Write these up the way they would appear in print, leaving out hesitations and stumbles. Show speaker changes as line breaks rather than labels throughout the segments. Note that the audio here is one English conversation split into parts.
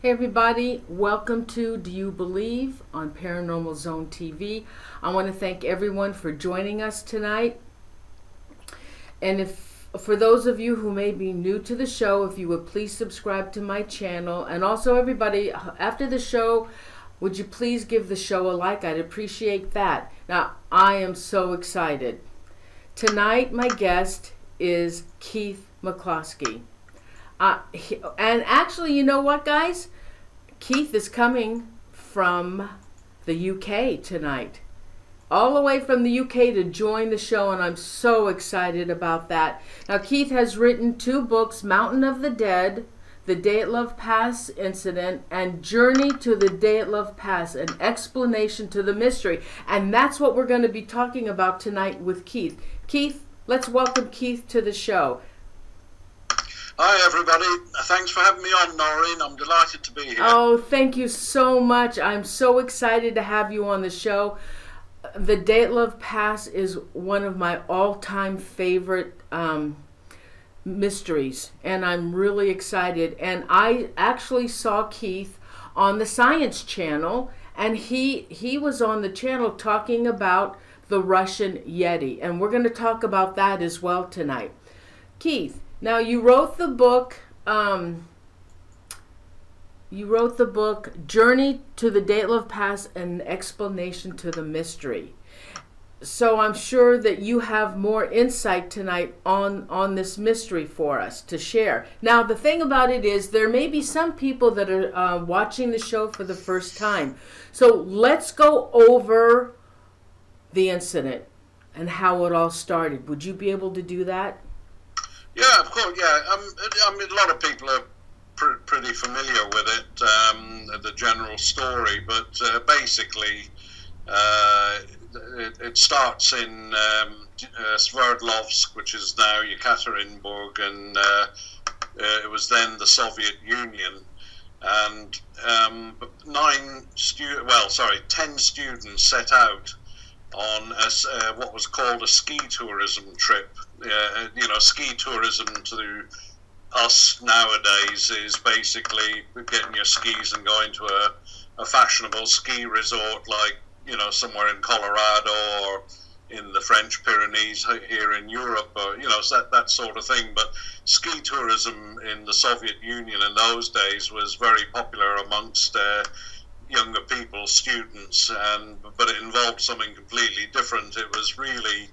Hey everybody, welcome to Do You Believe on Paranormal Zone TV. I want to thank everyone for joining us tonight. And if for those of you who may be new to the show, if you would please subscribe to my channel. And also everybody, after the show, would you please give the show a like? I'd appreciate that. Now, I am so excited. Tonight, my guest is Keith McCloskey. And actually, you know what, guys? Keith is coming from the UK tonight. All the way from the UK to join the show, and I'm so excited about that. Now, Keith has written 2 books, Mountain of the Dead, The Dyatlov Pass Incident, and Journey to the Dyatlov Pass, an explanation to the mystery. And that's what we're going to be talking about tonight with Keith. Keith, let's welcome Keith to the show.
Hi everybody, thanks for having me on, Noreen. I'm delighted to be here.
Oh, thank you so much. I'm so excited to have you on the show. The Dyatlov Pass is one of my all-time favorite mysteries, and I'm really excited. And I actually saw Keith on the Science Channel, and he was on the channel talking about the Russian Yeti, and we're going to talk about that as well tonight. Keith, now you wrote the book. Journey to the Dyatlov Pass, an explanation to the mystery. So I'm sure that you have more insight tonight on this mystery for us to share. Now, the thing about it is there may be some people that are watching the show for the first time. So let's go over the incident and how it all started. Would you be able to do that?
Yeah, of course, yeah. I mean, a lot of people are pretty familiar with it, the general story, but basically it starts in Sverdlovsk, which is now Yekaterinburg, and it was then the Soviet Union, and 10 students set out on what was called a ski tourism trip. You know, ski tourism to us nowadays is basically getting your skis and going to a fashionable ski resort, like, you know, somewhere in Colorado or in the French Pyrenees here in Europe, or, you know, that sort of thing. But ski tourism in the Soviet Union in those days was very popular amongst younger people, students, but it involved something completely different. It was really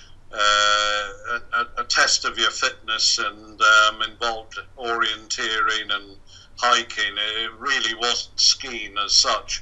a test of your fitness, and involved orienteering and hiking. It really wasn't skiing as such.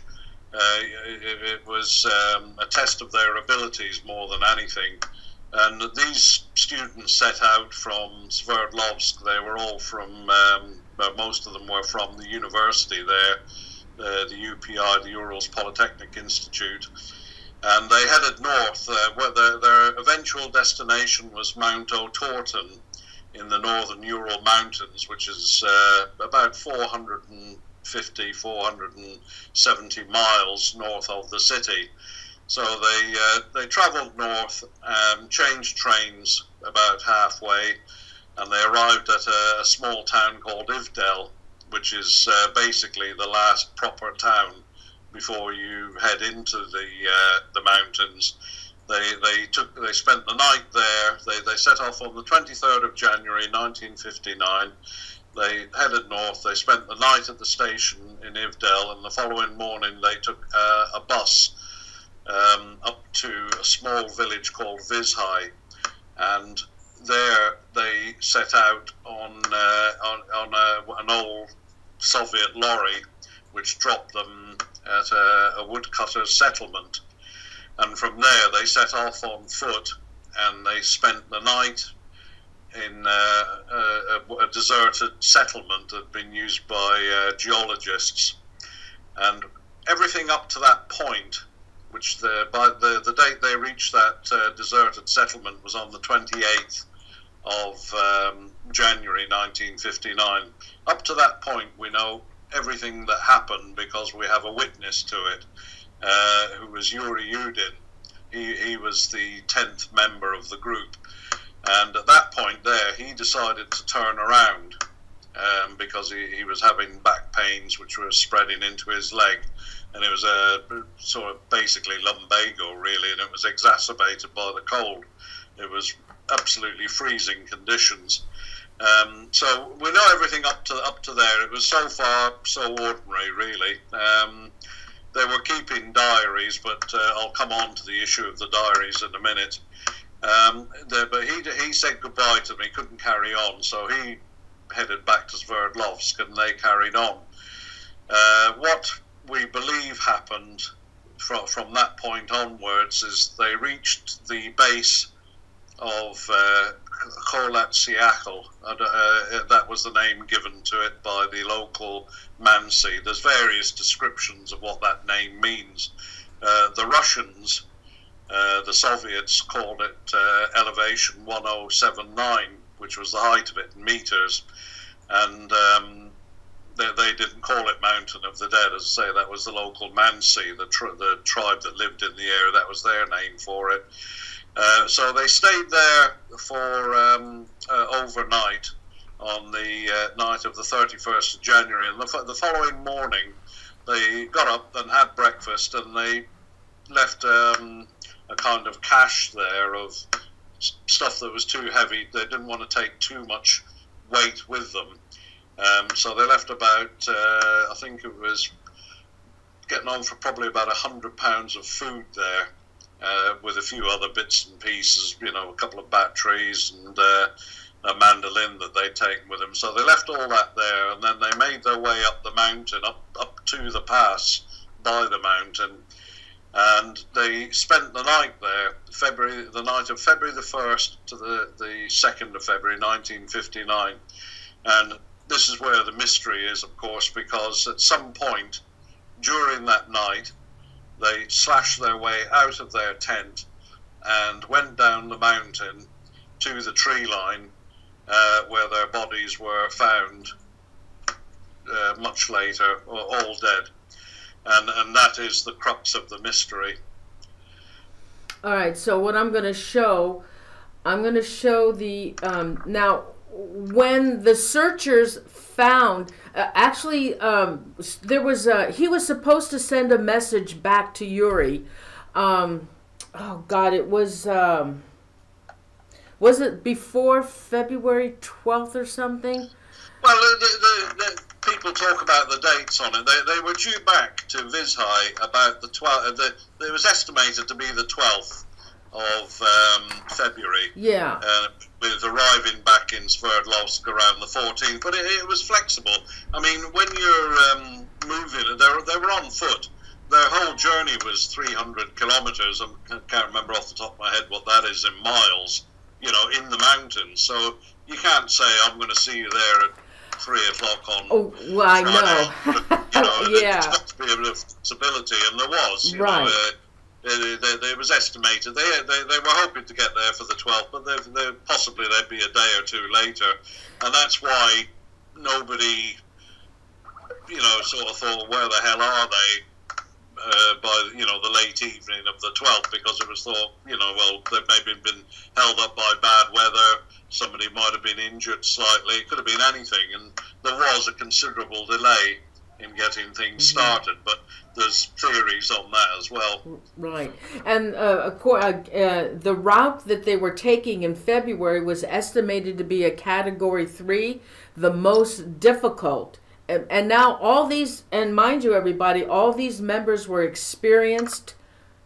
It was a test of their abilities more than anything. And these students set out from Sverdlovsk. They were all from, most of them were from the university there, the UPI, the Urals Polytechnic Institute. And they headed north, where their eventual destination was Mount Otorten in the northern Ural Mountains, which is about 450, 470 miles north of the city. So they traveled north, changed trains about halfway, and they arrived at a small town called Ivdel, which is basically the last proper town before you head into the mountains. They spent the night there. They set off on the 23rd of January 1959. They headed north. They spent the night at the station in Ivdel, and the following morning they took a bus up to a small village called Vizhai, and there they set out on an old Soviet lorry, which dropped them at a woodcutter's settlement. And from there they set off on foot, and they spent the night in a deserted settlement that had been used by geologists. And everything up to that point, which by the date they reached that deserted settlement was on the 28th of January 1959. Up to that point we know everything that happened because we have a witness to it, who was Yuri Yudin. He was the 10th member of the group, and at that point there he decided to turn around because he was having back pains which were spreading into his leg, and it was a sort of basically lumbago really, and it was exacerbated by the cold. It was absolutely freezing conditions. So we know everything up to there. It was so far so ordinary really. They were keeping diaries, but I'll come on to the issue of the diaries in a minute. But he said goodbye to me, couldn't carry on, so he headed back to Sverdlovsk, and they carried on. What we believe happened from that point onwards is they reached the base of Kholat Syakhl. That was the name given to it by the local Mansi. There's various descriptions of what that name means. The Russians, the Soviets, called it elevation 1079, which was the height of it in meters, and they didn't call it Mountain of the Dead. As I say, that was the local Mansi, the tribe that lived in the area. That was their name for it. So they stayed there for overnight on the night of the 31st of January, and the following morning they got up and had breakfast, and they left a kind of cache there of stuff that was too heavy. They didn't want to take too much weight with them, so they left about I think it was getting on for probably about 100 pounds of food there, with a few other bits and pieces, you know, a couple of batteries and a mandolin that they'd taken with them. So they left all that there, and then they made their way up the mountain, up to the pass by the mountain, and they spent the night there, the night of February the 1st to the 2nd of February 1959. And this is where the mystery is, of course, because at some point during that night they slashed their way out of their tent and went down the mountain to the tree line, where their bodies were found much later, all dead. And that is the crux of the mystery.
All right, so what I'm going to show the, now, when the searchers found, there was, he was supposed to send a message back to Yuri. Oh God, it was it before February 12th or something?
Well, the people talk about the dates on it. They were due back to Vizhai about the 12th. It was estimated to be the 12th of February.
Yeah.
With arriving back in Sverdlovsk around the 14th. But it was flexible. I mean, when you're moving, they were on foot. Their whole journey was 300 kilometers. I can't remember off the top of my head what that is in miles, you know, in the mountains. So you can't say, I'm going to see you there at 3 o'clock on
well, I
Friday.
know.
You know,
Yeah.
there's got to be a bit of flexibility, and there was. You
right.
know, it was estimated. They were hoping to get there for the 12th, but possibly they'd be a day or two later. And that's why nobody, you know, sort of thought, where the hell are they? By, you know, the late evening of the 12th, because it was thought, you know, well, they've maybe been held up by bad weather, somebody might have been injured slightly, it could have been anything, and there was a considerable delay in getting things started, but there's theories on that as well.
Right, and the route that they were taking in February was estimated to be a Category 3, the most difficult. And now all these, and mind you everybody, all these members were experienced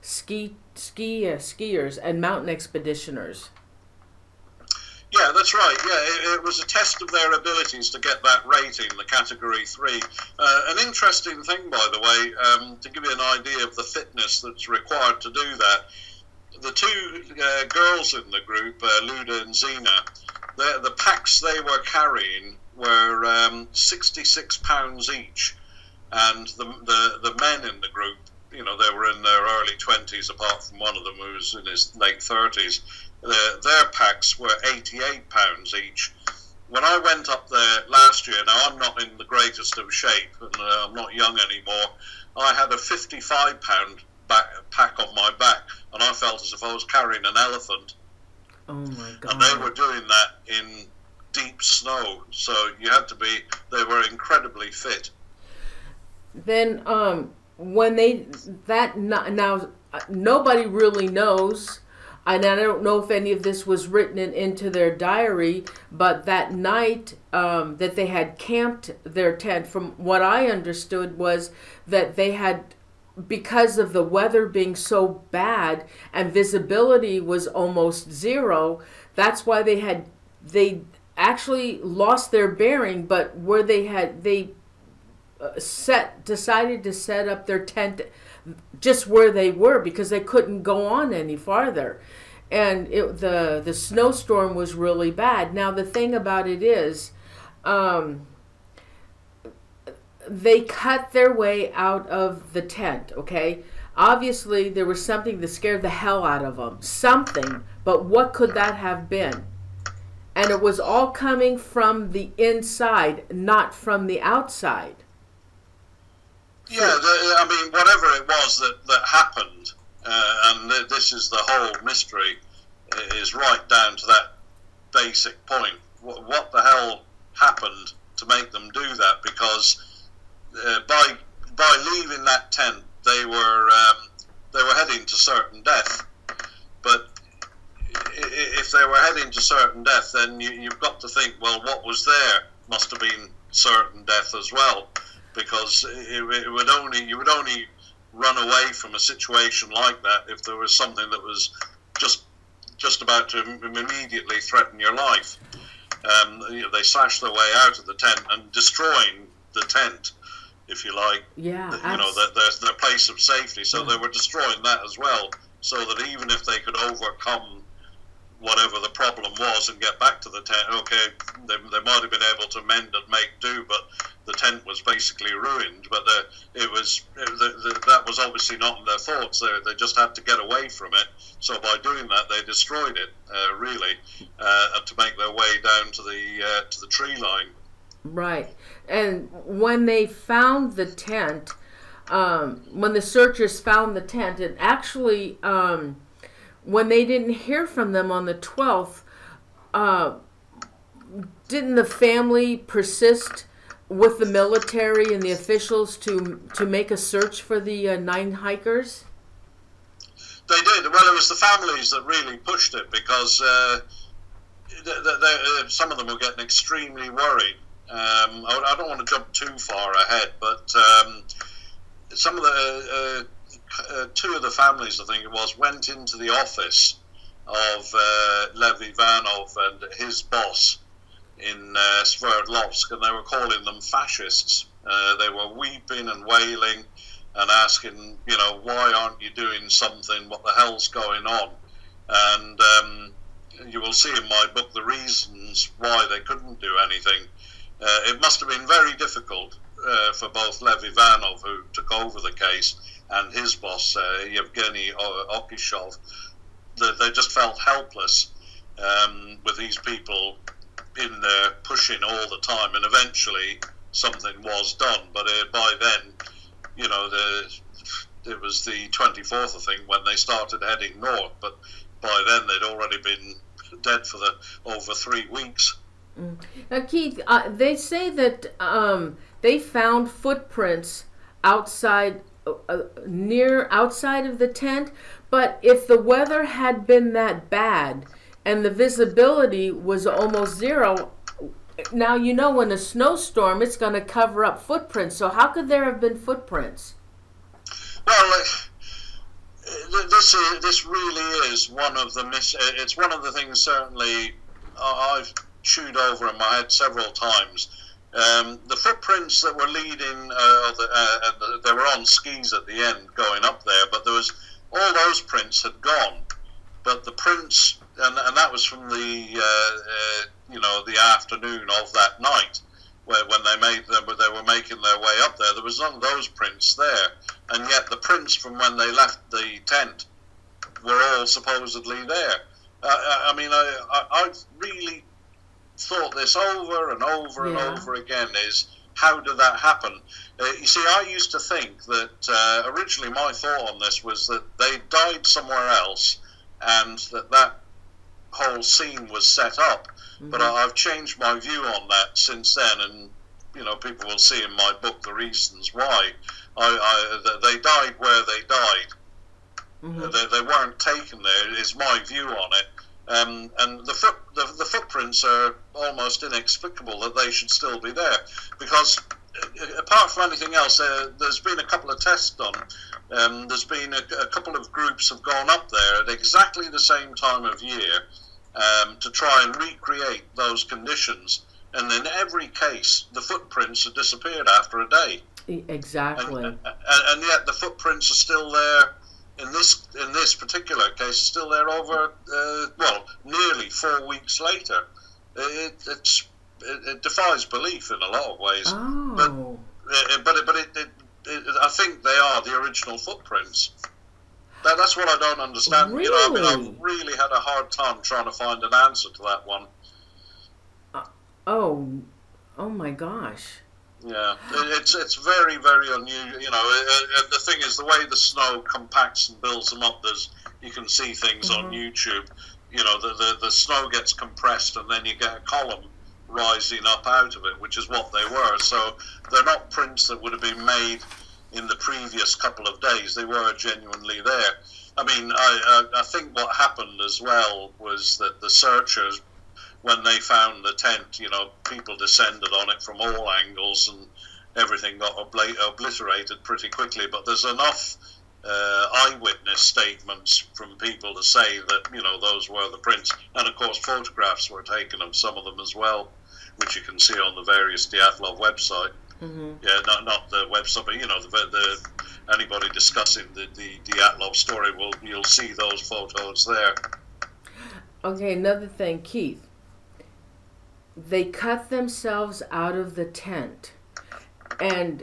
skiers and mountain expeditioners.
Yeah, that's right. Yeah, it was a test of their abilities to get that rating, the Category 3. An interesting thing, by the way, to give you an idea of the fitness that's required to do that, the two girls in the group, Luda and Zina, the packs they were carrying were 66 pounds each, and the men in the group, you know, they were in their early 20s, apart from one of them who was in his late 30s. Their packs were 88 pounds each. When I went up there last year, now I'm not in the greatest of shape, and I'm not young anymore, I had a 55 pound pack on my back, and I felt as if I was carrying an elephant.
Oh my God.
And they were doing that in deep snow. So you had to be, they were incredibly fit.
Then when now nobody really knows, and I don't know if any of this was written into their diary, but that night that they had camped their tent, from what I understood, was that they had, because of the weather being so bad and visibility was almost zero, that's why they actually lost their bearing, but where they decided to set up their tent just where they were because they couldn't go on any farther, and the snowstorm was really bad. Now the thing about it is, they cut their way out of the tent. Okay, obviously there was something that scared the hell out of them, something, but what could that have been? And it was all coming from the inside, not from the outside.
Yeah, I mean, whatever it was that happened, and this is the whole mystery, is right down to that basic point. What the hell happened to make them do that? Because by leaving that tent, they were heading to certain death. But if they were heading to certain death, then you've got to think, well, what was there must have been certain death as well. Because you would only run away from a situation like that if there was something that was just about to immediately threaten your life. They slashed their way out of the tent and destroying the tent, if you like.
Yeah,
their place of safety. So they were destroying that as well, so that even if they could overcome whatever the problem was and get back to the tent, okay, they might have been able to mend and make do, but the tent was basically ruined. But that was obviously not in their thoughts. They just had to get away from it. So by doing that, they destroyed it, really, to make their way down to the tree line.
Right. And when they found the tent, when the searchers found the tent, and actually, when they didn't hear from them on the 12th, didn't the family persist with the military and the officials to make a search for the 9 hikers?
They did. Well, it was the families that really pushed it, because some of them were getting extremely worried. I don't want to jump too far ahead, but some of the 2 of the families, I think it was, went into the office of Lev Ivanov and his boss in Sverdlovsk, and they were calling them fascists. They were weeping and wailing and asking, why aren't you doing something? What the hell's going on? And you will see in my book the reasons why they couldn't do anything. It must have been very difficult for both Lev Ivanov, who took over the case, and his boss, Yevgeny Okishov. They just felt helpless with these people in there pushing all the time, and eventually something was done. But by then, it was the 24th, I think, when they started heading north. But by then they'd already been dead for over 3 weeks.
Now, Keith, they say that they found footprints outside of the tent, but if the weather had been that bad and the visibility was almost zero, now when a snowstorm, it's going to cover up footprints. So how could there have been footprints?
Well, this really is one of the it's one of the things certainly I've chewed over in my head several times. The footprints that were leading, they were on skis at the end going up there, but there was all those prints had gone, but the prints, and that was from the the afternoon of that night, when they were making their way up there. There was none of those prints there, and yet the prints from when they left the tent were all supposedly there. I really thought this over and over and over again, is how did that happen? You see, I used to think that originally my thought on this was that they died somewhere else and that whole scene was set up. But I've changed my view on that since then, and you know, people will see in my book the reasons why. They died where they died. They weren't taken there, is my view on it. And the footprints are almost inexplicable that they should still be there, because apart from anything else, there's been a couple of tests done. There's been a couple of groups have gone up there at exactly the same time of year to try and recreate those conditions. And in every case, the footprints have disappeared after a day.
Exactly.
And yet the footprints are still there. In this particular case, still there over nearly 4 weeks later. It defies belief in a lot of ways.
Oh.
But I think they are the original footprints. That's what I don't understand.
Really?
You know, I mean, I've really had a hard time trying to find an answer to that one.
Oh my gosh.
Yeah, it's very, very unusual. You know, the thing is, the way the snow compacts and builds them up, you can see things on YouTube. You know, the snow gets compressed, and then you get a column rising up out of it, which is what they were. So they're not prints that would have been made in the previous couple of days. They were genuinely there. I mean, I think what happened as well was that the searchers, when they found the tent, you know, people descended on it from all angles, and everything got obliterated pretty quickly. But there's enough eyewitness statements from people to say that, you know, those were the prints. And of course, photographs were taken of some of them as well, which you can see on the various Dyatlov website. Yeah, not the website, but you know, the anybody discussing the Dyatlov story you'll see those photos there.
Okay, another thing, Keith. They cut themselves out of the tent, and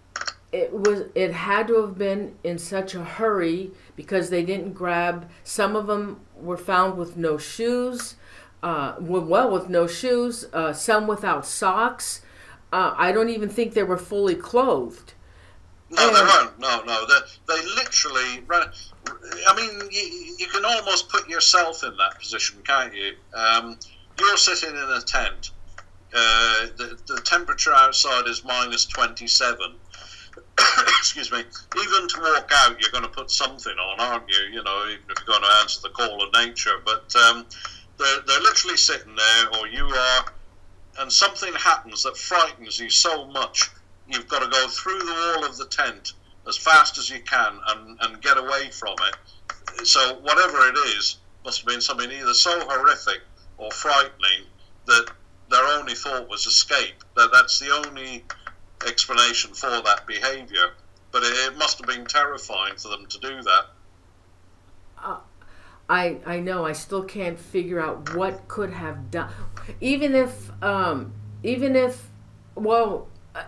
it had to have been in such a hurry because they didn't grab. Some of them were found with no shoes, with no shoes. Some without socks. I don't even think they were fully clothed.
No, they weren't. No. They literally ran. I mean, you can almost put yourself in that position, can't you? You're sitting in a tent. The temperature outside is -27. Excuse me. Even to walk out, you're going to put something on, aren't you? You know, even if you're going to answer the call of nature. But they're literally sitting there, or you are, and something happens that frightens you so much, you've got to go through the wall of the tent as fast as you can and get away from it. So whatever it is, must have been something either so horrific or frightening that their only thought was escape. That's the only explanation for that behavior. But it must have been terrifying for them to do that.
I know. I still can't figure out what could have done. Even if, well,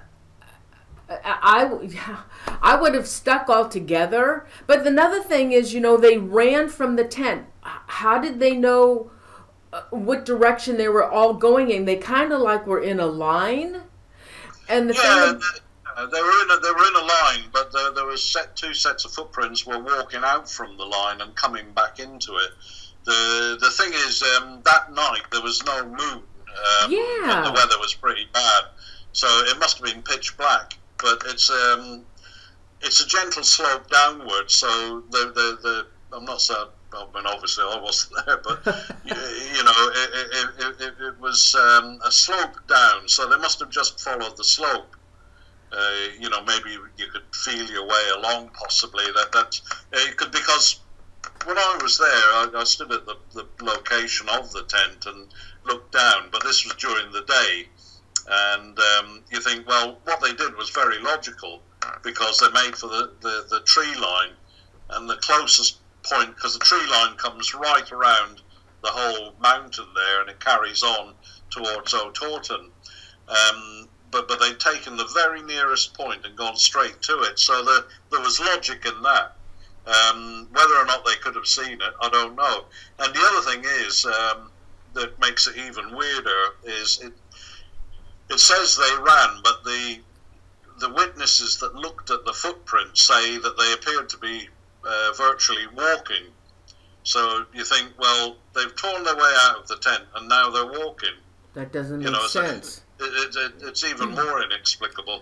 I would have stuck all together. But another thing is, you know, they ran from the tent. How did they know what direction they were all going in? They kind of like were in a line. And the thing
they were in a line, but there was two sets of footprints were walking out from the line and coming back into it. The thing is, that night there was no moon. And the weather was pretty bad, so it must have been pitch black. But it's a gentle slope downwards, so I'm not saying. I mean, obviously I wasn't there, but you know, it was a slope down, so they must have just followed the slope. You know, maybe you could feel your way along, possibly. That it could, because when I was there, I stood at the location of the tent and looked down, but this was during the day, and you think, well, what they did was very logical, because they made for the tree line, and the closest point, because the tree line comes right around the whole mountain there, and it carries on towards Otorten. But they'd taken the very nearest point and gone straight to it, so there was logic in that. Whether or not they could have seen it, I don't know. And the other thing is, that makes it even weirder, is it says they ran, but the witnesses that looked at the footprints say that they appeared to be virtually walking. So you think, well, they've torn their way out of the tent and now they're walking.
That doesn't make sense.
It's even more inexplicable.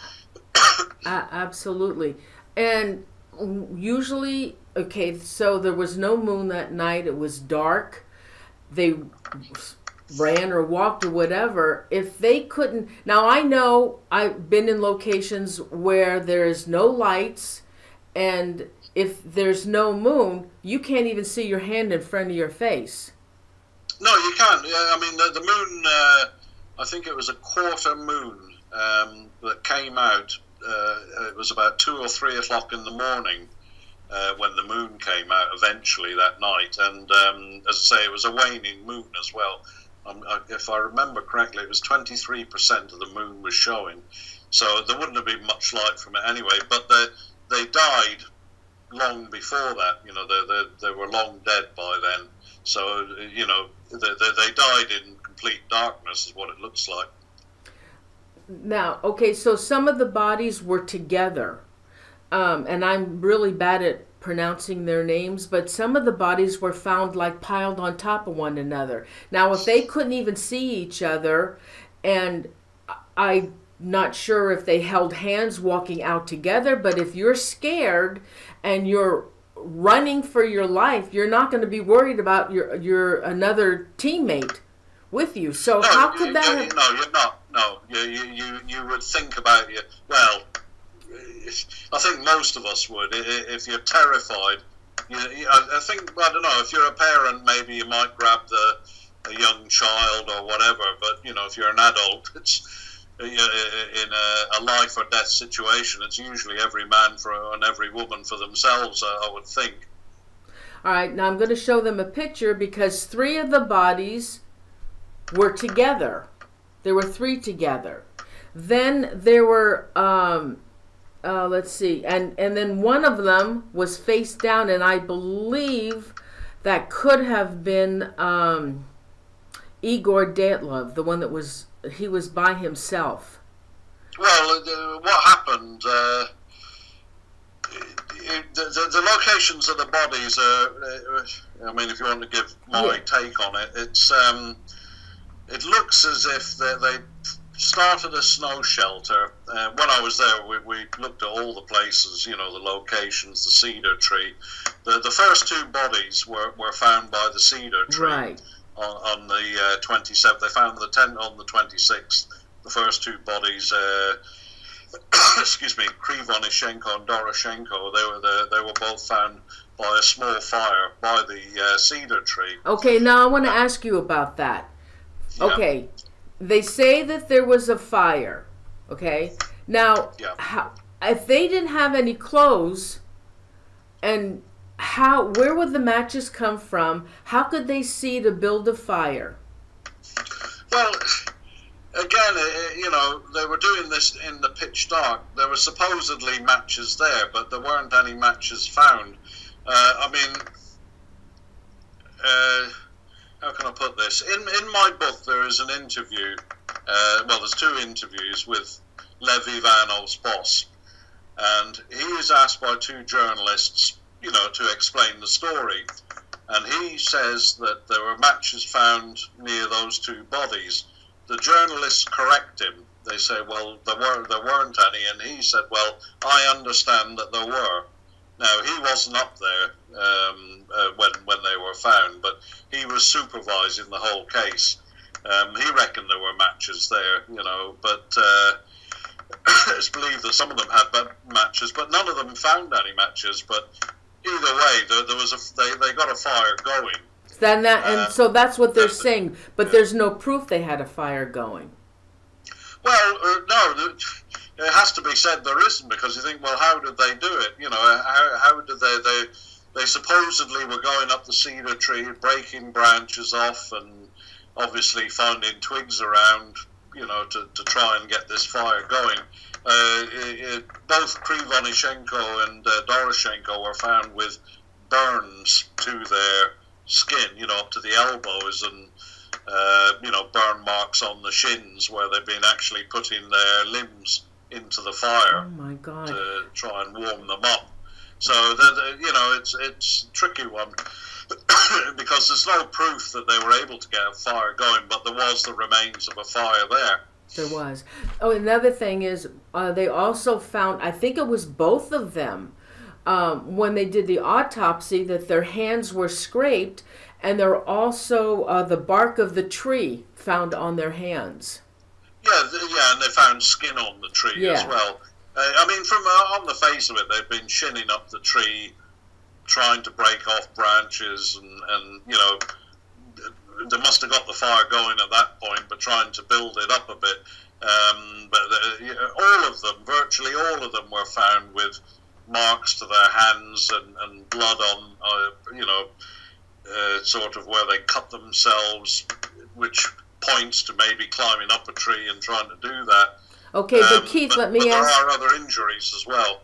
Absolutely. And usually, okay, so there was no moon that night. It was dark. They ran or walked or whatever. If they couldn't... Now, I know I've been in locations where there's no lights, and if there's no moon, you can't even see your hand in front of your face.
No, you can't. I mean, the moon, I think it was a quarter moon that came out. It was about 2 or 3 o'clock in the morning when the moon came out eventually that night. And as I say, it was a waning moon as well. If I remember correctly, it was 23% of the moon was showing. So there wouldn't have been much light from it anyway. But they died long before that. You know, they were long dead by then. So, you know, they died in complete darkness is what it looks like.
Now, okay, so some of the bodies were together, and I'm really bad at pronouncing their names, but some of the bodies were found like piled on top of one another. Now, if they couldn't even see each other, and I'm not sure if they held hands walking out together, but if you're scared and you're running for your life, you're not going to be worried about your another teammate with you. So
no,
how could that
have... No, you're not. No, you would think about it. Well, I think most of us would. If you're terrified, I think, I don't know, if you're a parent, maybe you might grab a young child or whatever, but, you know, if you're an adult, it's in a life or death situation, it's usually every man and every woman for themselves, I would think.
All right, now I'm going to show them a picture because 3 of the bodies were together. There were 3 together. Then there were, let's see, and then one of them was face down, and I believe that could have been Igor Dyatlov, the one that was, he was by himself.
Well, what happened, the locations of the bodies are, I mean, if you want to give my take on it, it's... it looks as if they started a snow shelter. When I was there, we looked at all the places, you know, the locations, the cedar tree. The first 2 bodies were found by the cedar tree.
Right.
On the 27th. They found the tent on the 26th. The first 2 bodies, excuse me, Krivonishenko and Doroshenko, they were both found by a small fire by the cedar tree.
Okay, now I want to ask you about that. Okay, they say that there was a fire, okay? Now, if they didn't have any clothes, and where would the matches come from? How could they see to build a fire?
Well, again, you know, they were doing this in the pitch dark. There were supposedly matches there, but there weren't any matches found. I mean... how can I put this? In my book, there is an interview. Well, there's 2 interviews with Lev Ivanov's boss, and he is asked by 2 journalists, you know, to explain the story. And he says that there were matches found near those 2 bodies. The journalists correct him. They say, well, there weren't any, and he said, well, I understand that there were. Now, he wasn't up there when they were found, but he was supervising the whole case. He reckoned there were matches there, you know, but it's believed that some of them had matches, but none of them found any matches. But either way, there was they got a fire going.
And so that's what they're saying, but there's no proof they had a fire going.
Well, no. It has to be said there isn't, because you think, well, how did they do it? You know, how did they supposedly were going up the cedar tree, breaking branches off, and obviously finding twigs around, you know, to try and get this fire going. Both Krivonishenko and Doroshenko were found with burns to their skin, you know, up to the elbows, and you know, burn marks on the shins where they've been actually putting their limbs into the fire.
Oh my God.
To try and warm them up. So you know, it's a tricky one because there's no proof that they were able to get a fire going, but there was the remains of a fire there.
There was. Oh, another thing is they also found, I think it was both of them, when they did the autopsy, that their hands were scraped, and there were also the bark of the tree found on their hands.
Yeah, yeah, and they found skin on the tree as well. I mean, from on the face of it, they've been shinning up the tree, trying to break off branches, and you know, they must have got the fire going at that point, but trying to build it up a bit. But all of them, virtually all of them, were found with marks to their hands and blood on, you know, sort of where they cut themselves, which points to maybe climbing up a tree and trying to do that.
Okay, but Keith, let me ask...
there are other injuries as well.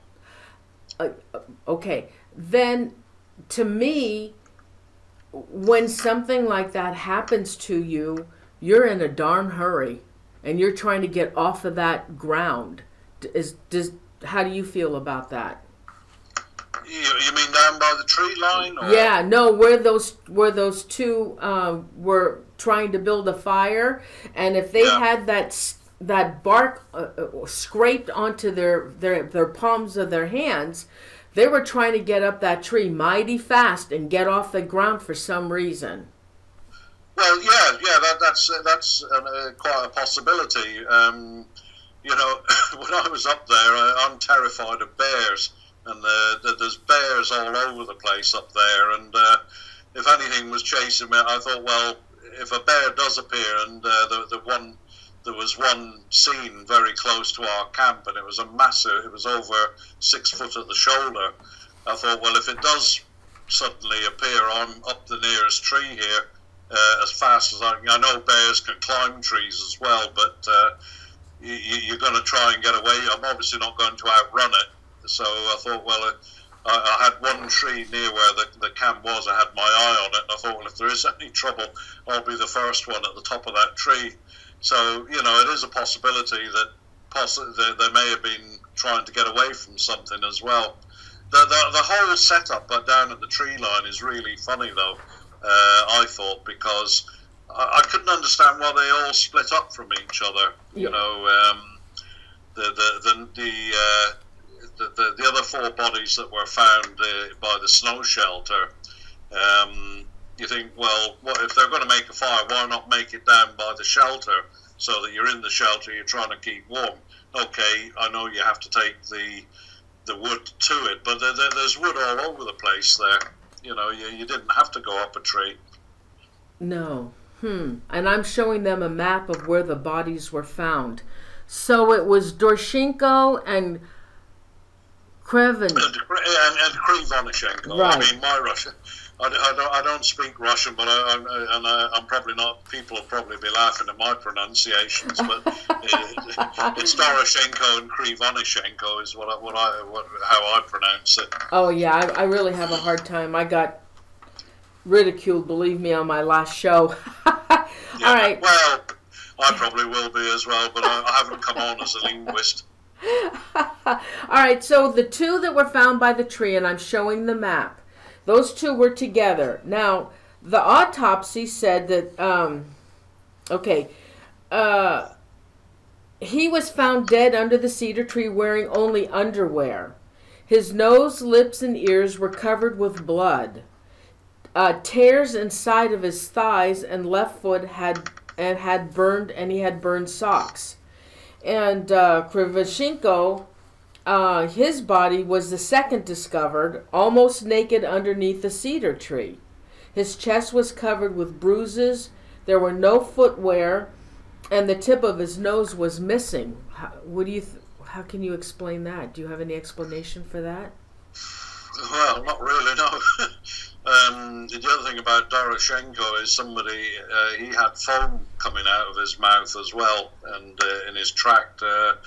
Okay, then to me, when something like that happens to you, you're in a darn hurry, and you're trying to get off of that ground. How do you feel about that?
You mean down by the tree line? Or?
Yeah, no, where those two were trying to build a fire, and if they had that bark scraped onto their palms of their hands, they were trying to get up that tree mighty fast and get off the ground for some reason.
Well, yeah, that's quite a possibility. You know, when I was up there, I'm terrified of bears, and there's bears all over the place up there. And if anything was chasing me, I thought, well, if a bear does appear, and there was one seen very close to our camp, and it was a massive, it was over 6 foot at the shoulder. I thought, well, if it does suddenly appear, I'm up the nearest tree here as fast as I know bears can climb trees as well, but you're going to try and get away. I'm obviously not going to outrun it. So I thought, well, I had one tree near where the camp was. I had my eye on it, and I thought, well, if there is any trouble, I'll be the first one at the top of that tree. So, you know, it is a possibility that they may have been trying to get away from something as well. The whole setup down at the tree line is really funny, though, I thought, because I couldn't understand why they all split up from each other. You know, the other 4 bodies that were found by the snow shelter, you think, well, what if they're going to make a fire, why not make it down by the shelter so that you're in the shelter, you're trying to keep warm? Okay, I know you have to take the wood to it, but there's wood all over the place there. You know, you didn't have to go up a tree.
No. And I'm showing them a map of where the bodies were found. So it was Dorshenko and Krevin.
And Krivonishenko.
Right.
I mean, my Russian. I don't speak Russian, but I'm probably not. People will probably be laughing at my pronunciations, but it's Doroshenko and Krivonishenko is how I pronounce it.
Oh yeah, I really have a hard time. I got ridiculed, believe me, on my last show.
Yeah,
all right.
Well, I probably will be as well, but I haven't come on as a linguist.
All right. So the 2 that were found by the tree, and I'm showing the map. Those 2 were together. Now, the autopsy said that, he was found dead under the cedar tree wearing only underwear. His nose, lips, and ears were covered with blood. Tears inside of his thighs and left foot had burned socks. And Krivoshenko, his body was the second discovered, almost naked underneath the cedar tree. His chest was covered with bruises. There were no footwear, and the tip of his nose was missing. How can you explain that? Do you have any explanation for that?
Well, not really, no. The other thing about Doroshenko is he had foam coming out of his mouth as well, and in his tract,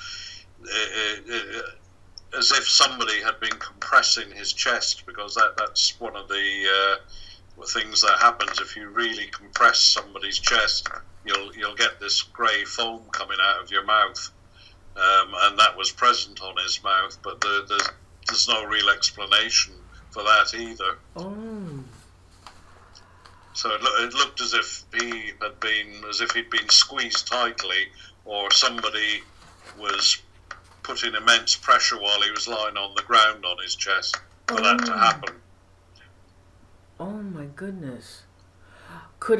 as if somebody had been compressing his chest, because that's one of the things that happens if you really compress somebody's chest. You'll get this grey foam coming out of your mouth, and that was present on his mouth. But there's no real explanation for that either.
Oh.
So it looked as if he'd been squeezed tightly, or somebody was putting immense pressure while he was lying on the ground on his chest for that to happen.
Oh my goodness. But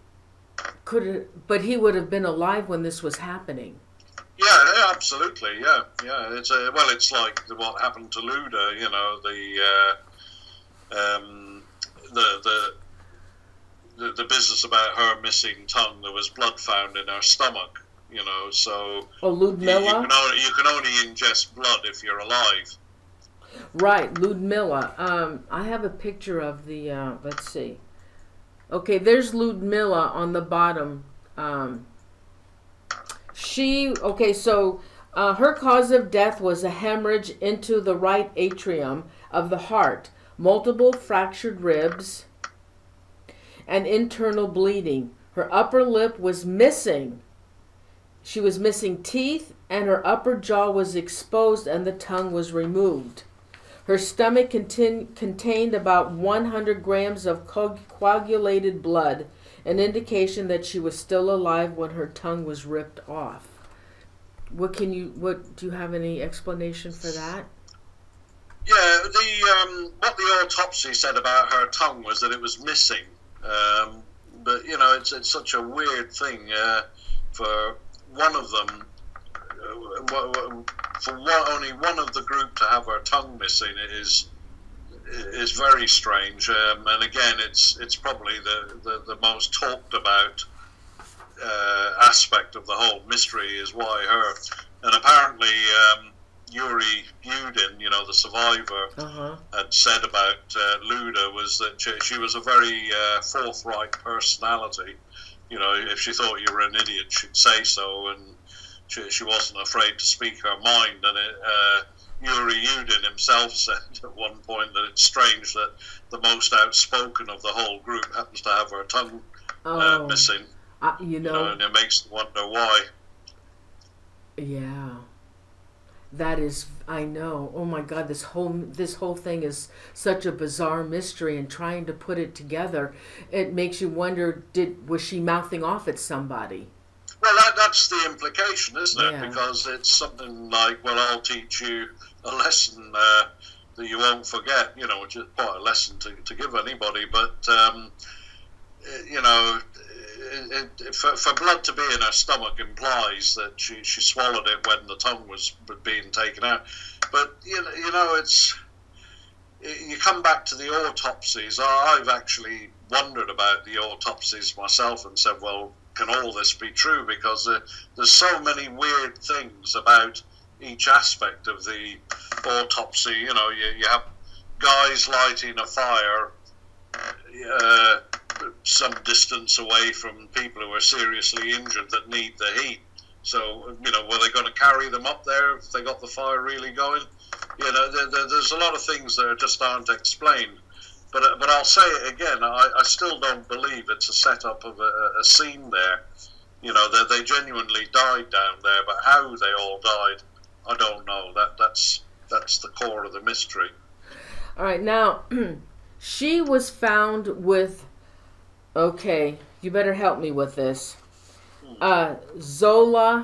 he would have been alive when this was happening.
Yeah, absolutely. Yeah. It's like what happened to Luda. You know, the business about her missing tongue. There was blood found in her stomach. You know, so
Ludmilla.
You can only ingest blood if you're alive.
Right, Ludmilla. I have a picture of the. Let's see. Okay, there's Ludmilla on the bottom. Her cause of death was a hemorrhage into the right atrium of the heart, multiple fractured ribs, and internal bleeding. Her upper lip was missing. She was missing teeth, and her upper jaw was exposed, and the tongue was removed. Her stomach contained about 100 grams of coagulated blood, an indication that she was still alive when her tongue was ripped off. Do you have any explanation for that?
Yeah, what the autopsy said about her tongue was that it was missing. But you know, it's such a weird thing for one of them. Only one of the group to have her tongue missing is very strange, and again, it's probably the most talked about aspect of the whole mystery is why her. And apparently, Yuri Yudin, you know, the survivor, had said about Luda was that she was a very forthright personality. You know, if she thought you were an idiot, she'd say so, and she wasn't afraid to speak her mind. And Yuri Yudin himself said at one point that it's strange that the most outspoken of the whole group happens to have her tongue missing. You know, and it makes you wonder why.
Yeah, that is. I know. Oh my God, this whole thing is such a bizarre mystery, and trying to put it together, it makes you wonder: was she mouthing off at somebody?
Well, that's the implication, isn't it? Yeah. Because it's something like, well, I'll teach you a lesson that you won't forget, you know, which is quite a lesson to give anybody. But, you know, for blood to be in her stomach implies that she swallowed it when the tongue was being taken out. But, you know, you come back to the autopsies. I've actually wondered about the autopsies myself and said, well, can all this be true? Because there's so many weird things about each aspect of the autopsy. You know, you have guys lighting a fire some distance away from people who are seriously injured that need the heat. So, you know, were they going to carry them up there if they got the fire really going? You know, there's a lot of things that just aren't explained. But I'll say it again, I still don't believe it's a setup of a scene there. You know, they genuinely died down there, but how they all died, I don't know. That's the core of the mystery.
All right, now, she was found with, okay, you better help me with this. Zolotarev.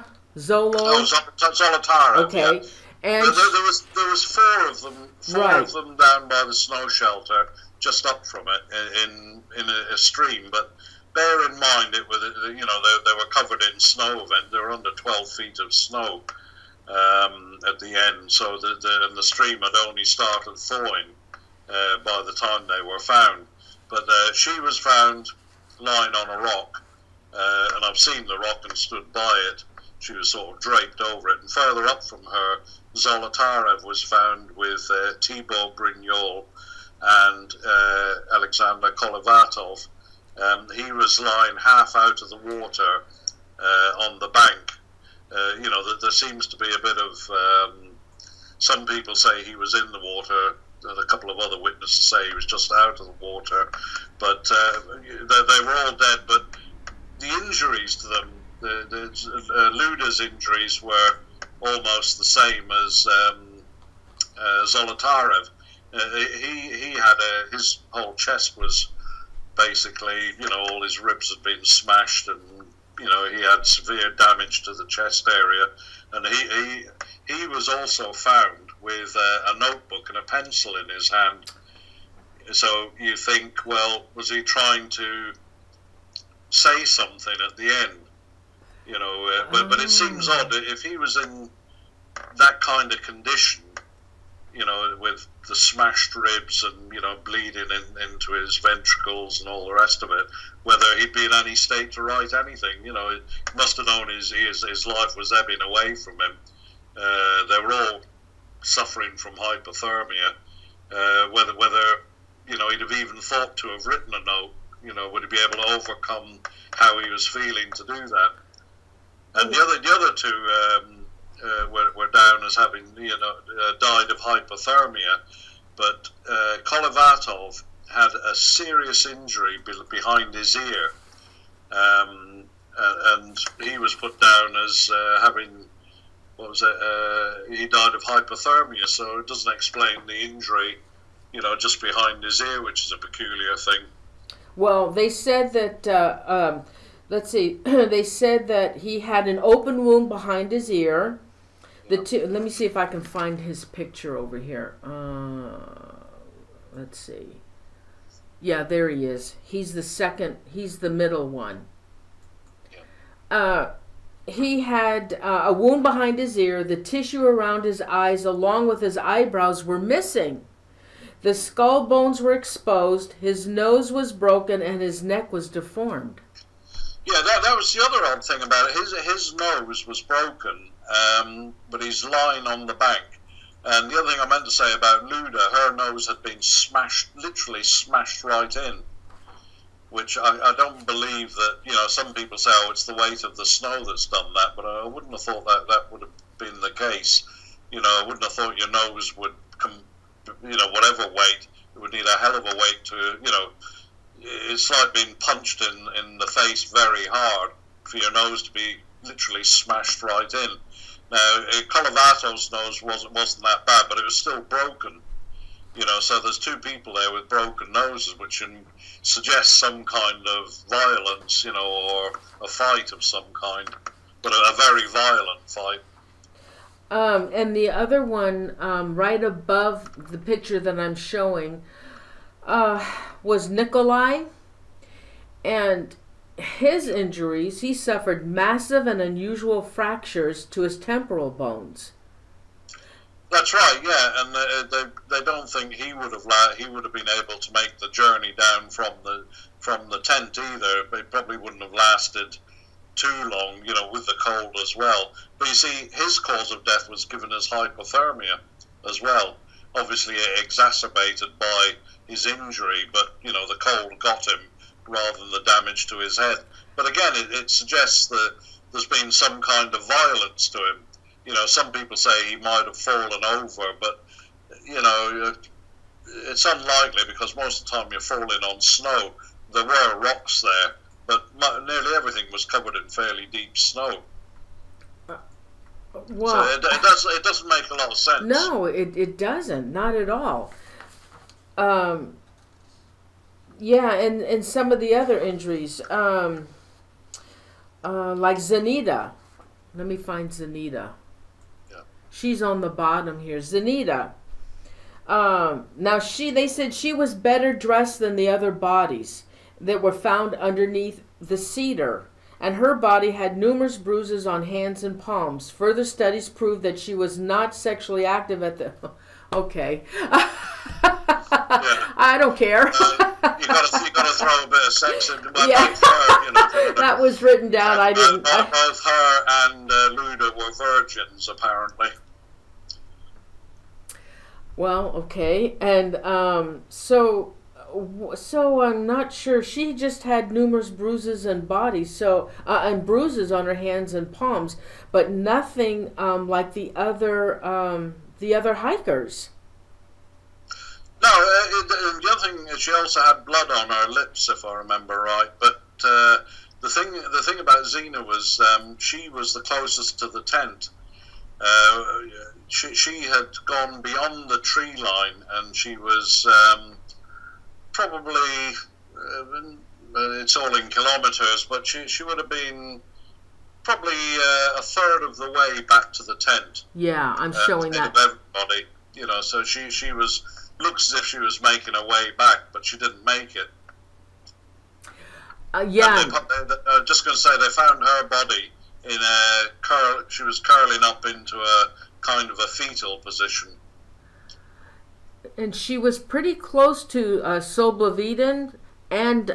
Okay. Yeah. And there was four of them down by the snow shelter, just up from it in a stream. But bear in mind, they were covered in snow. They were under 12 feet of snow at the end. So the stream had only started thawing by the time they were found. But she was found lying on a rock, and I've seen the rock and stood by it. She was sort of draped over it. And further up from her, Zolotarev was found with Thibaut Brignol and Alexander Kolevatov. He was lying half out of the water on the bank. You know, there seems to be a bit of... some people say he was in the water, and a couple of other witnesses say he was just out of the water. But they were all dead, but the injuries to them, Luda's injuries were almost the same as Zolotarev. He had his whole chest was basically, all his ribs had been smashed, and he had severe damage to the chest area. And he was also found with a notebook and a pencil in his hand. So you think, well, was he trying to say something at the end? But it seems odd if he was in that kind of condition, with the smashed ribs and bleeding into his ventricles and all the rest of it, whether he'd be in any state to write anything. He must have known his life was ebbing away from him. They were all suffering from hypothermia. Whether he'd have even thought to have written a note. Would he be able to overcome how he was feeling to do that? And the other two were down as having died of hypothermia, but Kolevatov had a serious injury behind his ear, and he was put down as having, he died of hypothermia, so it doesn't explain the injury, just behind his ear, which is a peculiar thing.
Well, they said that, let's see, they said that he had an open wound behind his ear. Let me see if I can find his picture over here. Let's see. Yeah, there he is. He's the second. He's the middle one. He had a wound behind his ear. The tissue around his eyes, along with his eyebrows, were missing. The skull bones were exposed. His nose was broken, and his neck was deformed.
Yeah, that was the other odd thing about it. His nose was broken, but he's lying on the bank. And the other thing I meant to say about Luda, her nose had been smashed, literally smashed right in, which I don't believe that, some people say, oh, it's the weight of the snow that's done that, but I wouldn't have thought that would have been the case. I wouldn't have thought your nose would come, whatever weight, it would need a hell of a weight to, it's like being punched in the face very hard for your nose to be literally smashed right in. Now, Kolevatov's nose wasn't that bad, but it was still broken. So there's two people there with broken noses, which suggests some kind of violence, or a fight of some kind, but a very violent fight.
And the other one, right above the picture that I'm showing, was Nikolai, and his injuries, he suffered massive and unusual fractures to his temporal bones.
That's right, yeah, and they don't think he would have been able to make the journey down from the tent either. It probably wouldn't have lasted too long, with the cold as well. But you see, his cause of death was given as hypothermia as well, obviously exacerbated by his injury, but the cold got him rather than the damage to his head. But again, it suggests that there's been some kind of violence to him. Some people say he might have fallen over, but it's unlikely, because most of the time you're falling on snow. There were rocks there, but nearly everything was covered in fairly deep snow.
Well,
so it doesn't make a lot of sense.
No, it doesn't. Not at all. Yeah, and some of the other injuries, like Zanita. Let me find Zanita. Yeah. She's on the bottom here. Zanita. Now they said she was better dressed than the other bodies that were found underneath the cedar, and her body had numerous bruises on hands and palms. Further studies proved that she was not sexually active at the... Okay. Yeah. I don't care.
You got to throw a bit of sex in.
Yeah. Her, that was written down. I didn't.
Both her and Luda were virgins, apparently.
Well, okay, and so I'm not sure. She just had numerous bruises and and bruises on her hands and palms, but nothing like the other hikers.
No, the other thing is she also had blood on her lips, if I remember right. But the thing about Zena was she was the closest to the tent, Uh, she had gone beyond the tree line, and she was probably, it's all in kilometres, but she would have been probably a third of the way back to the tent.
Yeah, I'm showing that.
Everybody, you know, so she looks as if she was making her way back, but she didn't make it.
Yeah.
Just going to say, they found her body in she was curling up into a kind of a fetal position.
And she was pretty close to Sobolevidin and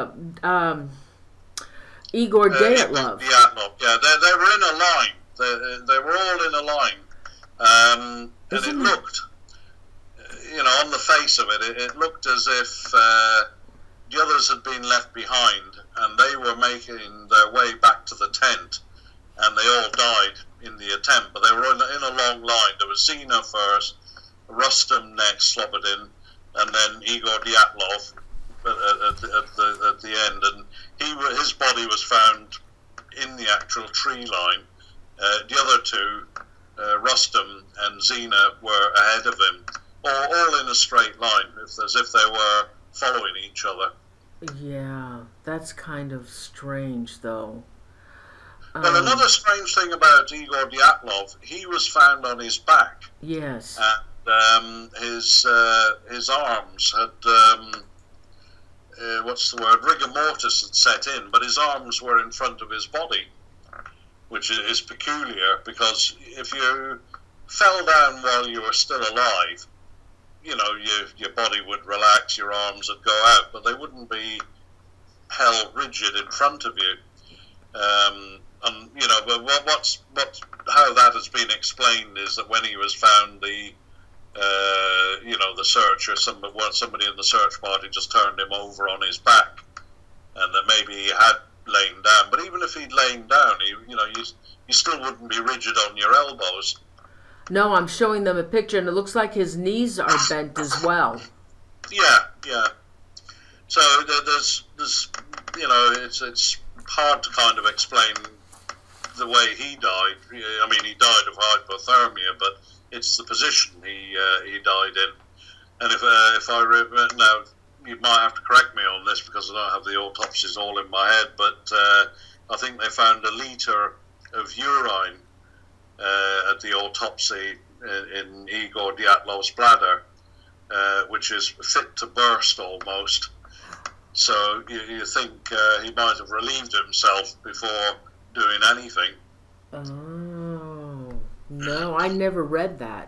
Igor Dyatlov.
Dyatlov, yeah, they were in a line. They were all in a line. And it looked, you know, on the face of it, it looked as if the others had been left behind, and they were making their way back to the tent, and they all died in the attempt. But they were in a long line. There was Zina first, Rustem next, Slobodin, and then Igor Dyatlov at the end. And his body was found in the actual tree line. The other two, Rustem and Zina, were ahead of him, all in a straight line, as if they were following each other.
Yeah, that's kind of strange, though.
Well, another strange thing about Igor Dyatlov, he was found on his back.
Yes.
And his arms had, rigor mortis had set in, but his arms were in front of his body, which is peculiar, because if you fell down while you were still alive, you know, your body would relax, your arms would go out, but they wouldn't be held rigid in front of you. And you know, but how that has been explained is that when he was found, the searcher, somebody in the search party just turned him over on his back, and that maybe he had lain down. But even if he'd lain down, you still wouldn't be rigid on your elbows.
No, I'm showing them a picture, and it looks like his knees are bent as well.
Yeah. So there's you know, it's hard to kind of explain the way he died. I mean, he died of hypothermia, but it's the position he died in. And if I remember now, you might have to correct me on this because I don't have the autopsies all in my head, but I think they found a litre of urine at the autopsy in Igor Dyatlov's bladder, which is fit to burst almost. So you think he might have relieved himself before doing anything.
Oh, no, I never read that.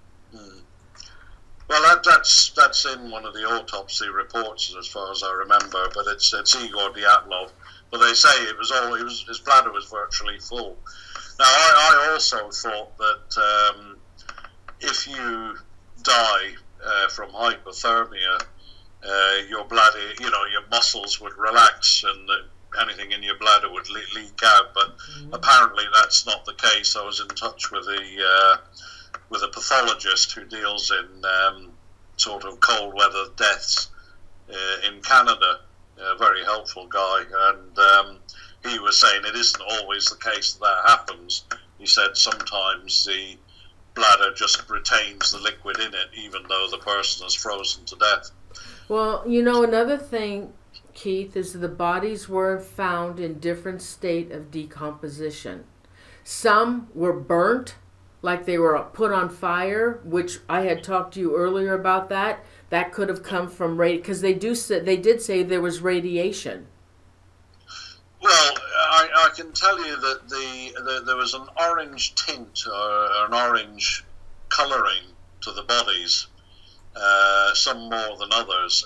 Well, that's in one of the autopsy reports, as far as I remember. But it's Igor Dyatlov. But they say his bladder was virtually full. Now, I also thought that if you die from hypothermia, your bladder, you know, your muscles would relax and anything in your bladder would leak out. But apparently that's not the case. I was in touch with a pathologist who deals in sort of cold weather deaths in Canada. A very helpful guy, and he was saying it isn't always the case that happens. He said sometimes the bladder just retains the liquid in it, even though the person is frozen to death.
Well, you know, another thing, Keith, is the bodies were found in different state of decomposition. Some were burnt, like they were put on fire, which I had talked to you earlier about that. That could have come from because they did say there was radiation.
Well, I can tell you that there was an orange tint or an orange colouring to the bodies, some more than others,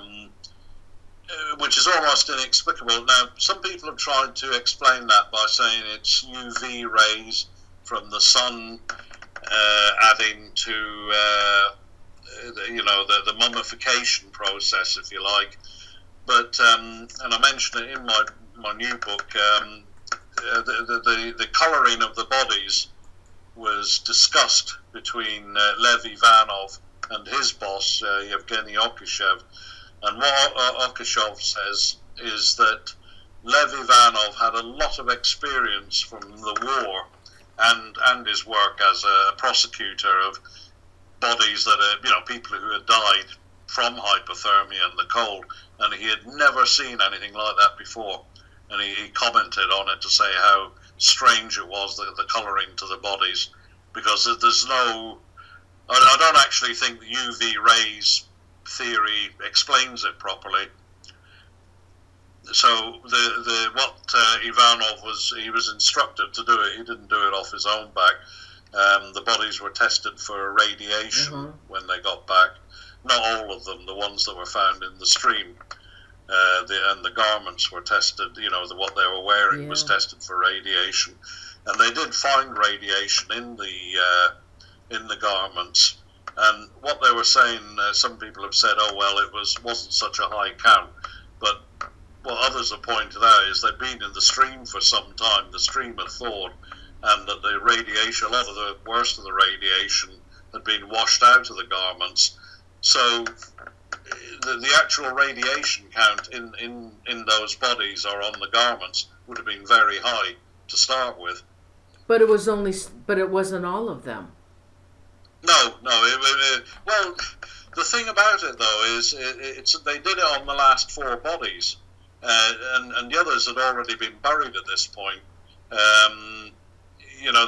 which is almost inexplicable. Now, some people have tried to explain that by saying it's UV rays from the sun adding to the mummification process, if you like. But and I mentioned it in my new book. The colouring of the bodies was discussed between Lev Ivanov and his boss Yevgeny Okishev. And what Okishev says is that Lev Ivanov had a lot of experience from the war, and his work as a prosecutor of bodies that are, you know, people who had died from hypothermia and the cold, and he had never seen anything like that before. And he commented on it to say how strange it was, the colouring to the bodies, because there's no... I don't actually think the UV rays theory explains it properly. So what Ivanov he was instructed to do it. He didn't do it off his own back. The bodies were tested for radiation when they got back. Not all of them, the ones that were found in the stream. And the garments were tested, you know, what they were wearing was tested for radiation. And they did find radiation in the garments. And what they were saying, some people have said, oh, well, it wasn't such a high count. But what others have pointed out is they've been in the stream for some time, the stream had thawed, and that the radiation, a lot of the worst of the radiation had been washed out of the garments. So the actual radiation count in those bodies or on the garments would have been very high to start with.
But it wasn't all of them.
No. Well, the thing about it though is they did it on the last 4 bodies, and the others had already been buried at this point. You know,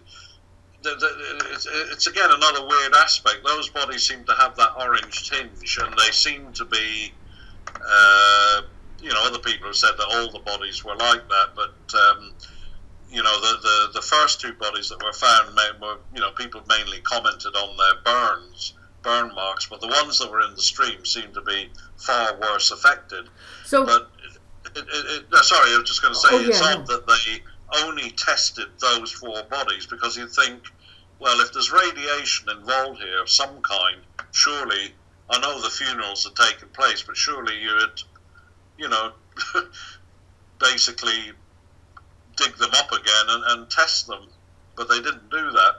it's again another weird aspect. Those bodies seem to have that orange tinge, and they seem to be, you know, other people have said that all the bodies were like that, but you know, the first 2 bodies that were found were, you know, people mainly commented on their burn marks, but the ones that were in the stream seemed to be far worse affected. So, but sorry, I was just going to say, it's odd that they only tested those 4 bodies, because you'd think, well, if there's radiation involved here of some kind, surely, I know the funerals had taken place, but surely you would, you know, basically dig them up again and test them, but they didn't do that.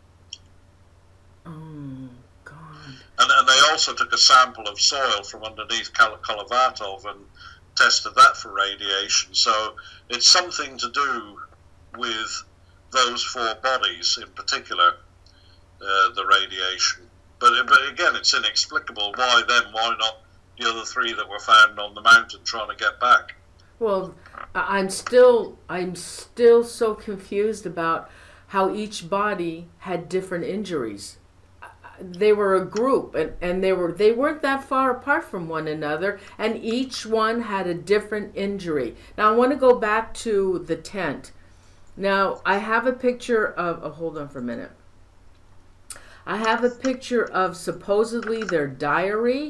Oh, God.
And they also took a sample of soil from underneath Kholat and tested that for radiation. So it's something to do with those 4 bodies in particular, the radiation. But again, it's inexplicable. Why them? Why not the other 3 that were found on the mountain trying to get back?
Well, I'm still so confused about how each body had different injuries. They were a group, and they weren't that far apart from one another, and each one had a different injury. Now I want to go back to the tent. Now I have a picture of hold on for a minute. I have a picture of supposedly their diary,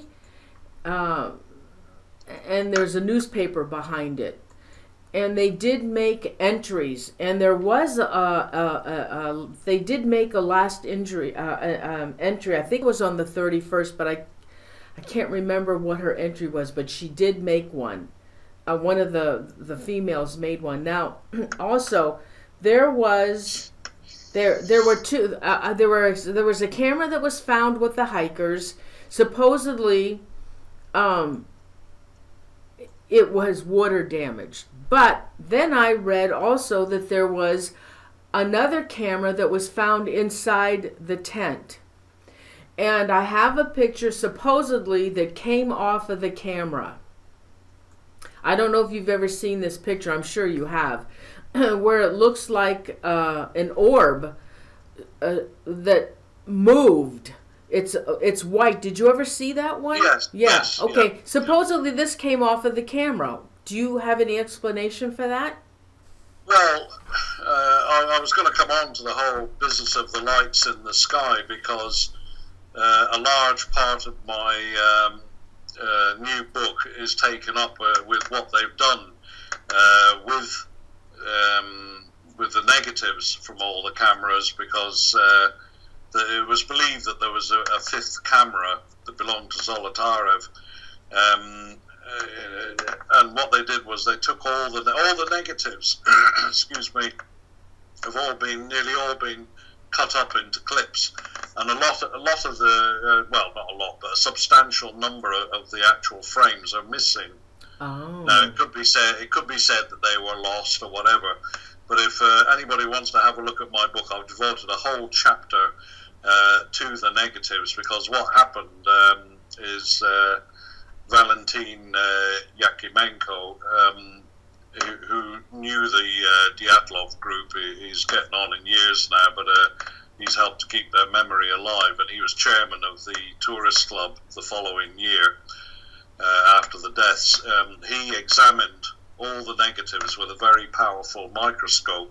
and there's a newspaper behind it. And they did make entries, and there was they did make a last entry. I think it was on the 31st, but I can't remember what her entry was. But she did make one. One of the females made one. Now, also there was 2. There was a camera that was found with the hikers. Supposedly, it was water damaged. But then I read also that there was another camera that was found inside the tent. And I have a picture supposedly that came off of the camera. I don't know if you've ever seen this picture. I'm sure you have. Where it looks like an orb that moved. It's white. Did you ever see that one?
Yes.
Yeah.
Yes,
okay.
yeah.
Supposedly this came off of the camera. Do you have any explanation for that?
Well, I was going to come on to the whole business of the lights in the sky, because a large part of my new book is taken up with what they've done with the negatives from all the cameras, because it was believed that there was a 5th camera that belonged to Zolotarev. And what they did was they took all the negatives, excuse me, have nearly all been cut up into clips, and a lot of the well, not a lot, but a substantial number of the actual frames are missing.
Oh.
Now it could be said that they were lost or whatever, But if anybody wants to have a look at my book, I've devoted a whole chapter to the negatives, because what happened is Valentin Yakimenko, who knew the Dyatlov group, he's getting on in years now, but he's helped to keep their memory alive, and he was chairman of the tourist club the following year after the deaths. He examined all the negatives with a very powerful microscope.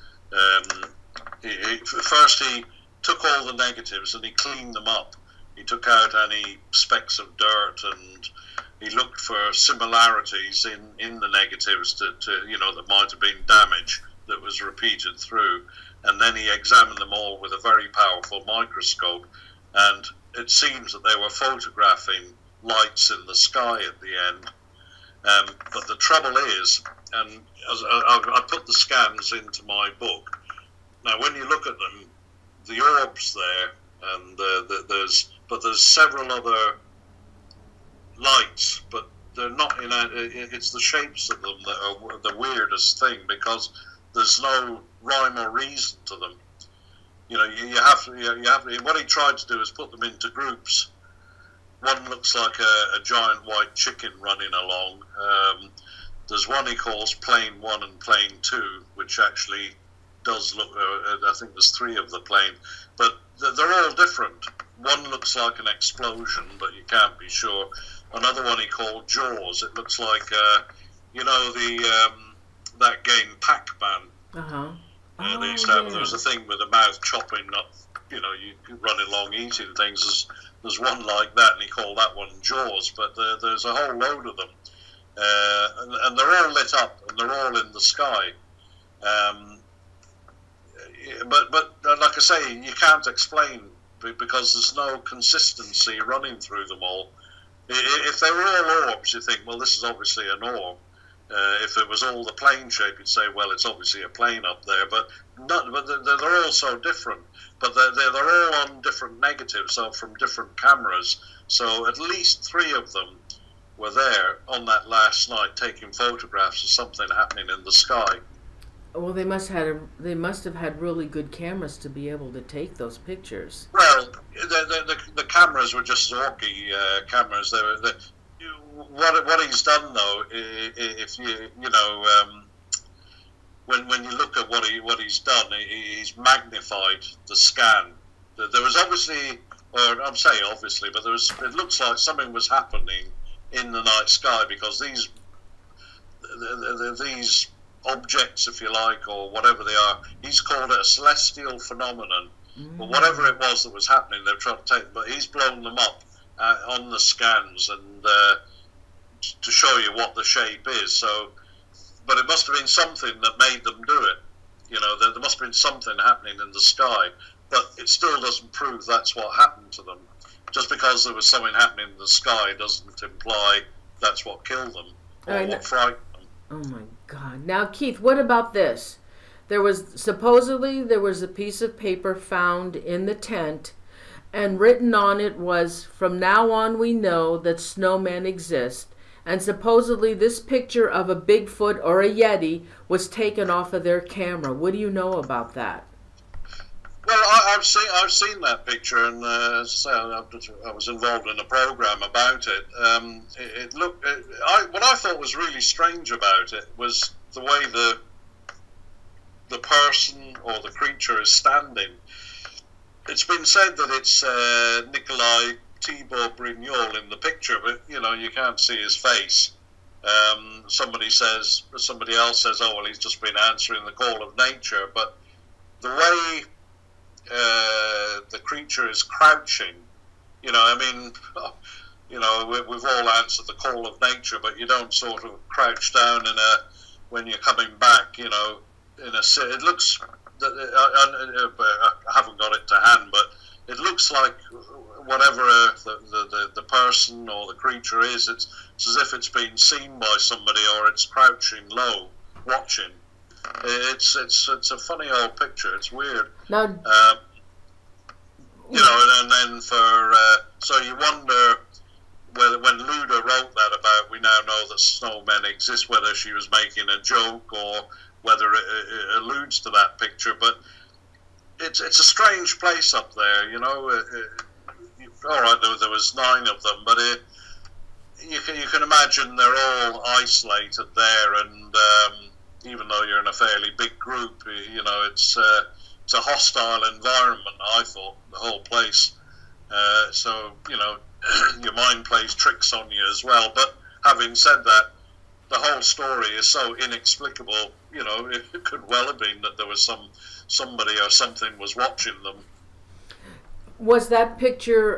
First he took all the negatives and he cleaned them up. He took out any specks of dirt, and he looked for similarities in the negatives to that might have been damage that was repeated through. And then he examined them all with a very powerful microscope, and it seems that they were photographing lights in the sky at the end. But the trouble is, and I put the scans into my book. Now, when you look at them, the orbs there, and there's several other lights, but they're not in it's the shapes of them that are the weirdest thing, because there's no rhyme or reason to them. You have to, what he tried to do is put them into groups. One looks like a giant white chicken running along. There's one he calls plane 1 and plane 2, which actually does look, I think there's 3 of the plane, but they're all different. One looks like an explosion, but you can't be sure. Another one he called Jaws. It looks like, that game Pac-Man. They used to have, there was a thing with a mouth chopping up, you run along eating things. There's one like that, and he called that one Jaws, but there's a whole load of them. And they're all lit up, and they're all in the sky. But like I say, you can't explain, because there's no consistency running through them all. If they were all orbs, you think, well, this is obviously an orb. If it was all the plane shape, you'd say, well, it's obviously a plane up there. But they're all so different. But they're all on different negatives, so from different cameras. So at least 3 of them were there on that last night taking photographs of something happening in the sky.
Well, they must have had really good cameras to be able to take those pictures.
Well, the cameras were just Zorky cameras. What he's done, though, if when you look at what he's done, he's magnified the scan. There was obviously, or I'm saying obviously, but it looks like something was happening in the night sky, because these objects, if you like, or whatever they are, he's called it a celestial phenomenon. But whatever it was that was happening, they've tried to take, but he's blown them up on the scans and to show you what the shape is. So, but it must have been something that made them do it. There must have been something happening in the sky, but it still doesn't prove that's what happened to them. Just because there was something happening in the sky doesn't imply that's what killed them or what frightened them.
Oh my God. Now, Keith, what about this? Supposedly there was a piece of paper found in the tent, and written on it was, "From now on we know that snowmen exist." And supposedly this picture of a Bigfoot or a Yeti was taken off of their camera. What do you know about that?
Well, I've seen that picture, and as I say, I was involved in a program about it. What I thought was really strange about it was the way the person or the creature is standing. It's been said that it's Nikolai Thibault Brignol in the picture, but you can't see his face. Somebody else says, oh well, he's just been answering the call of nature. But the way the creature is crouching, we've all answered the call of nature, but you don't sort of crouch down when you're coming back, it looks, I haven't got it to hand, but it looks like whatever the person or the creature is, it's as if it's been seen by somebody, or it's crouching low, watching. It's a funny old picture. It's weird.
Now,
and then so you wonder whether, when Luda wrote that about, we now know that snowmen exist, whether she was making a joke or whether it alludes to that picture. But it's a strange place up there, you know. All right, there was 9 of them, but you can imagine they're all isolated there, and even though you're in a fairly big group, you know, it's a hostile environment, I thought, the whole place. So, you know, your mind plays tricks on you as well. But having said that, the whole story is so inexplicable, you know, it could well have been that there was somebody or something was watching them.
Was that picture,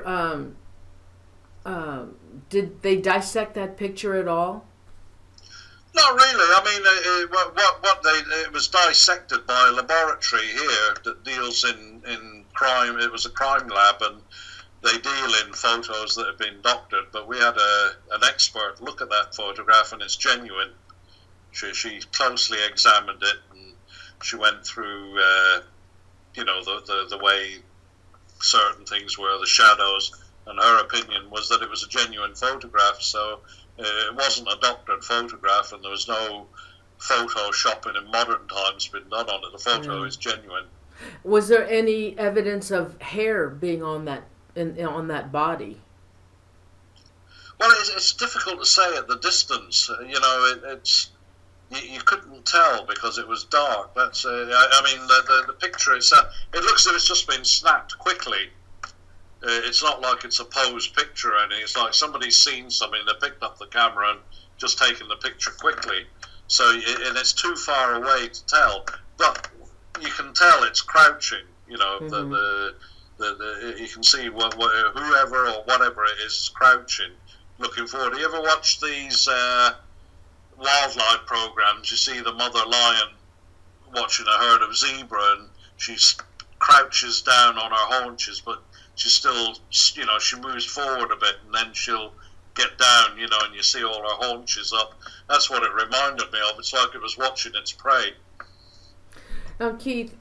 did they dissect that picture at all?
Not really. I mean, it was dissected by a laboratory here that deals in crime. It was a crime lab, and they deal in photos that have been doctored. But we had an expert look at that photograph, and it's genuine. She closely examined it, and she went through, you know, the way certain things were, the shadows, and her opinion was that it was a genuine photograph. So it wasn't a doctored photograph, and there was no photoshopping in modern times been done on it. The photo is genuine.
Was there any evidence of hair being on that on that body?
Well, it's difficult to say at the distance. You know, you couldn't tell because it was dark. That's I mean, the picture itself, it looks as if it's just been snapped quickly. It's not like it's a posed picture or anything. It's like somebody's seen something, they picked up the camera and just taken the picture quickly. So, and it's too far away to tell. But you can tell it's crouching. You know, you can see whoever or whatever it is crouching, looking forward. You ever watch these wildlife programs? You see the mother lion watching a herd of zebra, and she crouches down on her haunches, but she still, you know, she moves forward a bit, and then she'll get down, you know, and you see all her haunches up. That's what it reminded me of. It's like it was watching its prey.
Now, Keith,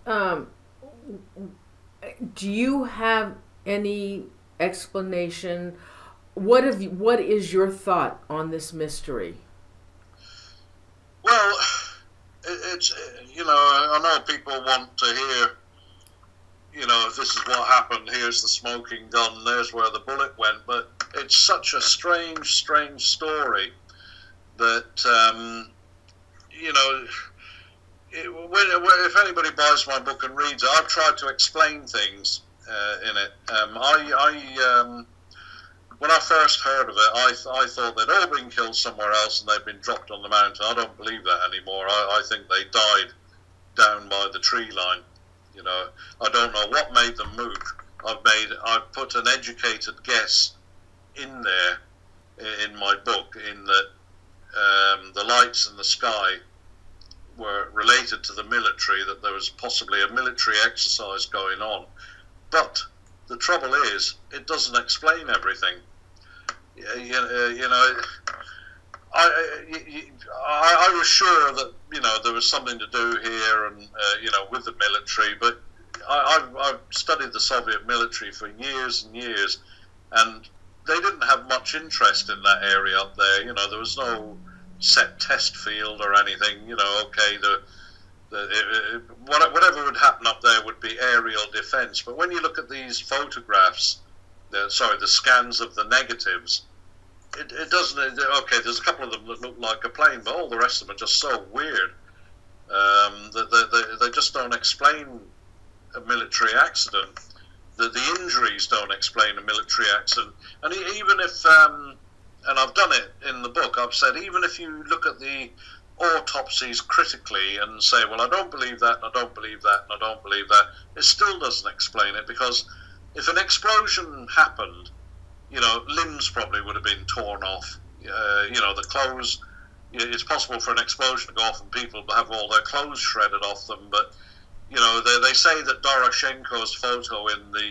do you have any explanation? What is your thought on this mystery?
Well, it's, you know, I know people want to hear, you know, if this is what happened, here's the smoking gun, there's where the bullet went, but it's such a strange story that, you know, if anybody buys my book and reads it, I've tried to explain things in it. When I first heard of it, I thought they'd all been killed somewhere else and they'd been dropped on the mountain. I don't believe that anymore. I think they died down by the tree line. You know, I don't know what made them move. I've put an educated guess in there in my book, in that the lights in the sky were related to the military, that there was possibly a military exercise going on. But the trouble is, it doesn't explain everything. You know, I was sure that, you know, there was something to do here, and you know, with the military. But I've studied the Soviet military for years and years, and they didn't have much interest in that area up there. You know, there was no set test field or anything. You know, okay, whatever would happen up there would be aerial defense. But when you look at these photographs, the scans of the negatives, it doesn't. Okay, there's a couple of them that look like a plane, but all the rest of them are just so weird. They just don't explain a military accident. The injuries don't explain a military accident. And even if, and I've done it in the book, I've said, even if you look at the autopsies critically and say, well, I don't believe that, and I don't believe that, and I don't believe that, it still doesn't explain it, because if an explosion happened, you know, limbs probably would have been torn off. You know, the clothes, it's possible for an explosion to go off and people have all their clothes shredded off them, but, you know, they say that Doroshenko's photo in the,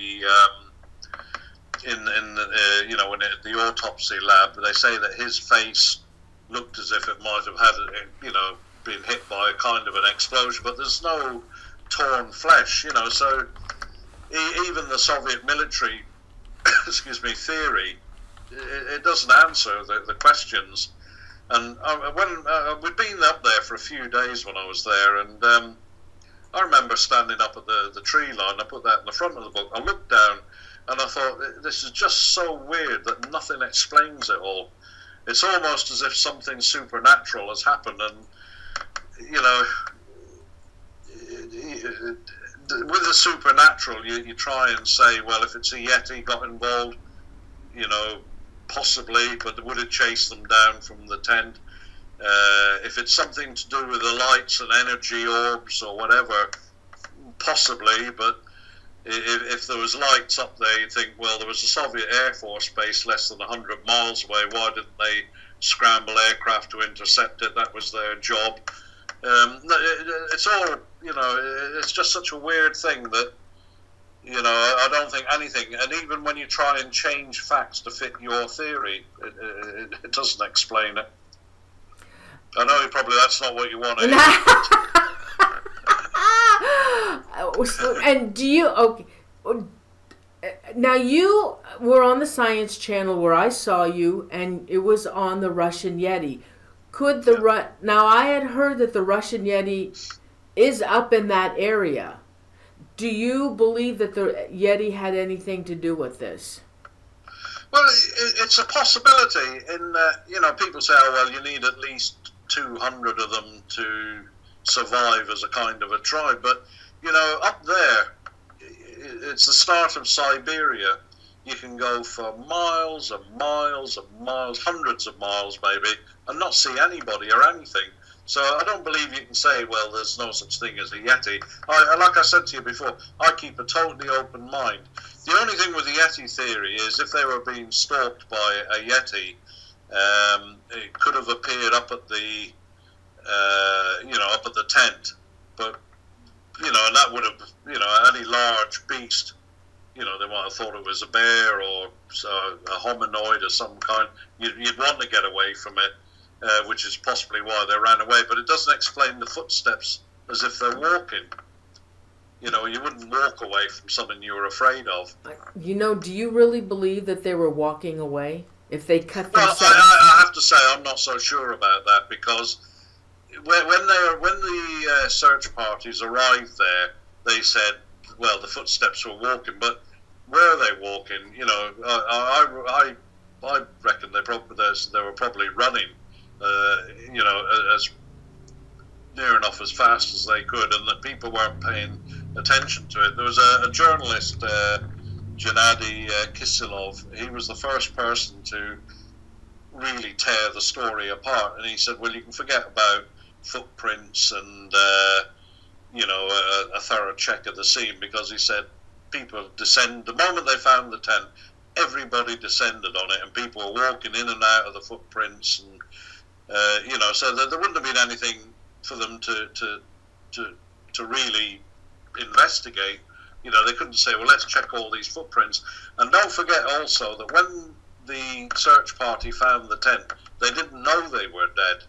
you know, in the autopsy lab, they say that his face looked as if it might have had, you know, been hit by a kind of an explosion, but there's no torn flesh, you know, so even the Soviet military, excuse me, theory, it doesn't answer the questions. And we'd been up there for a few days when I was there, and I remember standing up at the tree line. I put that in the front of the book. I looked down, and I thought, this is just so weird that nothing explains it all. It's almost as if something supernatural has happened, and you know, with the supernatural, you try and say, well, if it's a Yeti got involved, you know, possibly, but would it chase them down from the tent? If it's something to do with the lights and energy orbs or whatever, possibly, but if there was lights up there, you'd think, well, there was a Soviet Air Force base less than 100 miles away. Why didn't they scramble aircraft to intercept it? That was their job. It's all, you know, it's just such a weird thing that, you know, I don't think anything, and even when you try and change facts to fit your theory, it doesn't explain it. I know probably that's not what you want to hear.
And do you, okay, now you were on the Science Channel where I saw you, and it was on the Russian Yeti. Could the, now I had heard that the Russian Yeti is up in that area. Do you believe that the Yeti had anything to do with this?
Well, it's a possibility. In you know, people say, oh, well, you need at least 200 of them to survive as a kind of a tribe. But, you know, up there, it's the start of Siberia. You can go for miles and miles and miles, hundreds of miles maybe, and not see anybody or anything. So I don't believe you can say, well, there's no such thing as a Yeti. Like I said to you before, I keep a totally open mind. The only thing with the Yeti theory is if they were being stalked by a Yeti, it could have appeared up at the, you know, up at the tent. But, you know, and that would have, you know, any large beast, you know, they might have thought it was a bear or a hominoid of some kind. You'd want to get away from it. Which is possibly why they ran away, but it doesn't explain the footsteps as if they're walking. You know, you wouldn't walk away from something you were afraid of.
You know, do you really believe that they were walking away? If they cut
well,
themselves?
I have to say I'm not so sure about that, because when the search parties arrived there, they said, well, the footsteps were walking, but where are they walking? You know, I reckon they were probably running. You know, as near enough as fast as they could, and that people weren't paying attention to it. There was a journalist, Gennady Kisilov. He was the first person to really tear the story apart, and he said, well, you can forget about footprints and, you know, a thorough check of the scene, because he said people descend, the moment they found the tent, everybody descended on it, and people were walking in and out of the footprints, and you know, so there wouldn't have been anything for them to really investigate. You know, they couldn't say, well, let's check all these footprints. And don't forget also that when the search party found the tent, they didn't know they were dead.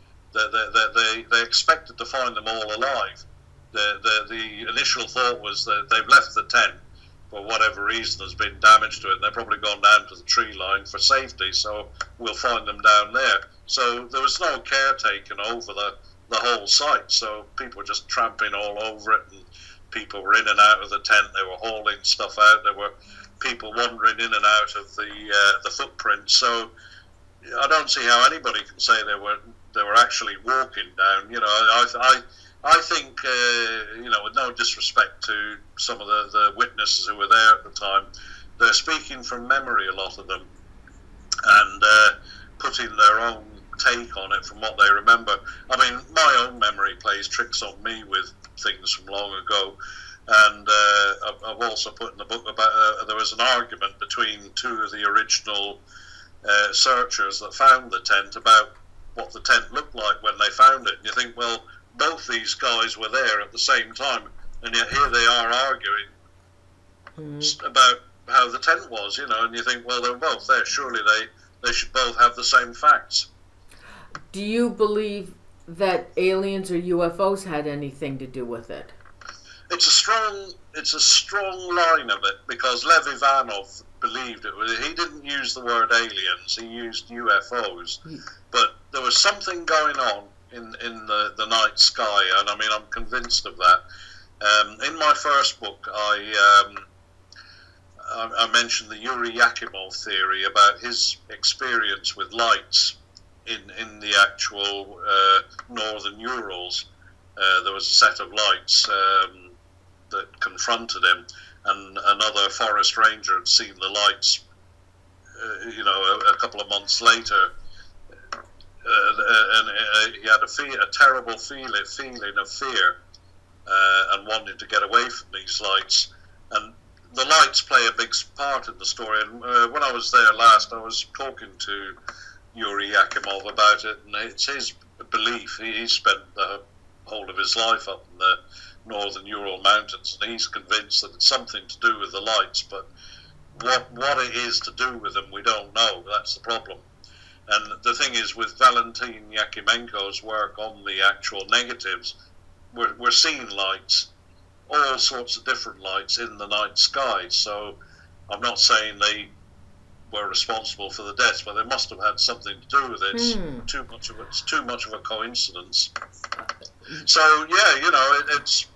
They expected to find them all alive. The initial thought was that they've left the tent for whatever reason, has been damage to it, and they've probably gone down to the tree line for safety, so we'll find them down there. So there was no care taken over the whole site, so people were just tramping all over it, and people were in and out of the tent, they were hauling stuff out, there were people wandering in and out of the footprints. So I don't see how anybody can say they were actually walking down. You know, I think, you know, with no disrespect to some of the witnesses who were there at the time, they're speaking from memory, a lot of them, and putting their own take on it from what they remember. I mean, my own memory plays tricks on me with things from long ago, and I've also put in the book about there was an argument between two of the original searchers that found the tent about what the tent looked like when they found it. And you think, well, both these guys were there at the same time, and yet here they are arguing about how the tent was, you know, and you think, well, they were both there, surely they should both have the same facts.
Do you believe that aliens or UFOs had anything to do with it?
It's a strong line of it, because Lev Ivanov believed it. He didn't use the word aliens, he used UFOs, but there was something going on in the night sky, and I mean, I'm convinced of that. In my first book, I mentioned the Yuri Yakimov theory about his experience with lights in the actual northern Urals. There was a set of lights that confronted him, and another forest ranger had seen the lights, you know, a couple of months later, and he had a terrible feeling of fear, and wanted to get away from these lights. And the lights play a big part in the story. And when I was there last, I was talking to Yuri Yakimov about it, and it's his belief. He spent the whole of his life up in the northern Ural Mountains, and he's convinced that it's something to do with the lights, but what it is to do with them, we don't know. That's the problem. And the thing is, with Valentin Yakimenko's work on the actual negatives, we're seeing lights, all sorts of different lights in the night sky. So I'm not saying they were responsible for the deaths, but they must have had something to do with it. It's too much of a coincidence. So yeah, you know, it's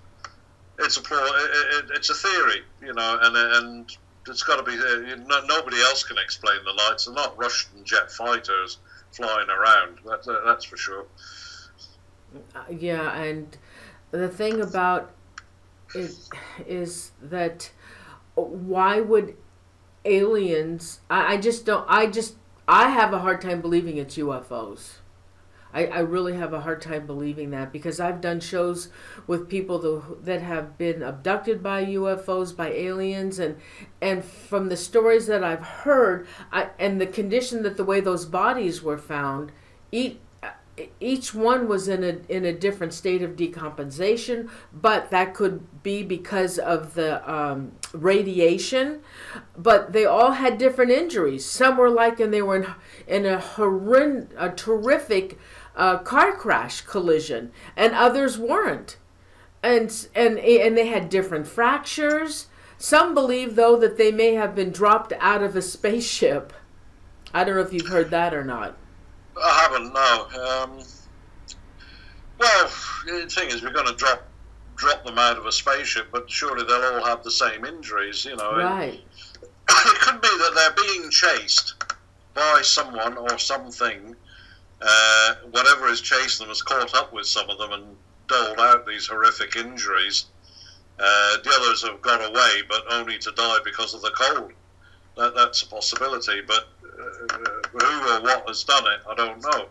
a theory, you know, and it's got to be. Nobody else can explain the lights. They're not Russian jet fighters flying around. That's for sure.
Yeah, and the thing about it is that why would aliens? I have a hard time believing it's UFOs. I really have a hard time believing that, because I've done shows with people that have been abducted by UFOs, by aliens, and from the stories that I've heard, and the condition that the way those bodies were found, each one was in a different state of decomposition, but that could be because of the radiation. But they all had different injuries. Some were and they were in a terrific car crash collision, and others weren't, and they had different fractures. Some believe, though, that they may have been dropped out of a spaceship. I don't know if you've heard that or not.
I haven't, no. Well, the thing is, we're going to drop them out of a spaceship, but surely they'll all have the same injuries, you know.
Right.
It could be that they're being chased by someone or something. Whatever is chasing them has caught up with some of them and doled out these horrific injuries. The others have got away, but only to die because of the cold. That's a possibility, but who or what has done it, I don't know.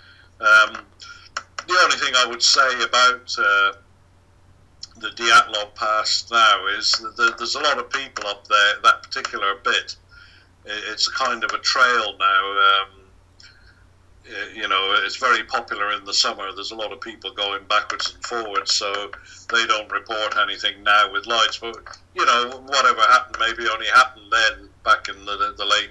The only thing I would say about the Dyatlov Pass now is that there's a lot of people up there, that particular bit. It's a kind of a trail now. You know, it's very popular in the summer. There's a lot of people going backwards and forwards, so they don't report anything now with lights. But, you know, whatever happened maybe only happened then, back in the late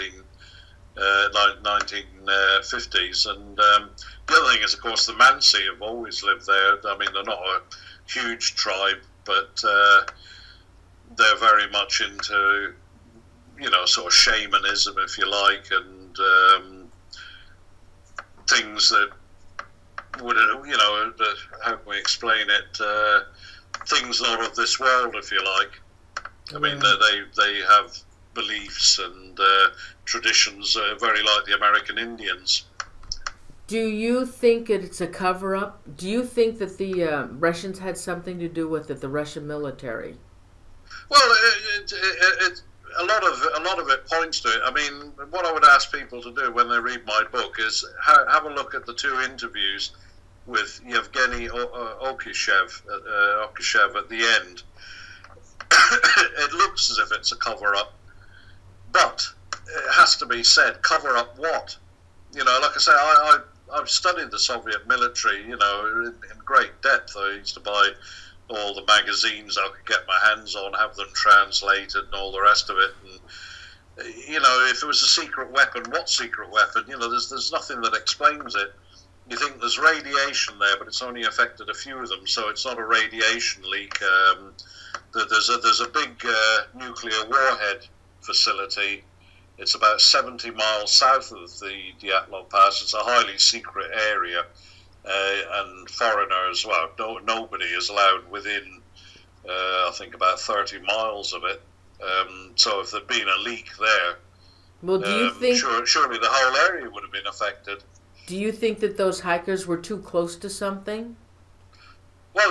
1950s. And the other thing is, of course, the Mansi have always lived there. I mean, they're not a huge tribe, but they're very much into, you know, sort of shamanism, if you like, and things that would, you know, how can we explain it? Things not of this world, if you like. I mean, they have beliefs and traditions very like the American Indians.
Do you think it's a cover-up? Do you think that the Russians had something to do with it, the Russian military?
Well, a lot of it points to it. I mean, what I would ask people to do when they read my book is have a look at the two interviews with Yevgeny Okishev at the end. It looks as if it's a cover-up, but it has to be said, cover-up what? You know, like I say, I've studied the Soviet military, you know, in great depth. I used to buy all the magazines I could get my hands on, have them translated and all the rest of it. And, you know, if it was a secret weapon, what secret weapon? You know, there's nothing that explains it. You think there's radiation there, but it's only affected a few of them, so it's not a radiation leak. There's a big nuclear warhead facility It's about 70 miles south of the Dyatlov Pass. It's a highly secret area, and foreigners, well, nobody is allowed within, I think, about 30 miles of it. So if there'd been a leak there,
well, do you think
surely the whole area would have been affected.
Do you think that those hikers were too close to something?
Well,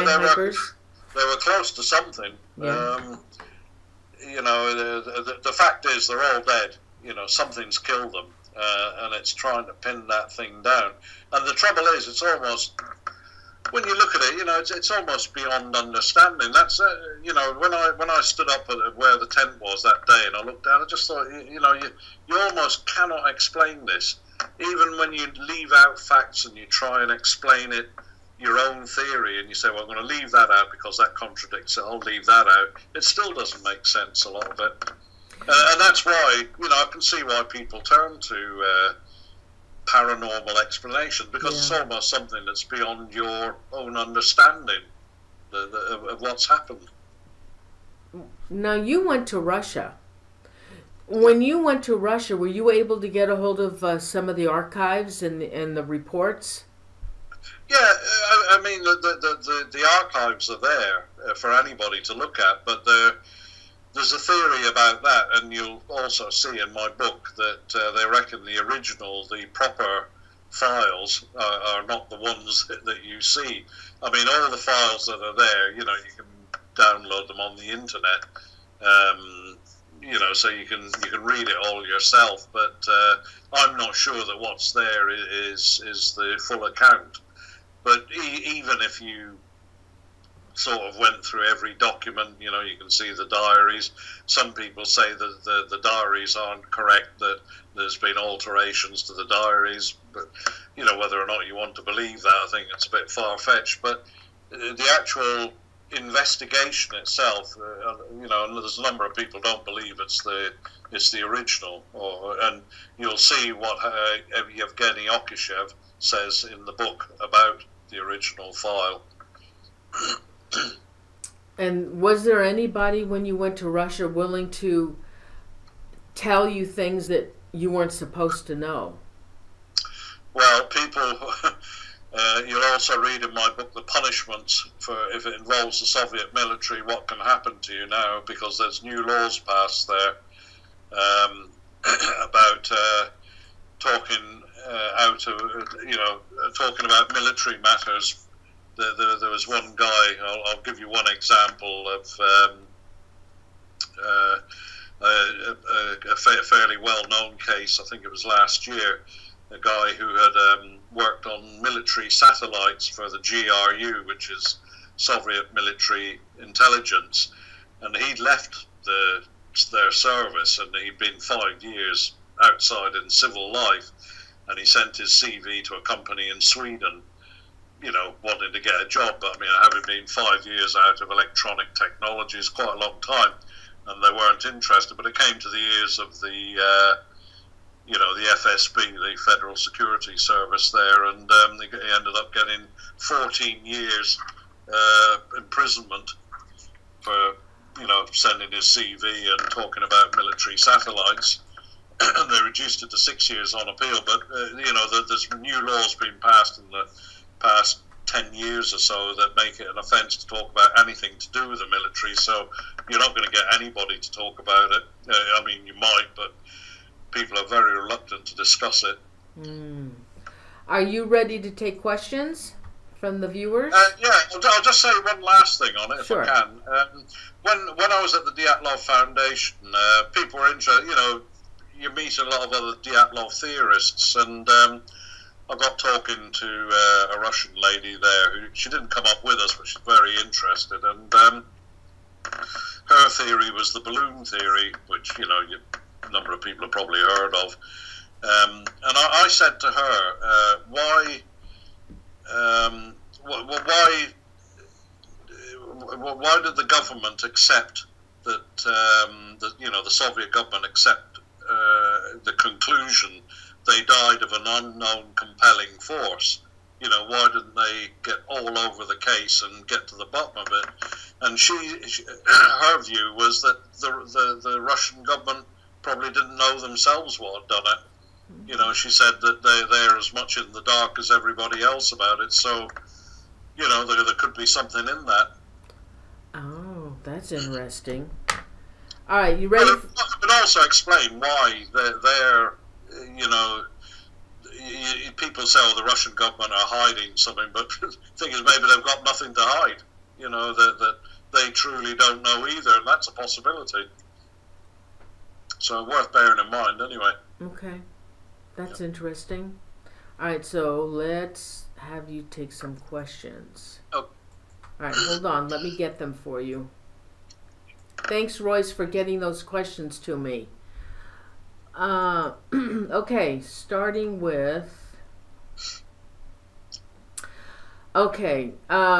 they were close to something.
Yeah.
You know, the fact is they're all dead. You know, something's killed them, and it's trying to pin that thing down. And the trouble is, it's almost, when you look at it, you know, it's almost beyond understanding. That's you know, when I stood up at where the tent was that day, and I looked down, I just thought, you know, you almost cannot explain this. Even when you leave out facts and you try and explain it, your own theory, and you say, well, I'm going to leave that out because that contradicts it, I'll leave that out, it still doesn't make sense, a lot of it. And that's why, you know, I can see why people turn to paranormal explanation, because it's almost something that's beyond your own understanding of what's happened.
Now, you went to Russia. When you went to Russia, were you able to get a hold of some of the archives and the reports?
Yeah, I mean, the archives are there for anybody to look at, but there's a theory about that, and you'll also see in my book that they reckon the original, the proper files are not the ones that you see. I mean, all the files that are there, you know, you can download them on the internet, you know, so you can read it all yourself. But I'm not sure that what's there is the full account. But even if you sort of went through every document, you know, you can see the diaries. Some people say that the diaries aren't correct, that there's been alterations to the diaries. But, you know, whether or not you want to believe that, I think it's a bit far-fetched. But the actual investigation itself, you know, and there's a number of people don't believe it's the original. And you'll see what Yevgeny Okishev says in the book about the original file.
And was there anybody, when you went to Russia, willing to tell you things that you weren't supposed to know?
Well, people, you'll also read in my book the punishments for if it involves the Soviet military, what can happen to you now, because there's new laws passed there about talking out of, you know, talking about military matters. There was one guy, I'll give you one example of a fairly well-known case. I think it was last year, a guy who had worked on military satellites for the GRU, which is Soviet military intelligence, and he'd left their service, and he'd been 5 years outside in civil life, and he sent his CV to a company in Sweden, you know, wanting to get a job. But I mean, having been 5 years out of electronic technology is quite a long time, and they weren't interested. But it came to the ears of the, you know, the FSB, the Federal Security Service there, and he ended up getting 14 years imprisonment for, you know, sending his CV and talking about military satellites. And they reduced it to 6 years on appeal. But you know, there's new laws being passed in the past 10 years or so that make it an offence to talk about anything to do with the military. So you're not going to get anybody to talk about it. I mean, you might, but people are very reluctant to discuss it.
Are you ready to take questions from the viewers?
Yeah, I'll just say one last thing on it, if
Sure.
I can. When I was at the Dyatlov Foundation, people were interested. You know, you meet a lot of other Dyatlov theorists, and I got talking to a Russian lady there who, she didn't come up with us, but she's very interested, and her theory was the balloon theory, which, you know, a number of people have probably heard of. And I said to her, why did the government accept that, you know, the Soviet government accept the conclusion they died of an unknown compelling force? You know, why didn't they get all over the case and get to the bottom of it? And her view was that the Russian government probably didn't know themselves what had done it. You know, she said that they're as much in the dark as everybody else about it. So, you know, there could be something in that.
Oh, that's interesting. All right, you ready?
But it would also explain why they're you know, people say, oh, the Russian government are hiding something, but the thing is, maybe they've got nothing to hide. You know, that they truly don't know either, and that's a possibility. So worth bearing in mind, anyway.
Okay, that's interesting. All right, so let's have you take some questions.
Oh.
All right, hold on. Let me get them for you. Thanks, Royce, for getting those questions to me. Okay, starting with... Okay,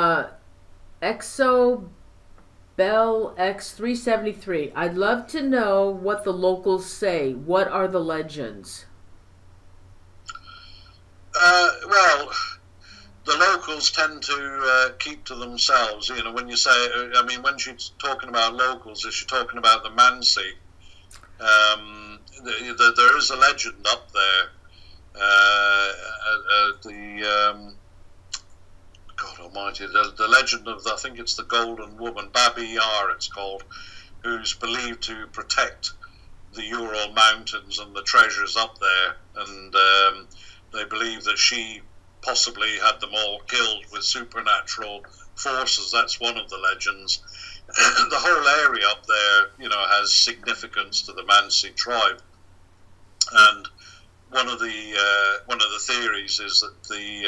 Exo Bell X373. I'd love to know what the locals say. What are the legends?
Well, the locals tend to keep to themselves. You know, when you say, I mean, when she's talking about locals, is she talking about the Mansi? There is a legend up there. God Almighty, the legend of I think it's the Golden Woman, Babi Yar, it's called, who's believed to protect the Ural Mountains and the treasures up there, and they believe that she possibly had them all killed with supernatural forces. That's one of the legends. The whole area up there, you know, has significance to the Mansi tribe, and one of the theories is that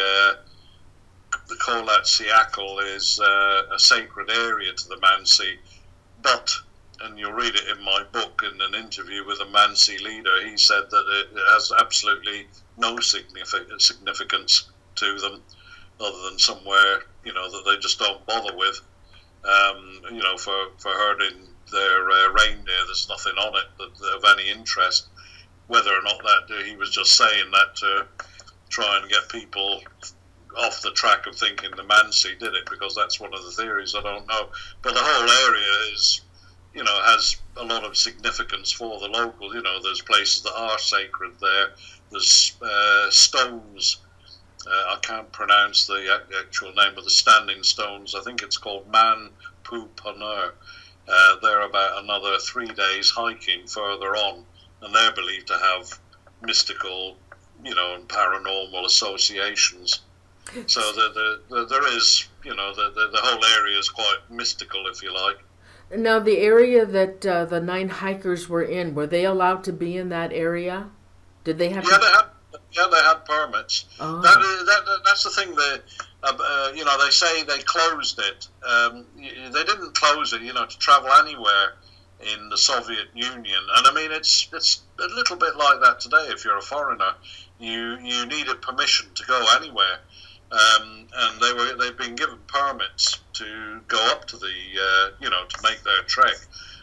the Kholat Syakhl is a sacred area to the Mansi, but, and you'll read it in my book, in an interview with a Mansi leader, he said that it has absolutely no significance to them, other than somewhere, you know, that they just don't bother with. You know, for herding their reindeer, there's nothing on it of any interest. Whether or not that he was just saying that to try and get people off the track of thinking the Mansi did it, because that's one of the theories, I don't know. But the whole area is, you know, has a lot of significance for the local. You know, there's places that are sacred there. There's stones. I can't pronounce the actual name of the standing stones. I think it's called Man Pu Paner. They're about another 3 days hiking further on, and they're believed to have mystical, you know, and paranormal associations. So there is, you know, the whole area is quite mystical, if you like.
Now, the area that the 9 hikers were in, were they allowed to be in that area? Did they have?
Yeah, they had permits.
Oh.
That's the thing. You know, they say they closed it. They didn't close it, you know, to travel anywhere in the Soviet Union. And I mean, it's a little bit like that today. If you're a foreigner, you needed permission to go anywhere. And they've been given permits to go up to the you know, to make their trek.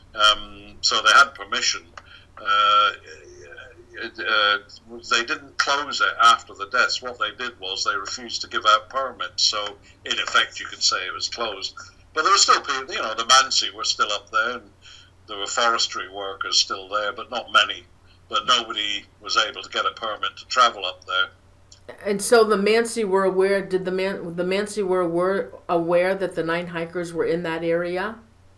So they had permission. They didn't close it after the deaths. What they did was they refused to give out permits. So in effect, you could say it was closed. But there were still people. You know, the Mansi were still up there, and there were forestry workers still there, but not many. But nobody was able to get a permit to travel up there.
And so the Mansi were aware. Did the Mansi were aware that the 9 hikers were in that area?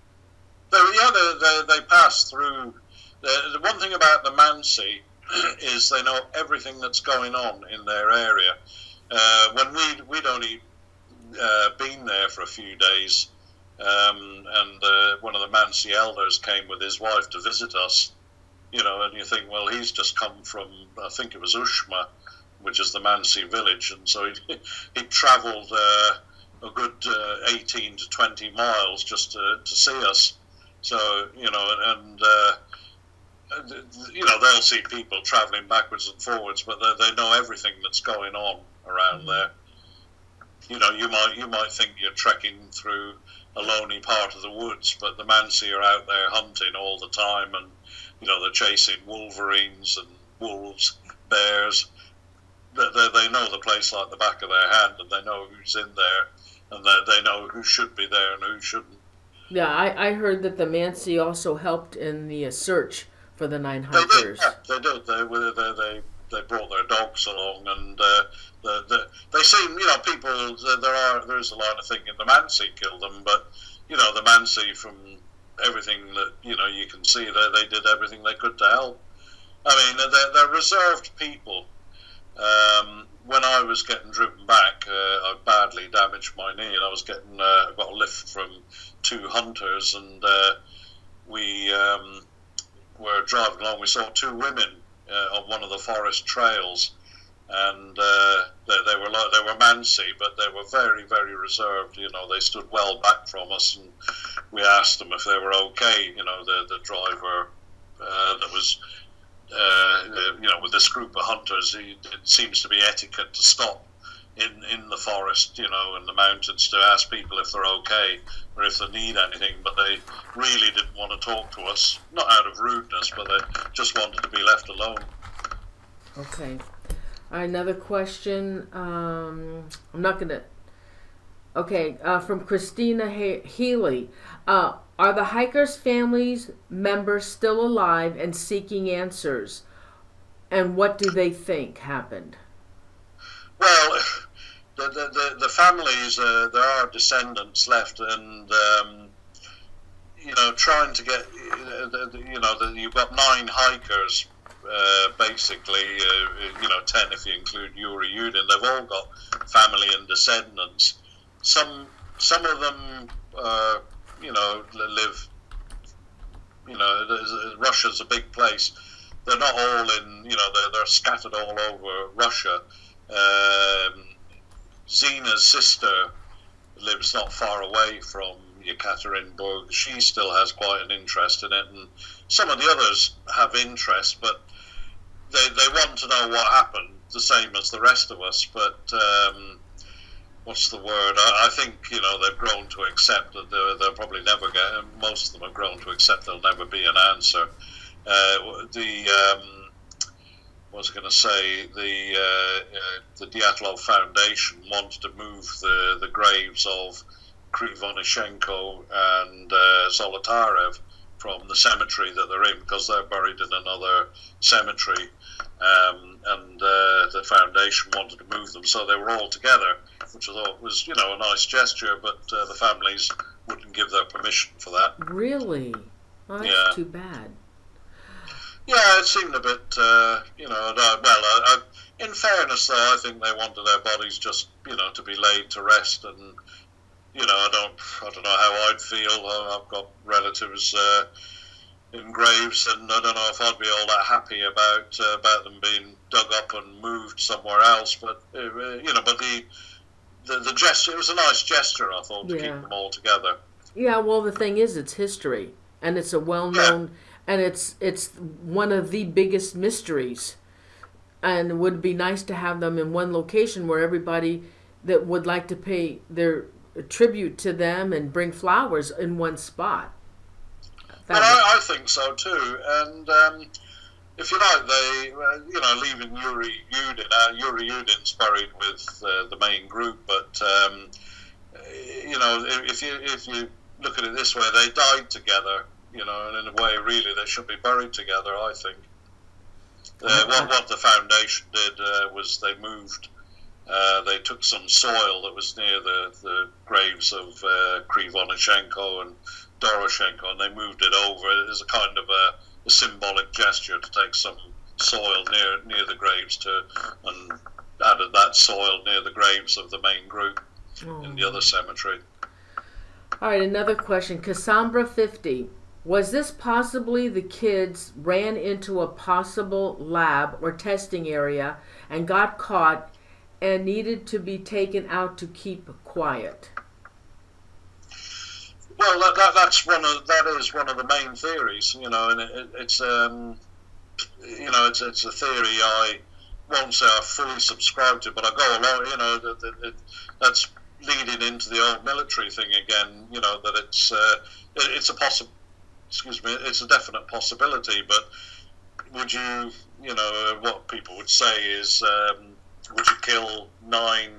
They passed through. The one thing about the Mansi is they know everything that's going on in their area. When we'd only been there for a few days, and one of the Mansi elders came with his wife to visit us. You know, and you think, well, he's just come from, I think it was Ushma, which is the Mansi village, and so he travelled a good 18 to 20 miles just to see us. So, you know, and you know, they'll see people travelling backwards and forwards, but they know everything that's going on around there. You know, you might think you're trekking through a lonely part of the woods, but the Mansi are out there hunting all the time, and you know, they're chasing wolverines and wolves, bears. They know the place like the back of their hand, and they know who's in there, and they know who should be there and who shouldn't.
Yeah, I heard that the Mansi also helped in the search for the 9
They did,
hikers.
yeah, they did. They brought their dogs along, and they seem, people. There is a line of thinking the Mansi killed them, but the Mansi, from everything that you can see, they did everything they could to help. I mean, they're reserved people. When I was getting driven back, I badly damaged my knee, and I got a lift from 2 hunters, and we were driving along. We saw 2 women on one of the forest trails, and they were Mansi, but they were very, very reserved. They stood well back from us, and we asked them if they were okay. The driver that was. With this group of hunters, it seems to be etiquette to stop in the forest, in the mountains, to ask people if they're okay or if they need anything. But they really didn't want to talk to us, not out of rudeness, but they just wanted to be left alone.
Okay. Another question. I'm not going to... Okay, from Christina Healy. Are the hikers' families members still alive and seeking answers? And what do they think happened?
Well, the families, there are descendants left, and trying to get, you've got 9 hikers, basically, 10 if you include Yuri Yudin. They've all got family and descendants. Some of them, live. Russia's a big place. They're not all in. They're scattered all over Russia. Zena's sister lives not far away from Yekaterinburg. She still has quite an interest in it, and some of the others have interest, but they want to know what happened, the same as the rest of us. But what's the word? I think they've grown to accept that they'll probably never get. Most of them have grown to accept there'll never be an answer. What was I going to say? The Dyatlov Foundation wanted to move the graves of Krivonychenko and Zolotarev from the cemetery that they're in, because they're buried in another cemetery, and the foundation wanted to move them, so they were all together, which I thought was a nice gesture, but the families wouldn't give their permission for that.
Really? Oh, that's
Yeah.
too bad.
Yeah, it seemed a bit, in fairness though, I think they wanted their bodies just, to be laid to rest, and, I don't know how I'd feel. I've got relatives in graves, and I don't know if I'd be all that happy about them being dug up and moved somewhere else, but, but the gesture, it was a nice gesture, I thought, to keep them all together.
Yeah, well, the thing is, it's history, and it's a well-known... And it's one of the biggest mysteries, and it would be nice to have them in one location where everybody that would like to pay their tribute to them and bring flowers in one spot.
Well, I think so too. And if you like, they leaving Yuri Yudin. Yuri Yudin's buried with the main group, but if you look at it this way, they died together. And in a way, really, they should be buried together, I think. What the foundation did was they moved, they took some soil that was near the graves of Krivonychenko and Doroshenko, and they moved it over as a kind of a symbolic gesture to take some soil near the graves and added that soil near the graves of the main group in the other cemetery.
All right, another question. Cassandra 50. Was this possibly the kids ran into a possible lab or testing area and got caught and needed to be taken out to keep quiet?
Well, that is one of the main theories, and it's it's a theory I won't say I fully subscribe to, but I go along. That's leading into the old military thing again. That it's a possible. It's a definite possibility, but would you, what people would say is, would you kill 9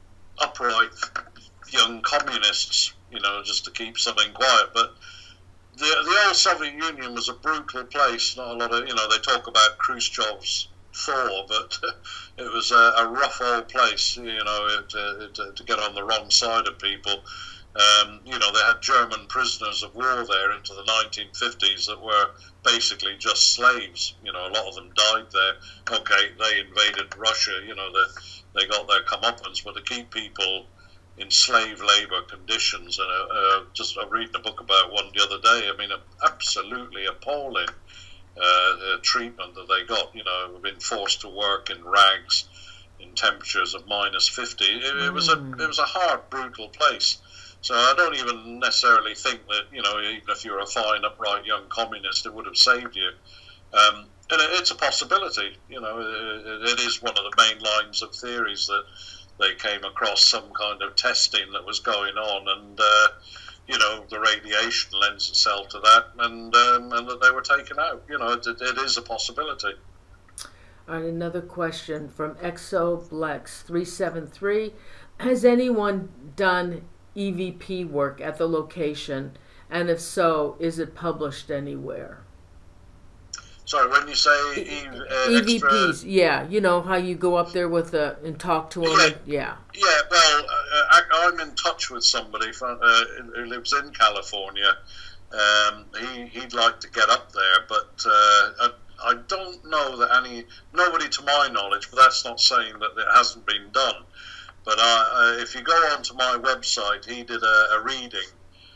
upright young communists, just to keep something quiet? But the old Soviet Union was a brutal place. Not a lot of, they talk about Khrushchev's thaw, but it was a rough old place, to get on the wrong side of people. They had German prisoners of war there into the 1950s that were basically just slaves. A lot of them died there. Okay, they invaded Russia, they got their comeuppance, but to keep people in slave labor conditions, and just reading a book about one the other day, I mean, absolutely appalling treatment that they got, being forced to work in rags in temperatures of -50. It was a hard, brutal place. So I don't even necessarily think that, even if you're a fine, upright young communist, it would have saved you. And it's a possibility. It is one of the main lines of theories that they came across some kind of testing that was going on, and the radiation lends itself to that, and that they were taken out. It is a possibility.
All right, another question from ExoBlex373. Has anyone done EVP work at the location, and if so, is it published anywhere?
Sorry, when you say
EVPs, yeah, how you go up there with and talk to them. Yeah.
Yeah. Well, I'm in touch with somebody who lives in California. He'd like to get up there, but I don't know that nobody to my knowledge. But that's not saying that it hasn't been done. But if you go onto my website, he did a reading.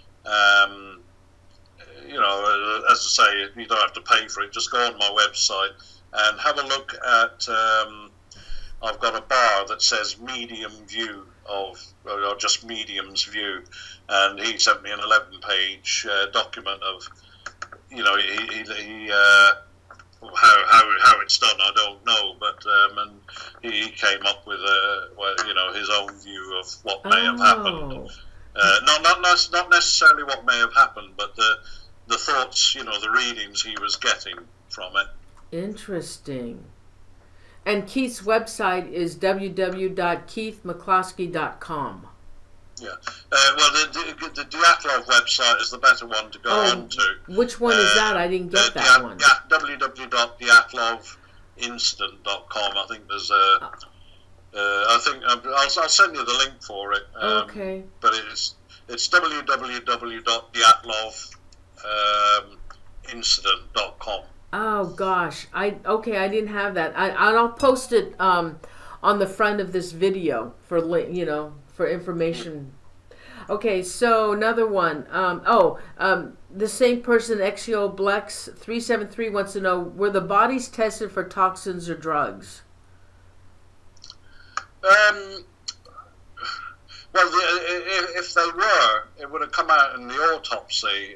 As I say, you don't have to pay for it. Just go on my website and have a look at. I've got a bar that says medium view or just medium's view, and he sent me an 11-page document of, how it's done. I don't know, but and he came up with his own view of what may have happened. Not necessarily what may have happened, but the thoughts, the readings he was getting from it.
Interesting. And Keith's website is www.keithmccloskey.com.
Yeah. Well, the Dyatlov website is the better one to go on to.
Which one is that? I didn't get that one.
www.dyatlovincident.com. I think there's a... I'll send you the link for it.
Okay.
But it's www.dyatlov.incident.com.
Oh gosh, I didn't have that. I'll post it on the front of this video for for information. Okay, so another one. The same person, ExoBlex373, wants to know: were the bodies tested for toxins or drugs?
Well, if they were, it would have come out in the autopsy.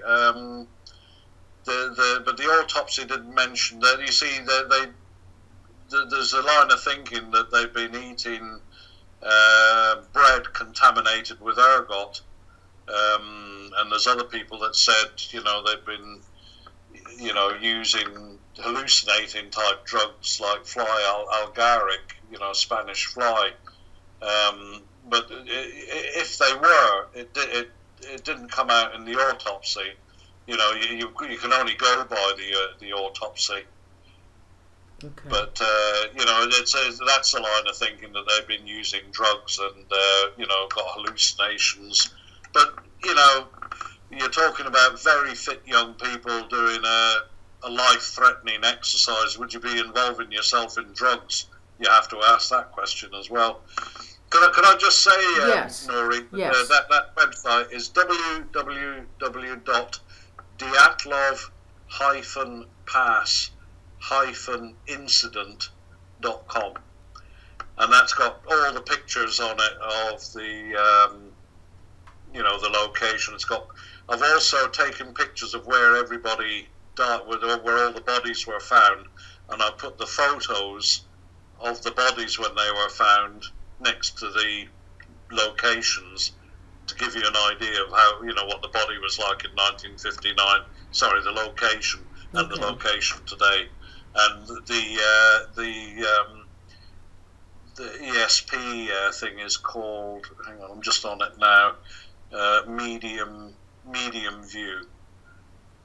But the autopsy didn't mention that. You see, there's a line of thinking that they've been eating bread contaminated with ergot, and there's other people that said, they've been, using hallucinating type drugs like fly algaric, Spanish fly. But if they were, it didn't come out in the autopsy. You can only go by the autopsy.
Okay.
But that's a line of thinking that they've been using drugs and got hallucinations. But you're talking about very fit young people doing a life-threatening exercise. Would you be involving yourself in drugs? You have to ask that question as well. Could I just say,
yes.
Nori,
yes.
That website is www.Dyatlov-Pass-Incident.com, and that's got all the pictures on it of the the location. I've also taken pictures of where everybody died, where all the bodies were found, and I put the photos of the bodies when they were found next to the locations to give you an idea of how, what the body was like in 1959. Sorry, the location and the location today. And the ESP thing is called, hang on, I'm just on it now, medium view.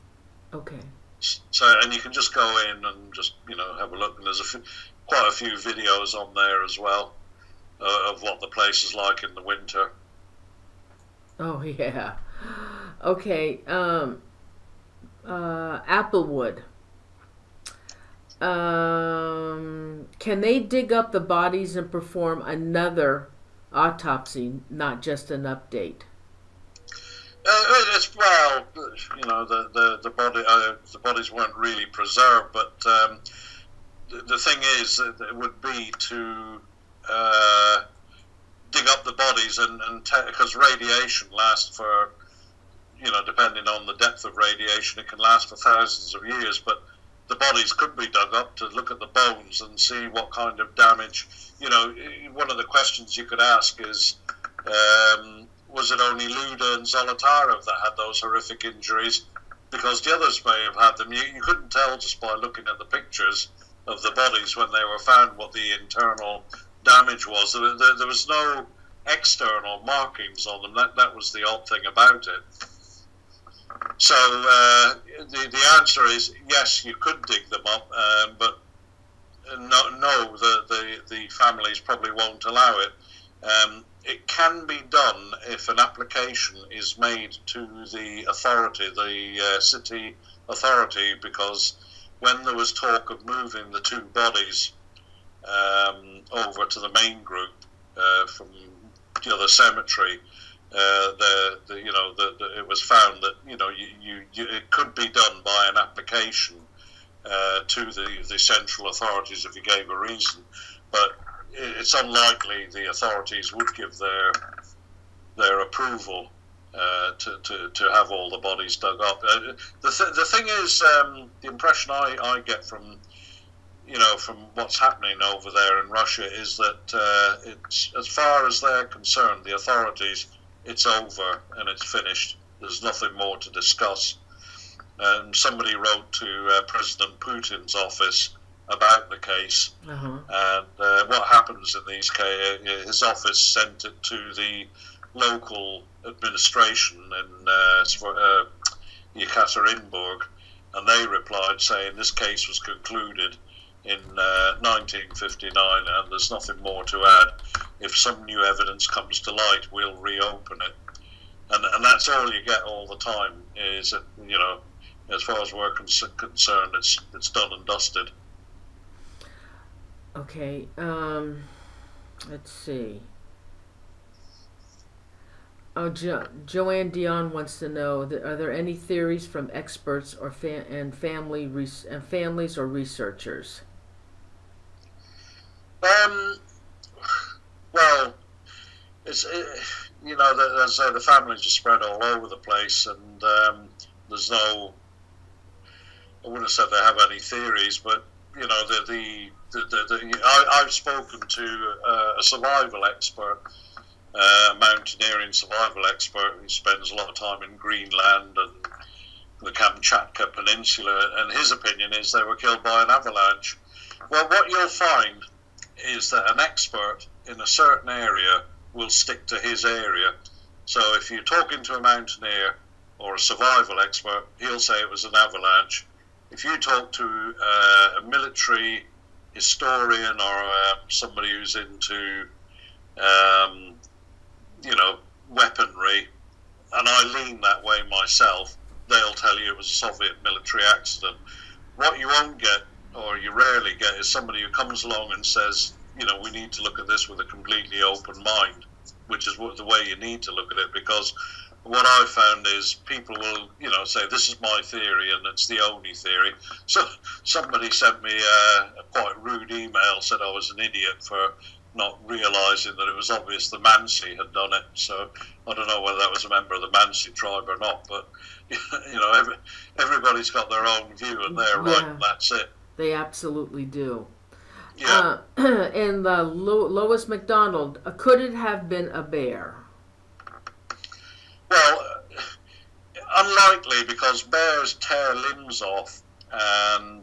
Okay.
So, and you can just go in and just, have a look. And there's quite a few videos on there as well of what the place is like in the winter.
Oh yeah. Okay. Applewood. Can they dig up the bodies and perform another autopsy, not just an update?
The bodies weren't really preserved, but the thing is that it would be to dig up the bodies and because radiation lasts for, depending on the depth of radiation, it can last for thousands of years, but the bodies could be dug up to look at the bones and see what kind of damage. One of the questions you could ask is, was it only Luda and Zolotarev that had those horrific injuries? Because the others may have had them. You couldn't tell just by looking at the pictures of the bodies when they were found what the internal damage was. There was no external markings on them. That was the odd thing about it. So the answer is yes, you could dig them up, but no, the families probably won't allow it. It can be done if an application is made to the authority, the city authority, because when there was talk of moving the two bodies over to the main group from the other cemetery, it was found that it could be done by an application to the central authorities if you gave a reason, but it's unlikely the authorities would give their approval to have all the bodies dug up. The thing is, the impression I get from what's happening over there in Russia is that it's, as far as they're concerned, the authorities, it's over and it's finished. There's nothing more to discuss. And somebody wrote to President Putin's office about the case, and what happens in these cases, his office sent it to the local administration in Yekaterinburg, and they replied saying this case was concluded in 1959 and there's nothing more to add. If some new evidence comes to light, we'll reopen it. And that's all you get all the time, is that, as far as we're concerned, it's done and dusted.
Okay, let's see. Oh, Joanne Dion wants to know: are there any theories from experts or families or researchers?
Well, the families are spread all over the place, and there's no. I wouldn't have said they have any theories, but I've spoken to a survival expert, a mountaineering survival expert who spends a lot of time in Greenland and the Kamchatka Peninsula, and his opinion is they were killed by an avalanche. Well, what you'll find is that an expert in a certain area will stick to his area. So if you're talking to a mountaineer or a survival expert, he'll say it was an avalanche. If you talk to a military historian or somebody who's into, weaponry, and I lean that way myself, they'll tell you it was a Soviet military accident. What you won't get, or you rarely get, is somebody who comes along and says, we need to look at this with a completely open mind, which is the way you need to look at it, because what I found is people will, say, this is my theory and it's the only theory. So somebody sent me a quite rude email, said I was an idiot for not realising that it was obvious the Mansi had done it. So I don't know whether that was a member of the Mansi tribe or not, but, everybody's got their own view and they're right, and that's it.
They absolutely do.
Yeah.
And Lois McDonald, could it have been a bear?
Well, unlikely, because bears tear limbs off, and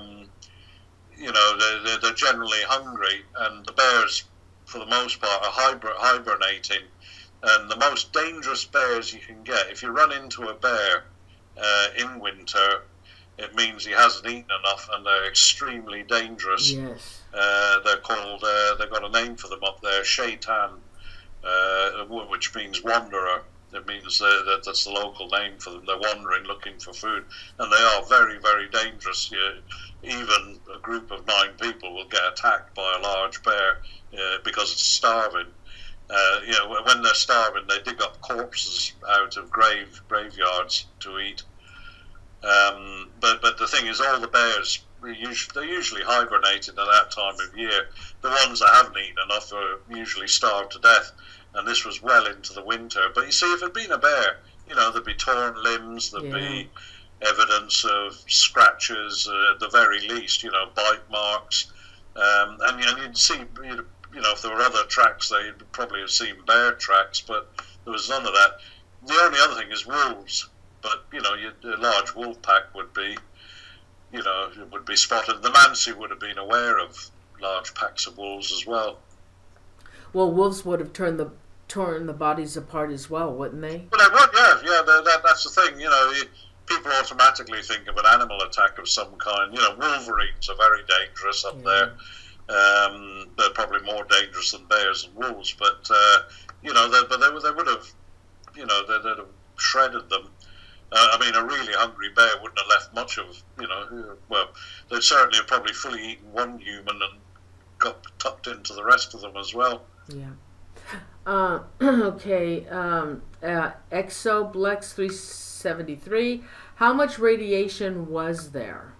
they're generally hungry, and the bears, for the most part, are hibernating. And the most dangerous bears you can get, if you run into a bear in winter, it means he hasn't eaten enough, and they're extremely dangerous.
Yes.
They're called, they've got a name for them up there, shaitan, which means wanderer. It means that's the local name for them. They're wandering, looking for food, and they are very, very dangerous. Even a group of 9 people will get attacked by a large bear because it's starving. When they're starving, they dig up corpses out of graveyards to eat. But the thing is, all the bears, they're usually hibernating at that time of year. The ones that haven't eaten enough are usually starved to death, and this was well into the winter. But you see, if it had been a bear, there'd be torn limbs, there'd be evidence of scratches, at the very least, bite marks, and you'd see, if there were other tracks, they'd probably have seen bear tracks, but there was none of that. The only other thing is wolves. But a large wolf pack would be, would be spotted. The Mansi would have been aware of large packs of wolves as well.
Well, wolves would have torn the bodies apart as well, wouldn't they?
Well, they would, yeah. That's the thing. People automatically think of an animal attack of some kind. Wolverines are very dangerous up there. They're probably more dangerous than bears and wolves. But they would have, they'd have shredded them. A really hungry bear wouldn't have left much of, they'd certainly have probably fully eaten one human and got tucked into the rest of them as well.
Yeah. Okay. Exoblex 373. How much radiation was there?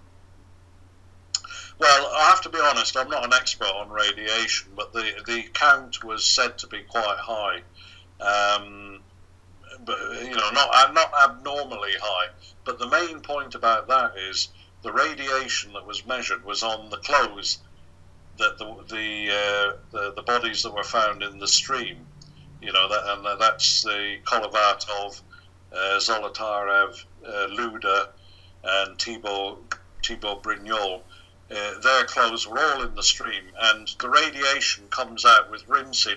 Well, I have to be honest, I'm not an expert on radiation, but the count was said to be quite high. But not abnormally high. But the main point about that is the radiation that was measured was on the clothes that the bodies that were found in the stream. That's the Kholat Zolotarev, Luda, and Thibaut Brignol. Their clothes were all in the stream, and the radiation comes out with rinsing.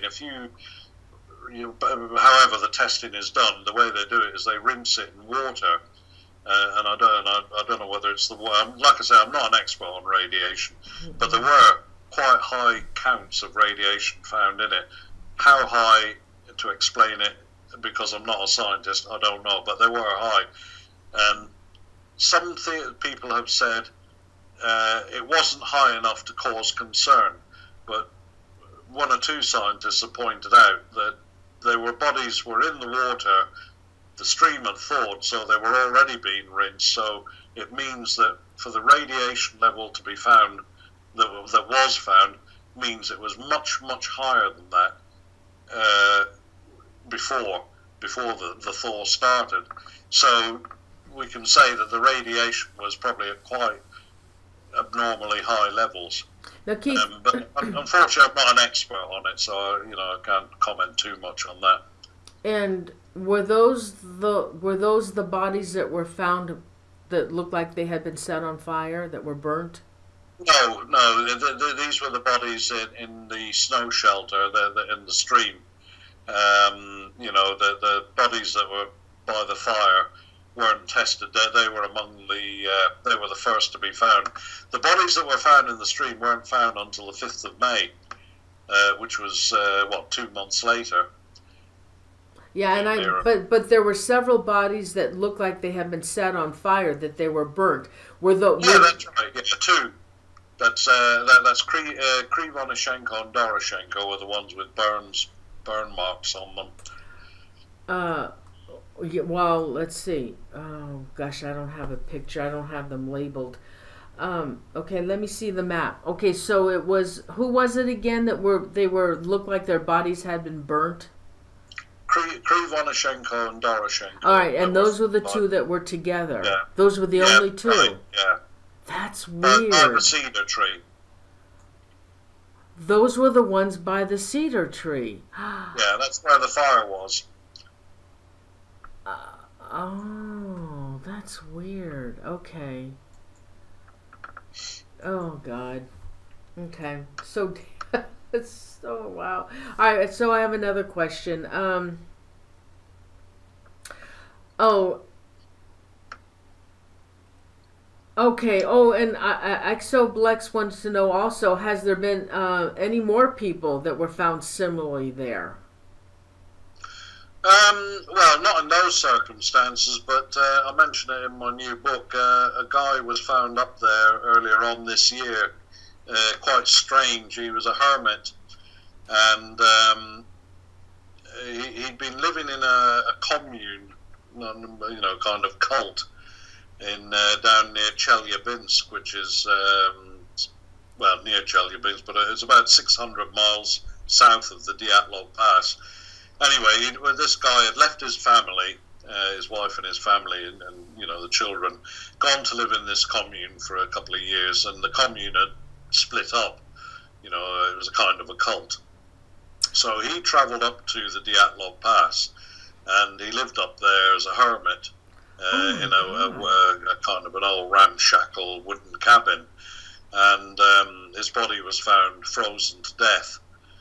However the testing is done, the way they do it is they rinse it in water, and I don't know whether it's the water. Like I say, I'm not an expert on radiation, but there were quite high counts of radiation found in it. How high, to explain it, because I'm not a scientist, I don't know, but they were high. And some people have said it wasn't high enough to cause concern, but 1 or 2 scientists have pointed out that bodies were in the water, the stream had thawed, so they were already being rinsed. So it means that for the radiation level to be found, that was found, means it was much, much higher than that before the thaw started. So we can say that the radiation was probably at quite abnormally high levels.
Now, Keith,
but unfortunately, I'm not an expert on it, so I can't comment too much on that.
And were those the bodies that were found that looked like they had been set on fire, that were burnt?
No. These were the bodies in the snow shelter, in the stream. The bodies that were by the fire weren't tested. They were among they were the first to be found. The bodies that were found in the stream weren't found until the 5th of May, which was 2 months later.
Yeah, but there were several bodies that looked like they had been set on fire, that they were burnt.
That's right. Yeah, 2. That's Krivonishenko and Doroshenko were the ones with burn marks on them.
Well, let's see. Oh gosh, I don't have a picture. I don't have them labeled. Okay, let me see the map. Okay, so it was, who was it again that looked like their bodies had been burnt?
Krivonishenko and Doroshenko.
All right, and those were the 2 that were together. Yeah. Those were the only 2.
Right, yeah.
That's weird.
By the cedar tree.
Those were the ones by the cedar tree.
Yeah, that's where the fire was.
Oh, that's weird. Okay. Oh, God. Okay. So, wow. All right, so I have another question. Okay. Oh, and Exoblex wants to know also, has there been any more people that were found similarly there?
Well, not in those circumstances, but I mentioned it in my new book. A guy was found up there earlier on this year, quite strange. He was a hermit, and he'd been living in a commune, kind of cult, in down near Chelyabinsk, which is well, near Chelyabinsk, but it's about 600 miles south of the Dyatlov Pass. Anyway, this guy had left his family, his wife and his family, and the children, gone to live in this commune for a couple of years, and the commune had split up. It was a kind of a cult. So he travelled up to the Dyatlov Pass, and he lived up there as a hermit, in a kind of an old ramshackle wooden cabin, and his body was found frozen to death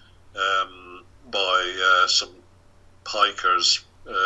by some hikers.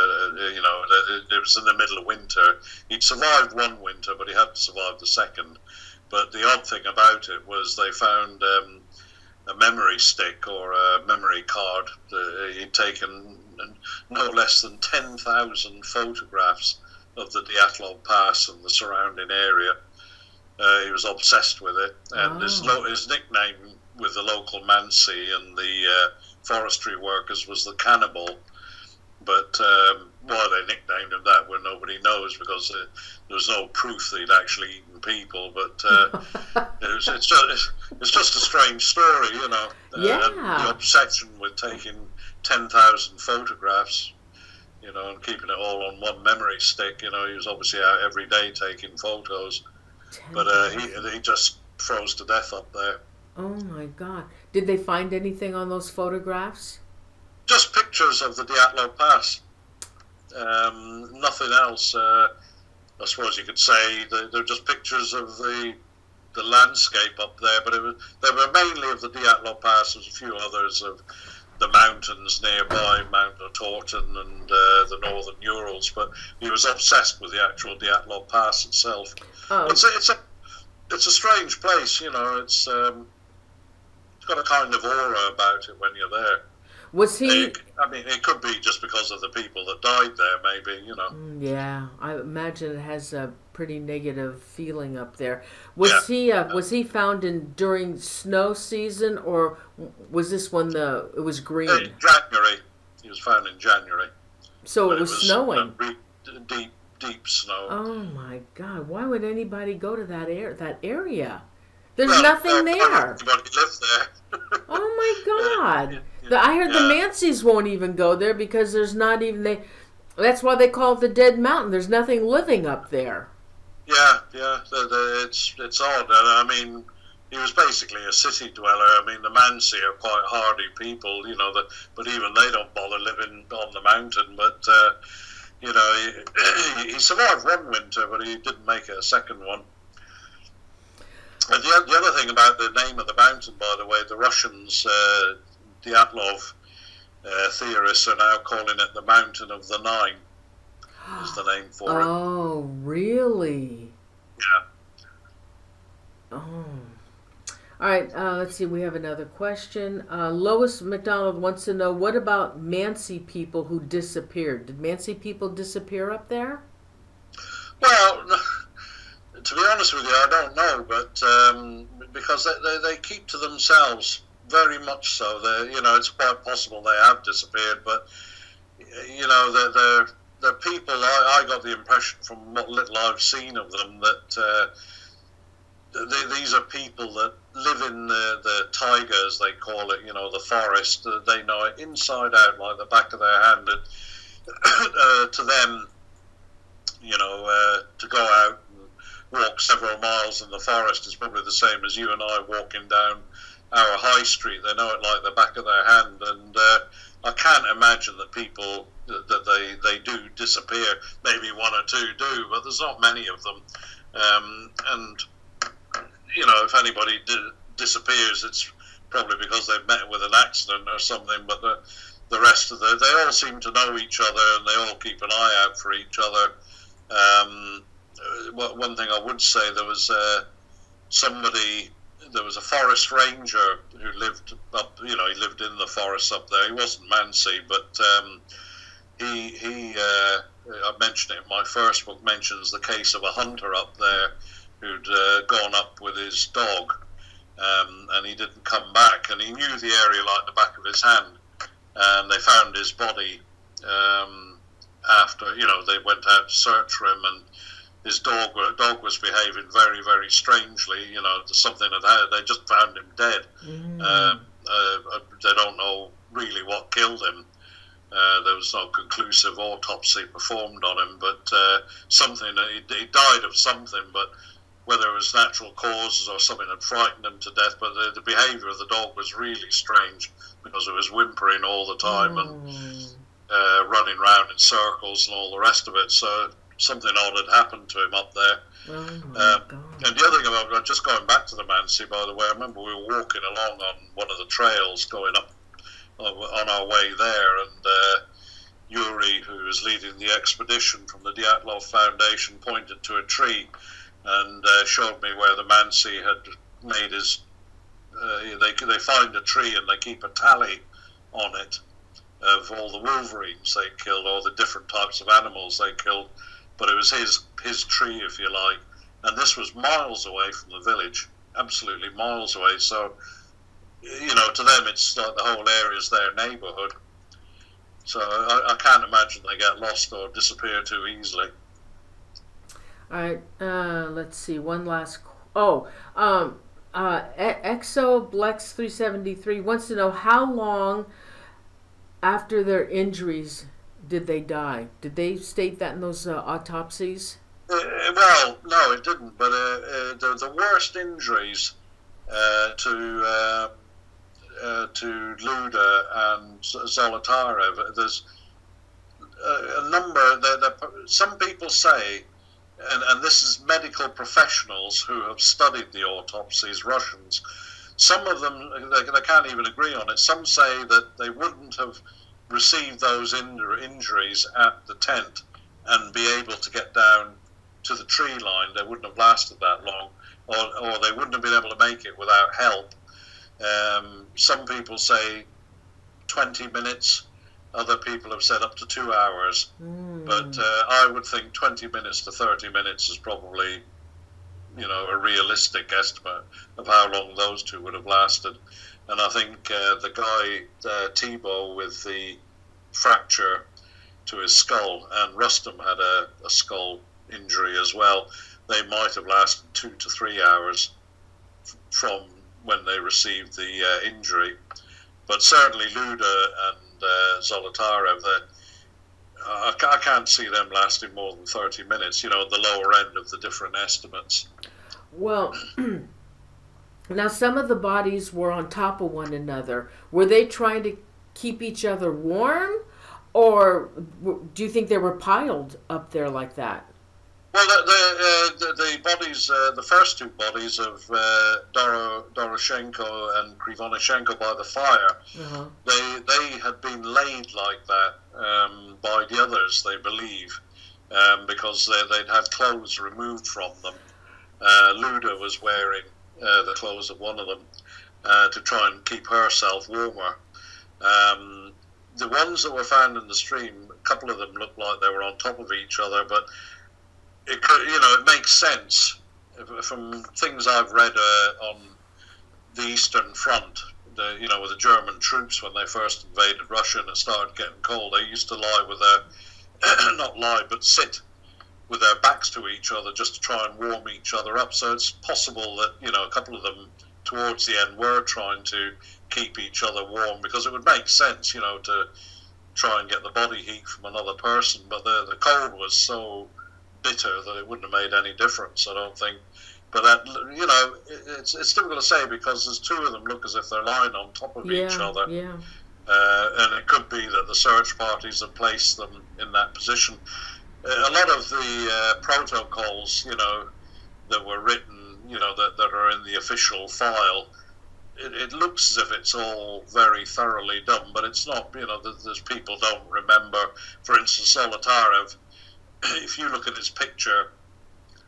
It was in the middle of winter. He'd survived one winter, but he hadn't survived the second. But the odd thing about it was they found a memory stick or a memory card. He'd taken no less than 10,000 photographs of the Dyatlov Pass and the surrounding area. He was obsessed with it, and his nickname with the local Mansi and the forestry workers was the Cannibal. But why they nicknamed him that, well, nobody knows, because there was no proof that he'd actually eaten people. But it's just a strange story,
Yeah.
The obsession with taking 10,000 photographs, and keeping it all on one memory stick. He was obviously out every day taking photos, but he just froze to death up there.
Oh my God! Did they find anything on those photographs?
Just pictures of the Dyatlov Pass. Nothing else. I suppose you could say they're just pictures of the landscape up there, but they were mainly of the Dyatlov Pass. There's a few others of the mountains nearby, Mount Otorten and the northern Urals. But he was obsessed with the actual Dyatlov Pass itself.
Oh.
It's a strange place, It's got a kind of aura about it when you're there.
Was he?
It could be just because of the people that died there, maybe,
Yeah, I imagine it has a pretty negative feeling up there. Was he found during snow season, or was this when it was green?
In January. He was found in January.
So it was snowing.
Deep snow.
Oh my God! Why would anybody go to that area? There's nothing there.
Everybody lived there.
Oh my God! I heard the Mansies won't even go there because there's not even that's why they call it the Dead Mountain. There's nothing living up there.
Yeah. It's odd. He was basically a city dweller. The Mansi are quite hardy people, but even they don't bother living on the mountain. But he survived one winter, but he didn't make it a second one. And the other thing about the name of the mountain, by the way, the Russians, Dyatlov theorists, are now calling it the Mountain of the Nine, is the name for it.
Oh, really?
Yeah.
Oh. All right, let's see, we have another question. Lois McDonald wants to know, what about Mansi people who disappeared? Did Mansi people disappear up there?
Well, to be honest with you, I don't know, but because they keep to themselves, very much so. It's quite possible they have disappeared, but they're people. I got the impression from what little I've seen of them that these are people that live in the taiga, as they call it, the forest. They know it inside out like the back of their hand. And to them, to go out and walk several miles in the forest is probably the same as you and I walking down our high street. They know it like the back of their hand, and I can't imagine that people that they do disappear. Maybe one or two do, but there's not many of them. And if anybody disappears, it's probably because they've met with an accident or something. But the rest of they all seem to know each other, and they all keep an eye out for each other. one thing I would say, there was there was a forest ranger who lived up, he lived in the forest up there. He wasn't Mansi, but I mentioned it in my first book, mentions the case of a hunter up there who'd gone up with his dog, and he didn't come back, and he knew the area like the back of his hand, and they found his body after, they went out to search for him, and his dog was behaving very, very strangely. Something they just found him dead. They don't know really what killed him. There was no conclusive autopsy performed on him, but he died of something, but whether it was natural causes or something had frightened him to death. But the behaviour of the dog was really strange, because it was whimpering all the time and running around in circles and all the rest of it. So something odd had happened to him up there. And the other thing about, just going back to the Mansi, by the way, I remember we were walking along on one of the trails going up on our way there, and Yuri, who was leading the expedition from the Dyatlov Foundation, pointed to a tree and showed me where the Mansi had made his. They find a tree and they keep a tally on it of all the wolverines they killed, all the different types of animals they killed. But it was his tree, if you like, and this was miles away from the village, absolutely miles away. So, to them it's like the whole area's their neighbourhood. So I can't imagine they get lost or disappear too easily.
All right, let's see. One last. Exoblex 373 wants to know how long after their injuries did they die? Did they state that in those autopsies?
Well, no, it didn't. But the worst injuries to Luda and Zolotarev, there's a number. Some people say, and this is medical professionals who have studied the autopsies, Russians. Some of them, they can't even agree on it. Some say that they wouldn't have received those injuries at the tent and be able to get down to the tree line. They wouldn't have lasted that long, or they wouldn't have been able to make it without help. Some people say 20 minutes. Other people have said up to 2 hours. But I would think 20 minutes to 30 minutes is probably, a realistic estimate of how long those two would have lasted. And I think the guy, Thibault, with the fracture to his skull, and Rustam had a skull injury as well, they might have lasted 2 to 3 hours from when they received the injury. But certainly Luda and Zolotarev, I can't see them lasting more than 30 minutes, the lower end of the different estimates.
Well, now some of the bodies were on top of one another. Were they trying to keep each other warm, or do you think they were piled up there like that?
Well, the bodies, the first two bodies of Doroshenko and Krivonyshenko by the fire, they had been laid like that by the others, they believe, because they'd had clothes removed from them. Luda was wearing the clothes of one of them to try and keep herself warmer. The ones that were found in the stream, a couple of them looked like they were on top of each other, but it makes sense from things I've read on the Eastern Front. With the German troops, when they first invaded Russia and it started getting cold, they used to lie with their sit with their backs to each other just to try and warm each other up. So it's possible that a couple of them towards the end were trying to keep each other warm, because it would make sense, to try and get the body heat from another person. But the cold was so bitter that it wouldn't have made any difference, I don't think. But that, it's difficult to say, because there's two of them look as if they're lying on top of each other.
Yeah.
And it could be that the search parties have placed them in that position. A lot of the protocols, that were written, that are in the official file, it looks as if it's all very thoroughly done, but it's not. There's people don't remember. For instance, Zolotarev, if you look at his picture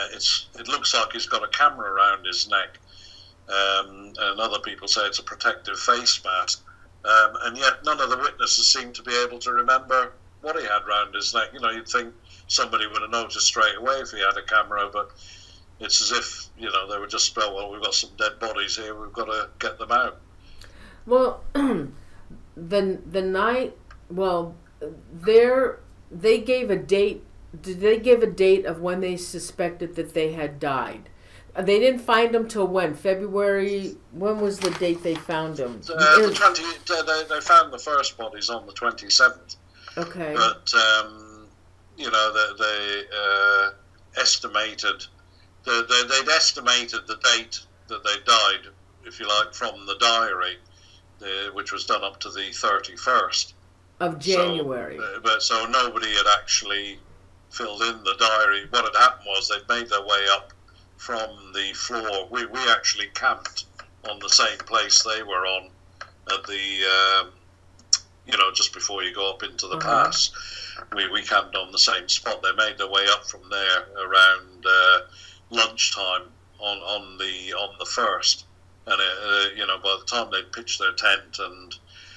it looks like he's got a camera around his neck, and other people say it's a protective face mask, and yet none of the witnesses seem to be able to remember what he had around his neck. You know, you'd think somebody would have noticed straight away if he had a camera, but it's as if, you know, they were just, oh, well, we've got some dead bodies here, we've got to get them out.
Well, the night, well, they gave a date. Did they give a date of when they suspected that they had died? They didn't find them till when? February? When was the date they found them?
They found the first bodies on the 27th.
Okay.
But, you know, they estimated, they'd estimated the date that they died, if you like, from the diary, which was done up to the 31st.
Of January.
So nobody had actually filled in the diary. What had happened was they'd made their way up from the floor. We actually camped on the same place they were on at the, you know, just before you go up into the pass. We camped on the same spot. They made their way up from there around lunchtime on the 1st. And, you know, by the time they'd pitched their tent and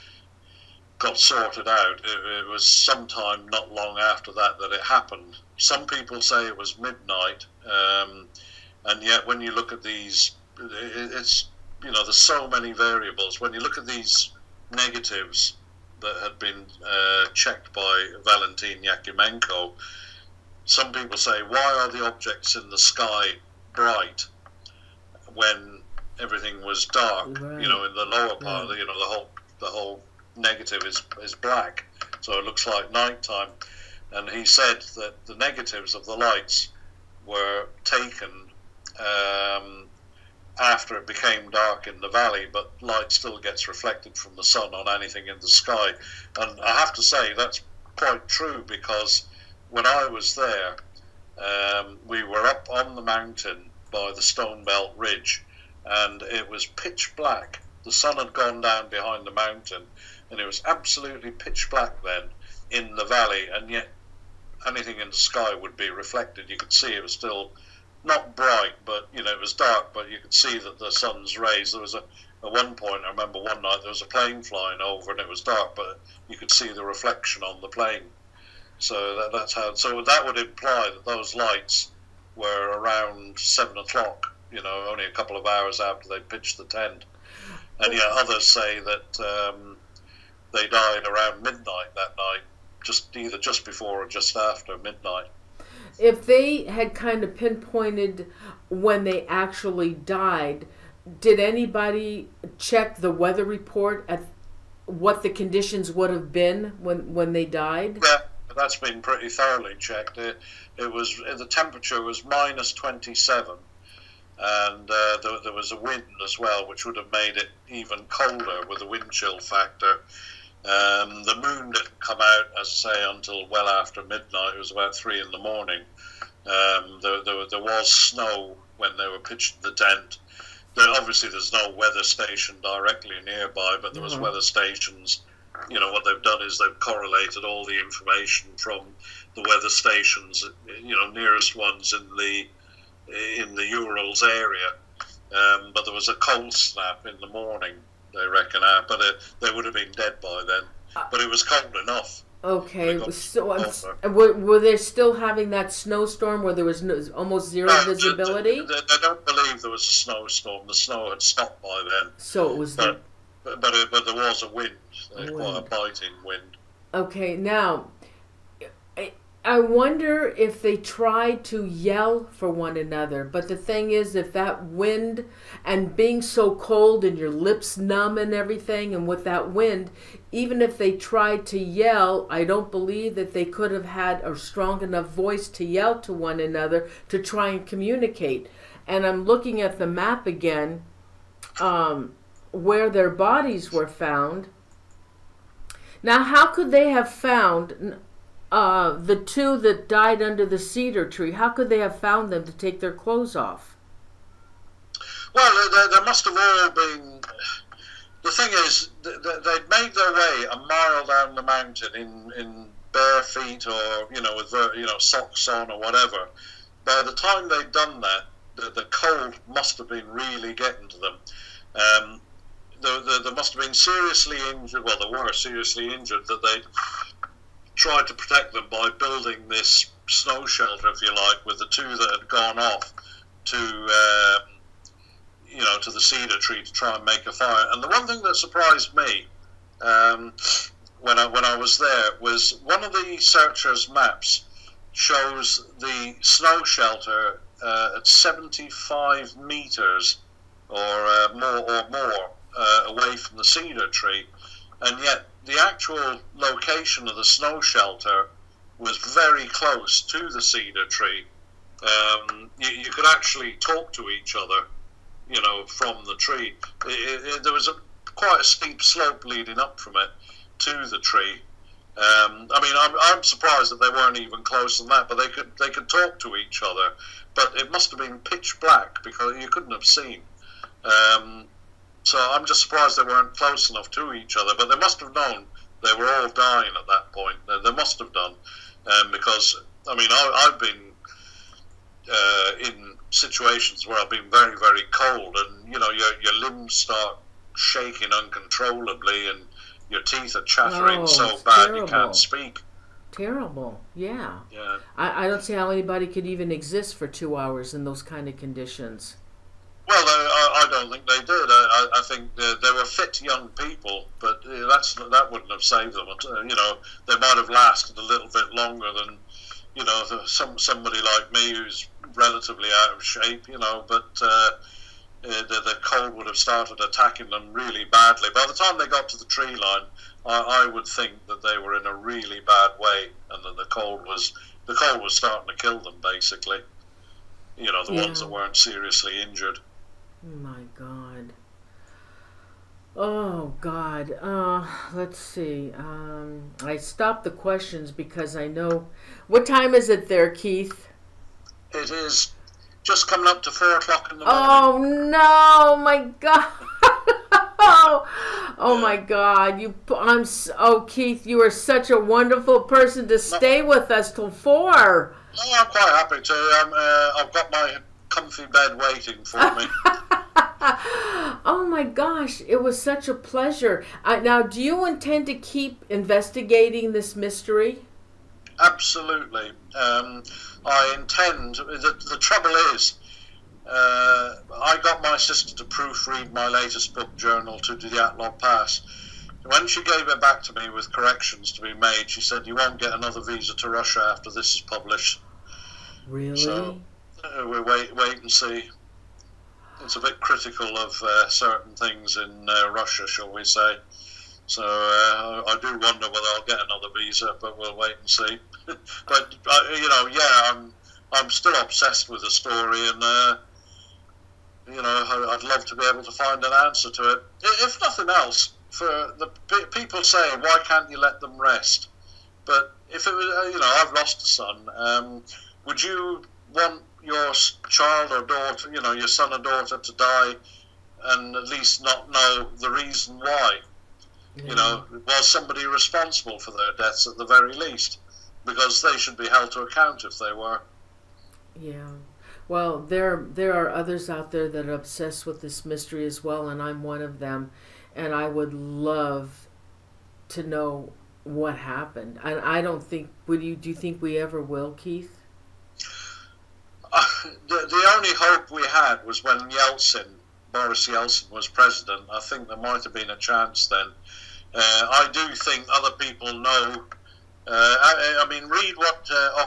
got sorted out, it was sometime not long after that it happened. Some people say it was midnight, and yet when you look at these, it's, you know, there's so many variables. When you look at these negatives that had been checked by Valentin Yakimenko, some people say, why are the objects in the sky bright when everything was dark? Right. You know, in the lower part, you know, the whole negative is black, so it looks like nighttime. And he said that the negatives of the lights were taken after it became dark in the valley, but light still gets reflected from the sun on anything in the sky. And I have to say that's quite true, because when I was there, we were up on the mountain by the Stone Belt Ridge, and it was pitch black. The sun had gone down behind the mountain, and it was absolutely pitch black then in the valley, and yet anything in the sky would be reflected. You could see it was still not bright, but, you know, it was dark, but you could see that the sun's rays. There was at one point, I remember one night, there was a plane flying over, and it was dark, but you could see the reflection on the plane. So that's how. So that would imply that those lights were around 7 o'clock, you know, only a couple of hours after they pitched the tent. And yet others say that they died around midnight that night, either just before or just after midnight.
If they had kind of pinpointed when they actually died, did anybody check the weather report at what the conditions would have been when they died?
Yeah, that's been pretty thoroughly checked. It was, the temperature was minus 27. And there was a wind as well, which would have made it even colder with the wind chill factor. The moon didn't come out, as I say, until well after midnight. It was about 3 in the morning. There was snow when they were pitched the tent. Obviously, there's no weather station directly nearby, but there was weather stations. You know, what they've done is they've correlated all the information from the weather stations, you know, nearest ones in the Urals area, but there was a cold snap in the morning, they reckon, but they would have been dead by then. But it was cold enough.
Okay, so were they still having that snowstorm where there was almost zero visibility?
They don't believe there was a snowstorm. The snow had stopped by then.
So it was,
but there was a wind, quite a biting wind.
Okay, now I wonder if they tried to yell for one another, but the thing is, if that wind and being so cold and your lips numb and everything, and with that wind, even if they tried to yell, I don't believe that they could have had a strong enough voice to yell to one another to try and communicate. And I'm looking at the map again, where their bodies were found. Now, how could they have found the two that died under the cedar tree? How could they have found them to take their clothes off?
Well, there must have all been... The thing is, they'd made their way a mile down the mountain in bare feet, or, you know, with, you know, socks on or whatever. by the time they'd done that, the cold must have been really getting to them. They must have been seriously injured. Well, they were seriously injured, that they tried to protect them by building this snow shelter, if you like, with the two that had gone off to to the cedar tree to try and make a fire. And the one thing that surprised me when I was there was one of the searchers' maps shows the snow shelter at 75 meters or more away from the cedar tree, and yet the actual location of the snow shelter was very close to the cedar tree. You could actually talk to each other, from the tree. There was quite a steep slope leading up from it to the tree. I'm surprised that they weren't even closer than that, but they could talk to each other. But it must have been pitch black because you couldn't have seen. So I'm just surprised they weren't close enough to each other. But they must have known they were all dying at that point. They must have done, because I've been in situations where I've been very, very cold, and your limbs start shaking uncontrollably, and your teeth are chattering so bad terrible. You can't speak.
Terrible, yeah.
Yeah.
I don't see how anybody could even exist for 2 hours in those kind of conditions.
Well, I don't think they did. I think they were fit young people, but that wouldn't have saved them. They might have lasted a little bit longer than, somebody like me who's relatively out of shape, but the cold would have started attacking them really badly. By the time they got to the tree line, I would think that they were in a really bad way, and that the cold was starting to kill them, basically. The ones that weren't seriously injured.
My God. Oh, God. Let's see. I stopped the questions because I know... What time is it there, Keith?
It is just coming up to 4 o'clock in the morning.
Oh, no. My God. Oh, my God. Keith, you are such a wonderful person to stay with us till 4.
Oh, I'm quite happy to. I've got my comfy bed waiting for me.
Oh my gosh, it was such a pleasure. Now, do you intend to keep investigating this mystery?
Absolutely. I intend. The trouble is, I got my sister to proofread my latest book journal to Dyatlov Pass. When she gave it back to me with corrections to be made, she said, "You won't get another visa to Russia after this is published."
Really?
So we'll wait and see. It's a bit critical of certain things in Russia, shall we say. So I do wonder whether I'll get another visa, but we'll wait and see. But I'm still obsessed with the story, and I'd love to be able to find an answer to it. If nothing else, for the people saying, why can't you let them rest? But if it was, I've lost a son. Would you want your child or daughter, your son or daughter, to die and at least not know the reason why?
Yeah.
Was somebody responsible for their deaths at the very least? Because they should be held to account if they were.
Yeah. Well, there are others out there that are obsessed with this mystery as well, and I'm one of them. And I would love to know what happened. And I don't think, do you think we ever will, Keith?
The only hope we had was when Boris Yeltsin was president. I think there might have been a chance then. I do think other people know. Read what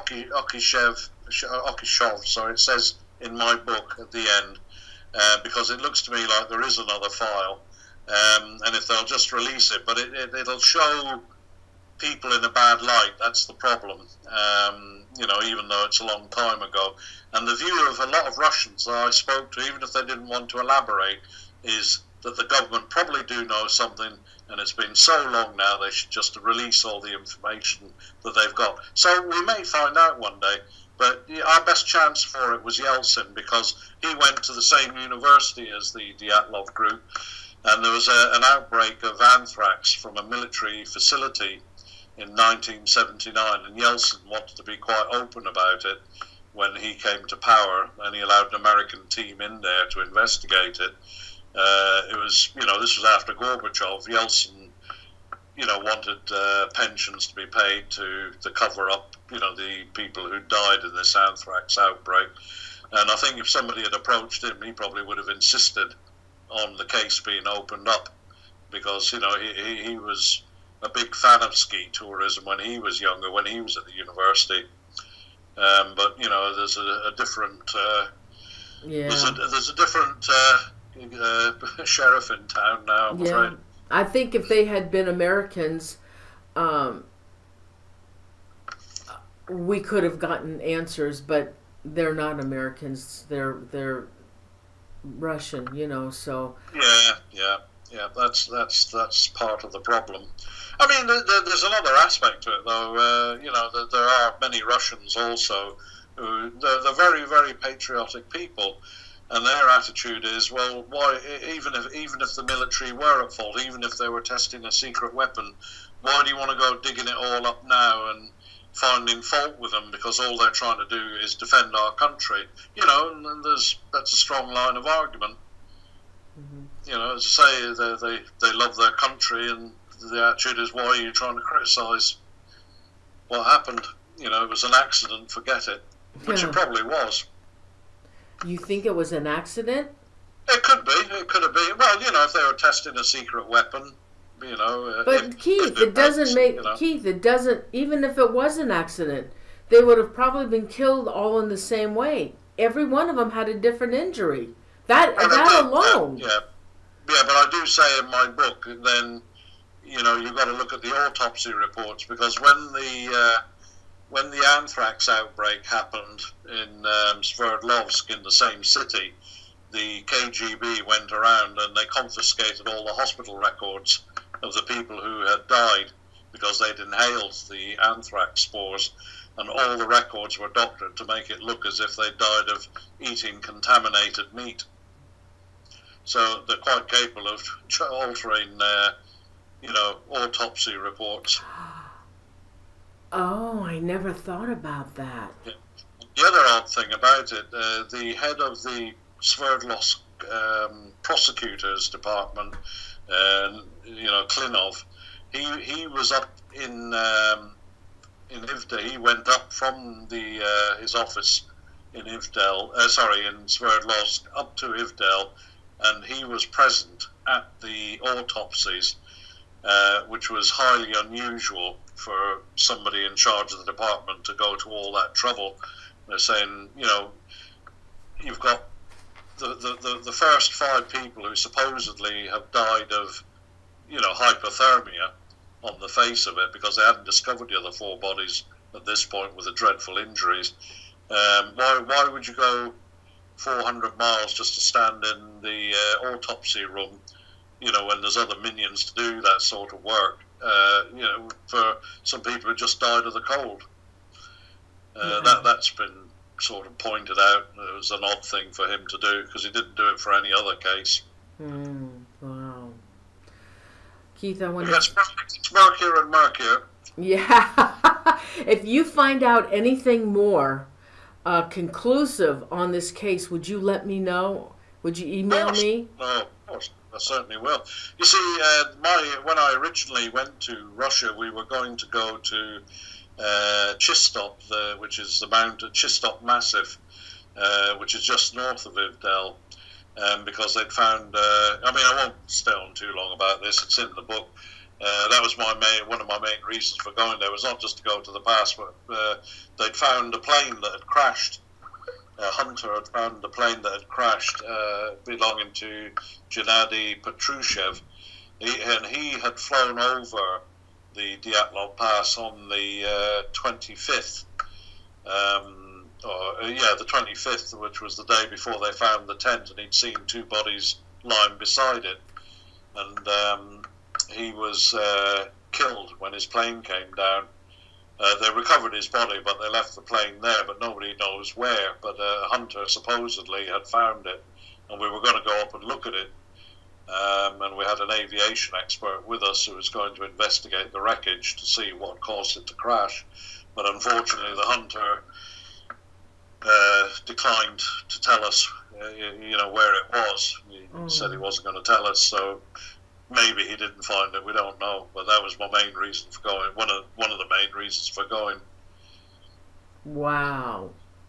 Okishov, it says in my book at the end, because it looks to me like there is another file. And if they'll just release it, but it'll show people in a bad light. That's the problem. Even though it's a long time ago. And the view of a lot of Russians that I spoke to, even if they didn't want to elaborate, is that the government probably do know something, and it's been so long now they should just release all the information that they've got. So we may find out one day, but our best chance for it was Yeltsin, because he went to the same university as the Dyatlov group, and there was an outbreak of anthrax from a military facility in 1979, and Yeltsin wanted to be quite open about it. when he came to power, and he allowed an American team in there to investigate it. It was, this was after Gorbachev. Yeltsin, wanted pensions to be paid to cover up, the people who died in this anthrax outbreak. And I think if somebody had approached him, he probably would have insisted on the case being opened up, because, he was a big fan of ski tourism when he was younger, when he was at the university. But, there's a different... There's a different sheriff in town now, I'm afraid.
I think if they had been Americans, we could have gotten answers, but they're not Americans. They're Russian, so. Yeah. That's part of the problem. I mean, there's another aspect to it, though. There are many Russians also who they're very, very patriotic people. And their attitude is, well, why? Even if the military were at fault, even if they were testing a secret weapon, why do you want to go digging it all up now and finding fault with them? Because all they're trying to do is defend our country, And that's a strong line of argument. Mm-hmm. As I say, they love their country, and the attitude is, why are you trying to criticise what happened? It was an accident. Forget it, which it probably was. You think it was an accident?
It could be. It could have been. Well, if they were testing a secret weapon,
But Keith, it doesn't make Keith. It doesn't. Even if it was an accident, they would have probably been killed all in the same way. Every one of them had a different injury. That alone.
Yeah, but I do say in my book, then you've got to look at the autopsy reports, because when the anthrax outbreak happened in Sverdlovsk in the same city, the KGB went around and they confiscated all the hospital records of the people who had died because they'd inhaled the anthrax spores, and all the records were doctored to make it look as if they died of eating contaminated meat. So they're quite capable of altering, autopsy reports.
Oh, I never thought about that.
Yeah. The other odd thing about it, the head of the Sverdlovsk prosecutors department, Klinov, he was up in Ivdel. He went up from his office in Sverdlovsk up to Ivdel, and he was present at the autopsies, which was highly unusual for somebody in charge of the department to go to all that trouble. They're saying, you've got the first 5 people who supposedly have died of, hypothermia on the face of it, because they hadn't discovered the other 4 bodies at this point with the dreadful injuries. Why would you go 400 miles just to stand in the autopsy room, when there's other minions to do that sort of work? For some people who just died of the cold. That's been sort of pointed out. It was an odd thing for him to do, because he didn't do it for any other case.
Wow. Keith, I wonder...
It's murkier and murkier.
Yeah. If you find out anything more conclusive on this case, would you let me know? Would you email me?
Oh, of course. I certainly will. You see, when I originally went to Russia, we were going to go to Chistop, which is the Chistop Massif, which is just north of Ivdel, because they'd found... I won't stay on too long about this. It's in the book. That was one of my main reasons for going there. Was not just to go to the pass, but they'd found a plane that had crashed. A hunter had found a plane that had crashed, belonging to Gennady Petrushev, and he had flown over the Dyatlov Pass on the 25th, the 25th, which was the day before they found the tent, and he'd seen 2 bodies lying beside it, and he was killed when his plane came down. They recovered his body, but they left the plane there, but nobody knows where. But a hunter supposedly had found it, and we were going to go up and look at it. And we had an aviation expert with us who was going to investigate the wreckage to see what caused it to crash. But unfortunately, the hunter declined to tell us, where it was. He said he wasn't going to tell us, so maybe he didn't find it. We don't know. But that was my main reason for going. One of the main reasons for going.
Wow.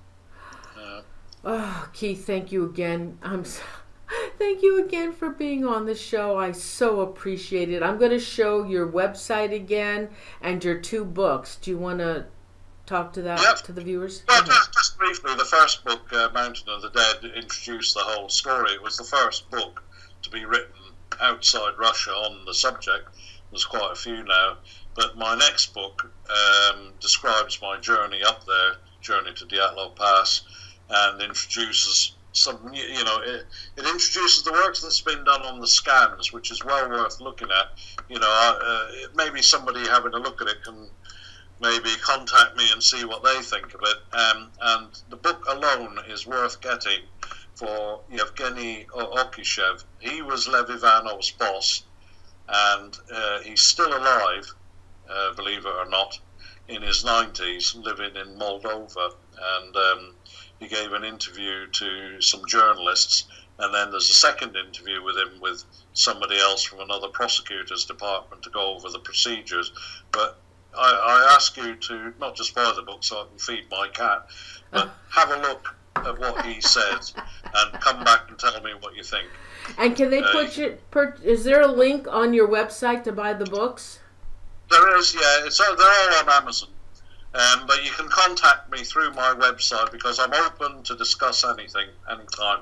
Oh, Keith, thank you again. Thank you again for being on the show. I so appreciate it. I'm going to show your website again and your 2 books. Do you want to talk to that to the viewers?
Well, just briefly, the first book, Mountain of the Dead, introduced the whole story. It was the first book to be written outside Russia on the subject. There's quite a few now. But my next book describes my journey up there, journey to Dyatlov Pass, and introduces some, it introduces the work that's been done on the scans, which is well worth looking at. Maybe somebody having a look at it can maybe contact me and see what they think of it. And the book alone is worth getting for Yevgeny Okishev. He was Lev Ivanov's boss, and he's still alive, believe it or not, in his 90s, living in Moldova. And he gave an interview to some journalists, and then there's a second interview with him with somebody else from another prosecutor's department to go over the procedures. But I ask you to not just buy the book so I can feed my cat, but have a look at what he says and come back and tell me what you think.
And can they is there a link on your website to buy the books?
There is, yeah. They're all on Amazon. But you can contact me through my website because I'm open to discuss anything, anytime.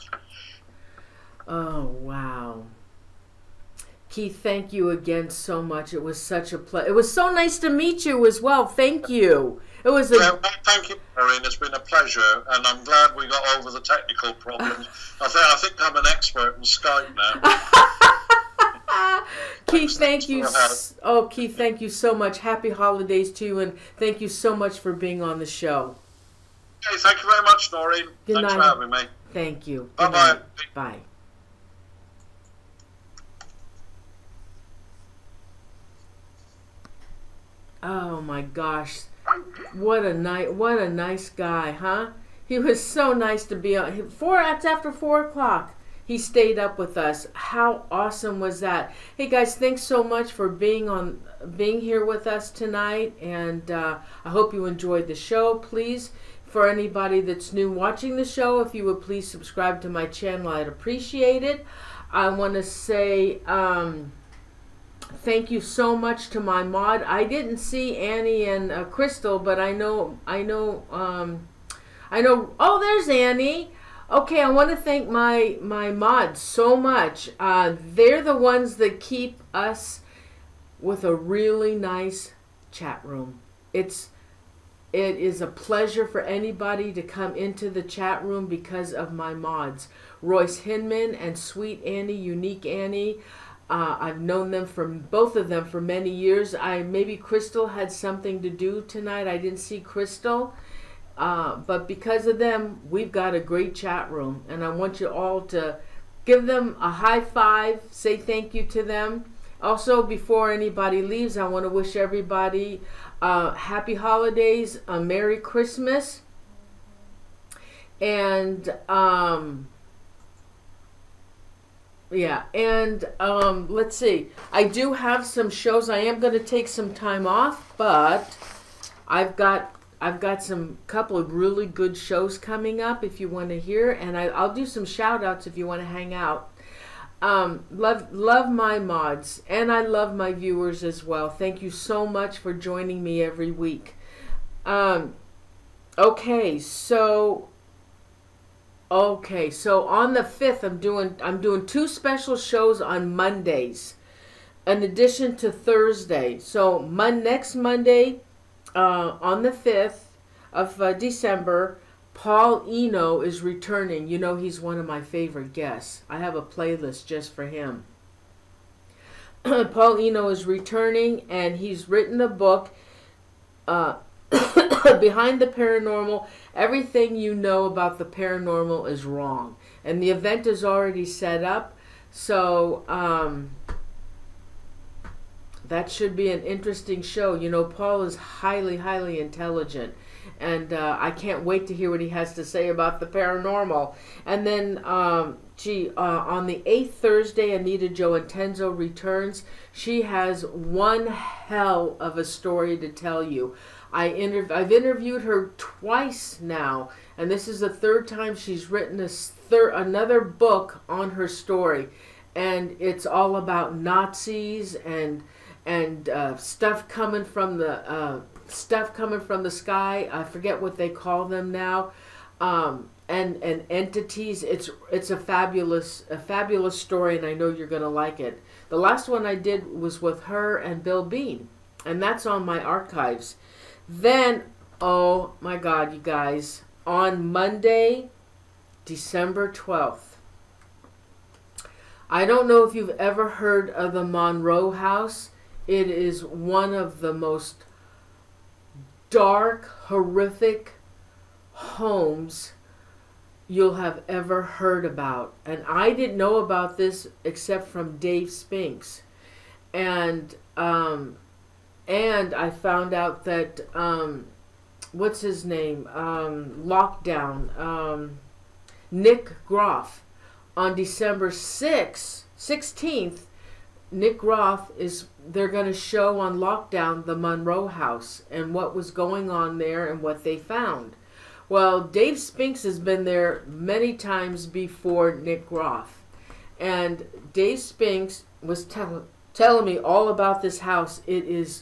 Oh, wow. Keith, thank you again so much. It was such a pleasure. It was so nice to meet you as well. Thank you. It was
thank you, Maureen. It's been a pleasure, and I'm glad we got over the technical problems. I think I'm an expert in Skype now.
Keith, thank you. Oh, Keith, thank you so much. Happy holidays to you, and thank you so much for being on the show.
Okay, thank you very much, Noreen. Thanks for having me.
Thank you.
Bye-bye.
Bye. Oh my gosh, what a nice guy, huh? He was so nice to be on. It's after 4 o'clock. He stayed up with us. How awesome was that? Hey guys, thanks so much for being here with us tonight, and I hope you enjoyed the show. Please, for anybody that's new watching the show, if you would please subscribe to my channel, I'd appreciate it. I want to say thank you so much to my mod. I didn't see Annie and Crystal, but I know. Oh, there's Annie. Okay, I want to thank my mods so much. They're the ones that keep us with a really nice chat room. It is a pleasure for anybody to come into the chat room because of my mods. Royce Hinman and Sweet Annie, Unique Annie. I've known them both of them for many years. Maybe Crystal had something to do tonight. I didn't see Crystal. But because of them, we've got a great chat room. And I want you all to give them a high five, say thank you to them. Also, before anybody leaves, I want to wish everybody happy holidays, a Merry Christmas. And, let's see. I do have some shows. I am going to take some time off, but I've got some couple of really good shows coming up if you want to hear, and I'll do some shout outs if you want to hang out. Love my mods, and I love my viewers as well. Thank you so much for joining me every week. Okay, so on the 5th, I'm doing 2 special shows on Mondays, in addition to Thursday. So next Monday, on the 5th of December, Paul Eno is returning. You know, he's one of my favorite guests. I have a playlist just for him. Paul Eno is returning, and he's written a book, Behind the Paranormal. Everything you know about the paranormal is wrong. And the event is already set up, so that should be an interesting show. You know, Paul is highly, highly intelligent. And I can't wait to hear what he has to say about the paranormal. And then, on the 8th Thursday, Anita Joentenzo returns. She has one hell of a story to tell you. I've interviewed her twice now, and this is the third time she's written another book on her story. And it's all about Nazis and stuff coming from the sky. I forget what they call them now, and entities. It's a fabulous story, and I know you're gonna like it. The last one I did was with her and Bill Bean, and that's on my archives. Then, oh my God, you guys, on Monday, December 12th. I don't know if you've ever heard of the Monroe House. It is one of the most dark, horrific homes you'll have ever heard about. And I didn't know about this except from Dave Spinks. And I found out that, what's his name? Nick Groff. On December 16th, Nick Groff they're going to show on Lockdown the Monroe House and what was going on there and what they found. Well, Dave Spinks has been there many times before Nick Groff. And Dave Spinks was telling me all about this house. It is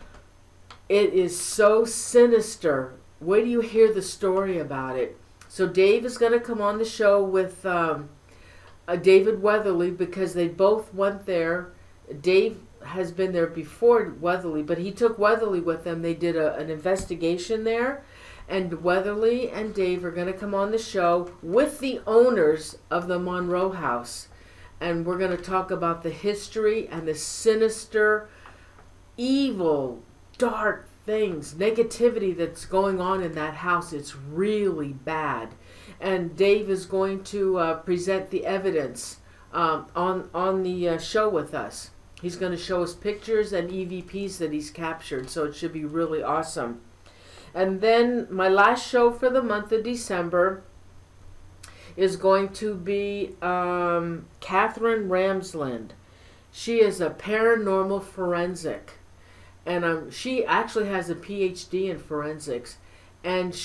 so sinister. Wait till you hear the story about it. So Dave is going to come on the show with David Weatherly, because they both went there. Dave has been there before Weatherly, but he took Weatherly with them. They did an investigation there, and Weatherly and Dave are going to come on the show with the owners of the Monroe House, and we're going to talk about the history and the sinister, evil, dark things, negativity that's going on in that house. It's really bad. And Dave is going to present the evidence on the show with us. He's going to show us pictures and EVPs that he's captured, so it should be really awesome. And then my last show for the month of December is going to be Catherine Ramsland. She is a paranormal forensic, and she actually has a PhD in forensics, and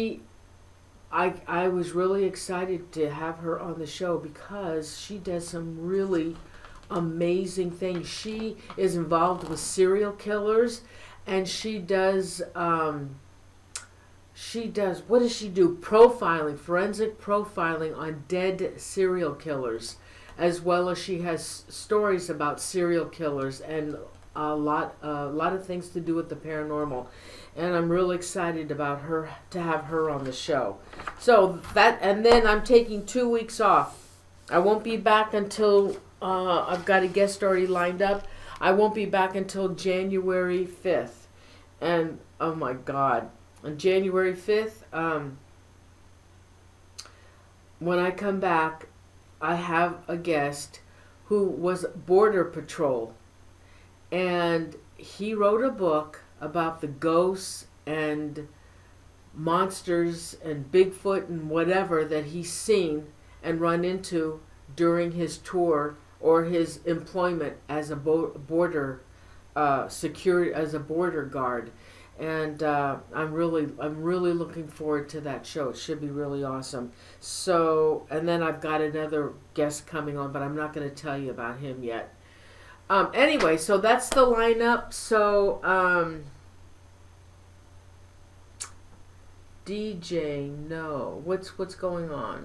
I was really excited to have her on the show because she does some really amazing things. She is involved with serial killers, and she does what does she do? Profiling, forensic profiling on dead serial killers, as well as she has stories about serial killers and a lot of things to do with the paranormal. And I'm really excited about to have her on the show. So and then I'm taking 2 weeks off. I won't be back until, I've got a guest already lined up. I won't be back until January 5th. And, oh my God, on January 5th, when I come back, I have a guest who was Border Patrol. And he wrote a book about the ghosts and monsters and Bigfoot and whatever that he's seen and run into during his tour or his employment as a border security, as a border guard. And I'm really looking forward to that show. It should be really awesome. So, and then I've got another guest coming on, but I'm not going to tell you about him yet. Anyway, so that's the lineup. So, DJ, no. What's going on?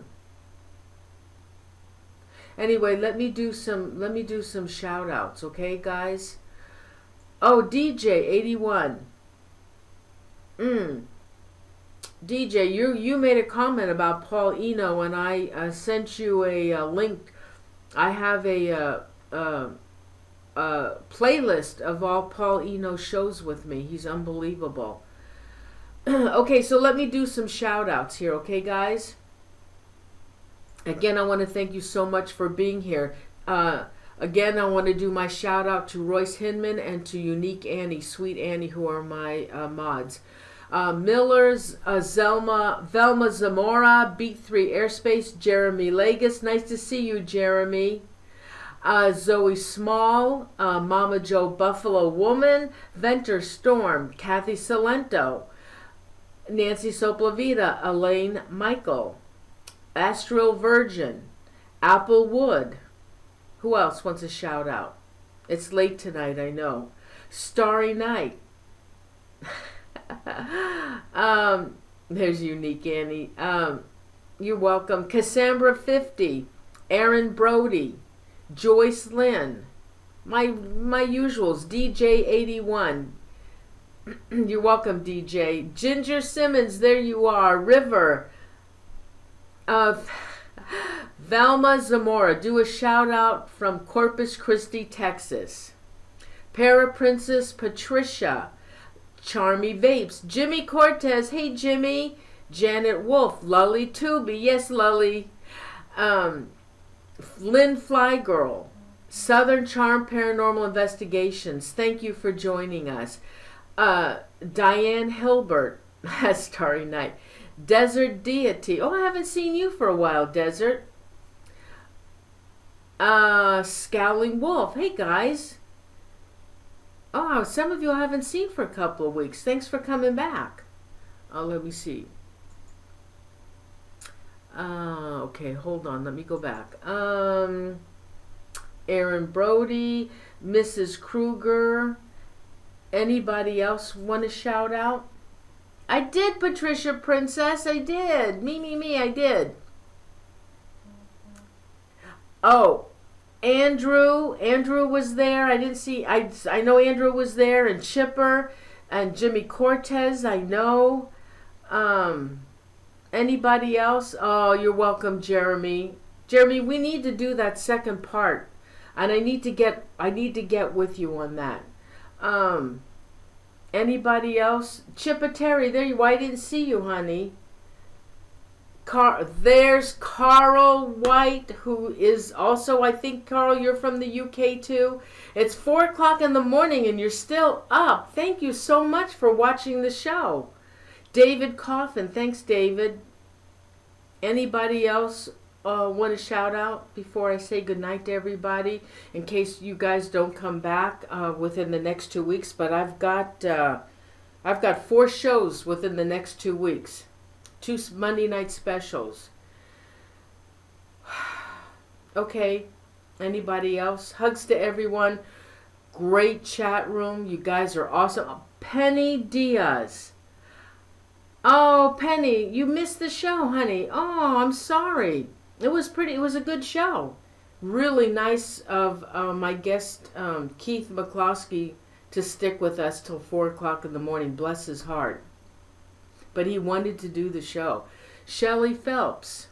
Anyway, let me do some shout outs, okay, guys? Oh, DJ 81. DJ, you made a comment about Paul Eno, and I sent you a link. I have a playlist of all Paul Eno shows with me. He's unbelievable. Okay, so let me do some shout outs here, okay, guys? Again, I want to thank you so much for being here. Again, I want to do my shout out to Royce Hinman and to Unique Annie, Sweet Annie, who are my mods. Miller's, Velma Zamora, Beat 3 Airspace, Jeremy Lagos. Nice to see you, Jeremy. Zoe Small, Mama Joe Buffalo Woman, Venter Storm, Kathy Salento, Nancy Soplavita, Elaine Michael, Astral Virgin, Applewood. Who else wants a shout out? It's late tonight, I know. Starry Night. There's Unique Annie. You're welcome. Cassandra 50, Aaron Brody, Joyce Lynn, my usuals, DJ 81. You're welcome, DJ. Ginger Simmons, there you are. River. Valma Zamora, do a shout out from Corpus Christi, Texas. Para Princess Patricia, Charmy Vapes, Jimmy Cortez, hey Jimmy. Janet Wolf, Lully Tooby, yes Lully. Lynn Flygirl, Southern Charm Paranormal Investigations, thank you for joining us. Diane Hilbert, Starry Night. Desert Deity, oh I haven't seen you for a while, Desert. Scowling Wolf, hey guys. Oh, some of you I haven't seen for a couple of weeks. Thanks for coming back. Oh, let me see. Okay, hold on. Let me go back. Aaron Brody, Mrs. Kruger. Anybody else want to shout out? I did, Patricia Princess. I did. Me, I did. Oh, Andrew was there. I didn't see. I know Andrew was there, and Chipper, and Jimmy Cortez. I know. Anybody else? Oh, you're welcome, Jeremy. Jeremy, we need to do that second part, and I need to get with you on that. Anybody else? Chipper Terry, there you. I didn't see you, honey. There's Carl White, who is also, I think, Carl, you're from the UK too. It's 4 o'clock in the morning and you're still up. Thank you so much for watching the show. David Coffin, thanks, David. Anybody else want to shout out before I say goodnight to everybody, in case you guys don't come back within the next 2 weeks? But I've got 4 shows within the next 2 weeks. 2 Monday night specials. Okay, anybody else? Hugs to everyone. Great chat room. You guys are awesome. Penny Diaz. Oh, Penny, you missed the show, honey. Oh, I'm sorry. It was a good show. Really nice of my guest, Keith McCloskey, to stick with us till 4 o'clock in the morning. Bless his heart. But he wanted to do the show. Shelley Phelps.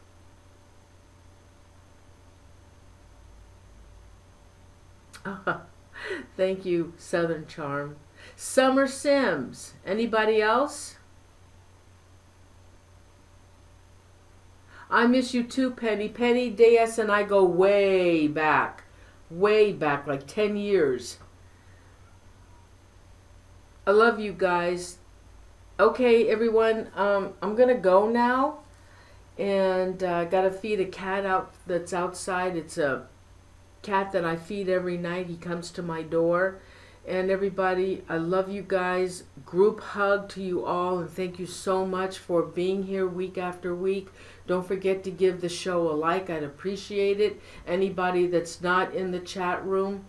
Thank you, Southern Charm. Summer Sims. Anybody else? I miss you too, Penny. Penny, Diaz, and I go way back, like 10 years. I love you guys. Okay, everyone, I'm going to go now, and I got to feed a cat out that's outside. It's a cat that I feed every night. He comes to my door. And everybody, I love you guys. Group hug to you all, and thank you so much for being here week after week. Don't forget to give the show a like. I'd appreciate it. Anybody that's not in the chat room.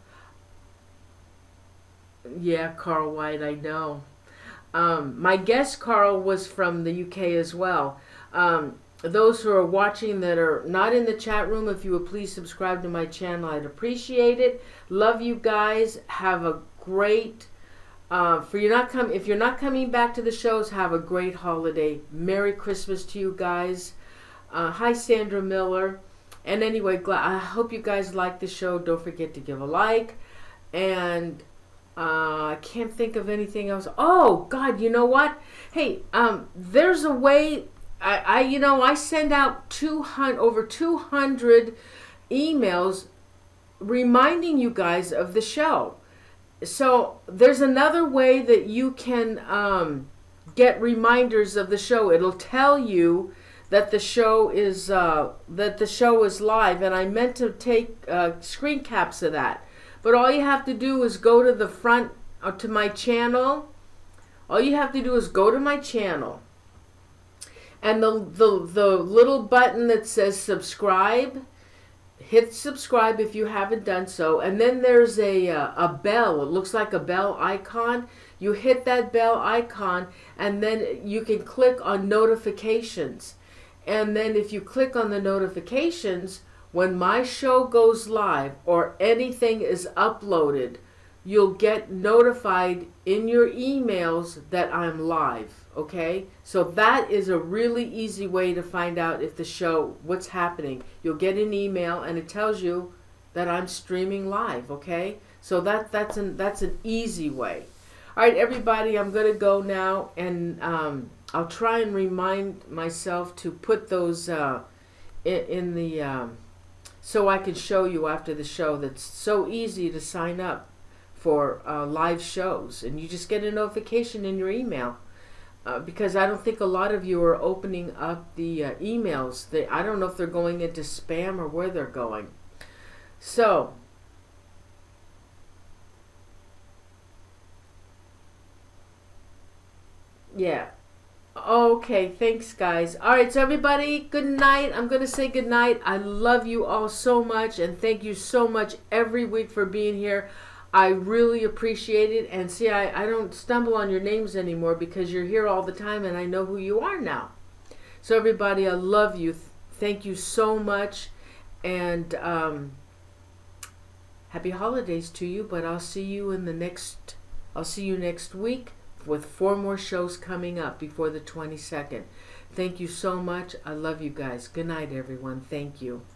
Yeah, Carl White, I know. My guest, Carl, was from the UK as well. Those who are watching that are not in the chat room, if you would please subscribe to my channel, I'd appreciate it. Love you guys. Have a great, if you're not coming back to the shows, have a great holiday. Merry Christmas to you guys. Hi, Sandra Miller. And anyway, I hope you guys like the show. Don't forget to give a like. And I can't think of anything else. Oh, God, you know what? Hey, there's a way. I send out over 200 emails reminding you guys of the show. So there's another way that you can get reminders of the show. It'll tell you that the show is live, and I meant to take screen caps of that. But all you have to do is go to the front to my channel. All you have to do is go to my channel, and the little button that says subscribe. Hit subscribe if you haven't done so, and then there's a bell. It looks like a bell icon. You hit that bell icon, and then you can click on notifications. And then if you click on the notifications, when my show goes live or anything is uploaded, you'll get notified in your emails that I'm live, okay? So that is a really easy way to find out if the show, what's happening. You'll get an email and it tells you that I'm streaming live, okay? So that's an easy way. All right, everybody, I'm going to go now, and I'll try and remind myself to put those in the, so I can show you after the show. That's so easy to sign up for live shows, and you just get a notification in your email, because I don't think a lot of you are opening up the emails. I don't know if they're going into spam or where they're going. So yeah. Okay, thanks guys. All right, so everybody, good night. I'm going to say good night. I love you all so much, and thank you so much every week for being here. I really appreciate it. And see, I don't stumble on your names anymore because you're here all the time and I know who you are now. So everybody, I love you. Thank you so much. And happy holidays to you, but I'll see you next week with 4 more shows coming up before the 22nd. Thank you so much. I love you guys. Good night, everyone. Thank you.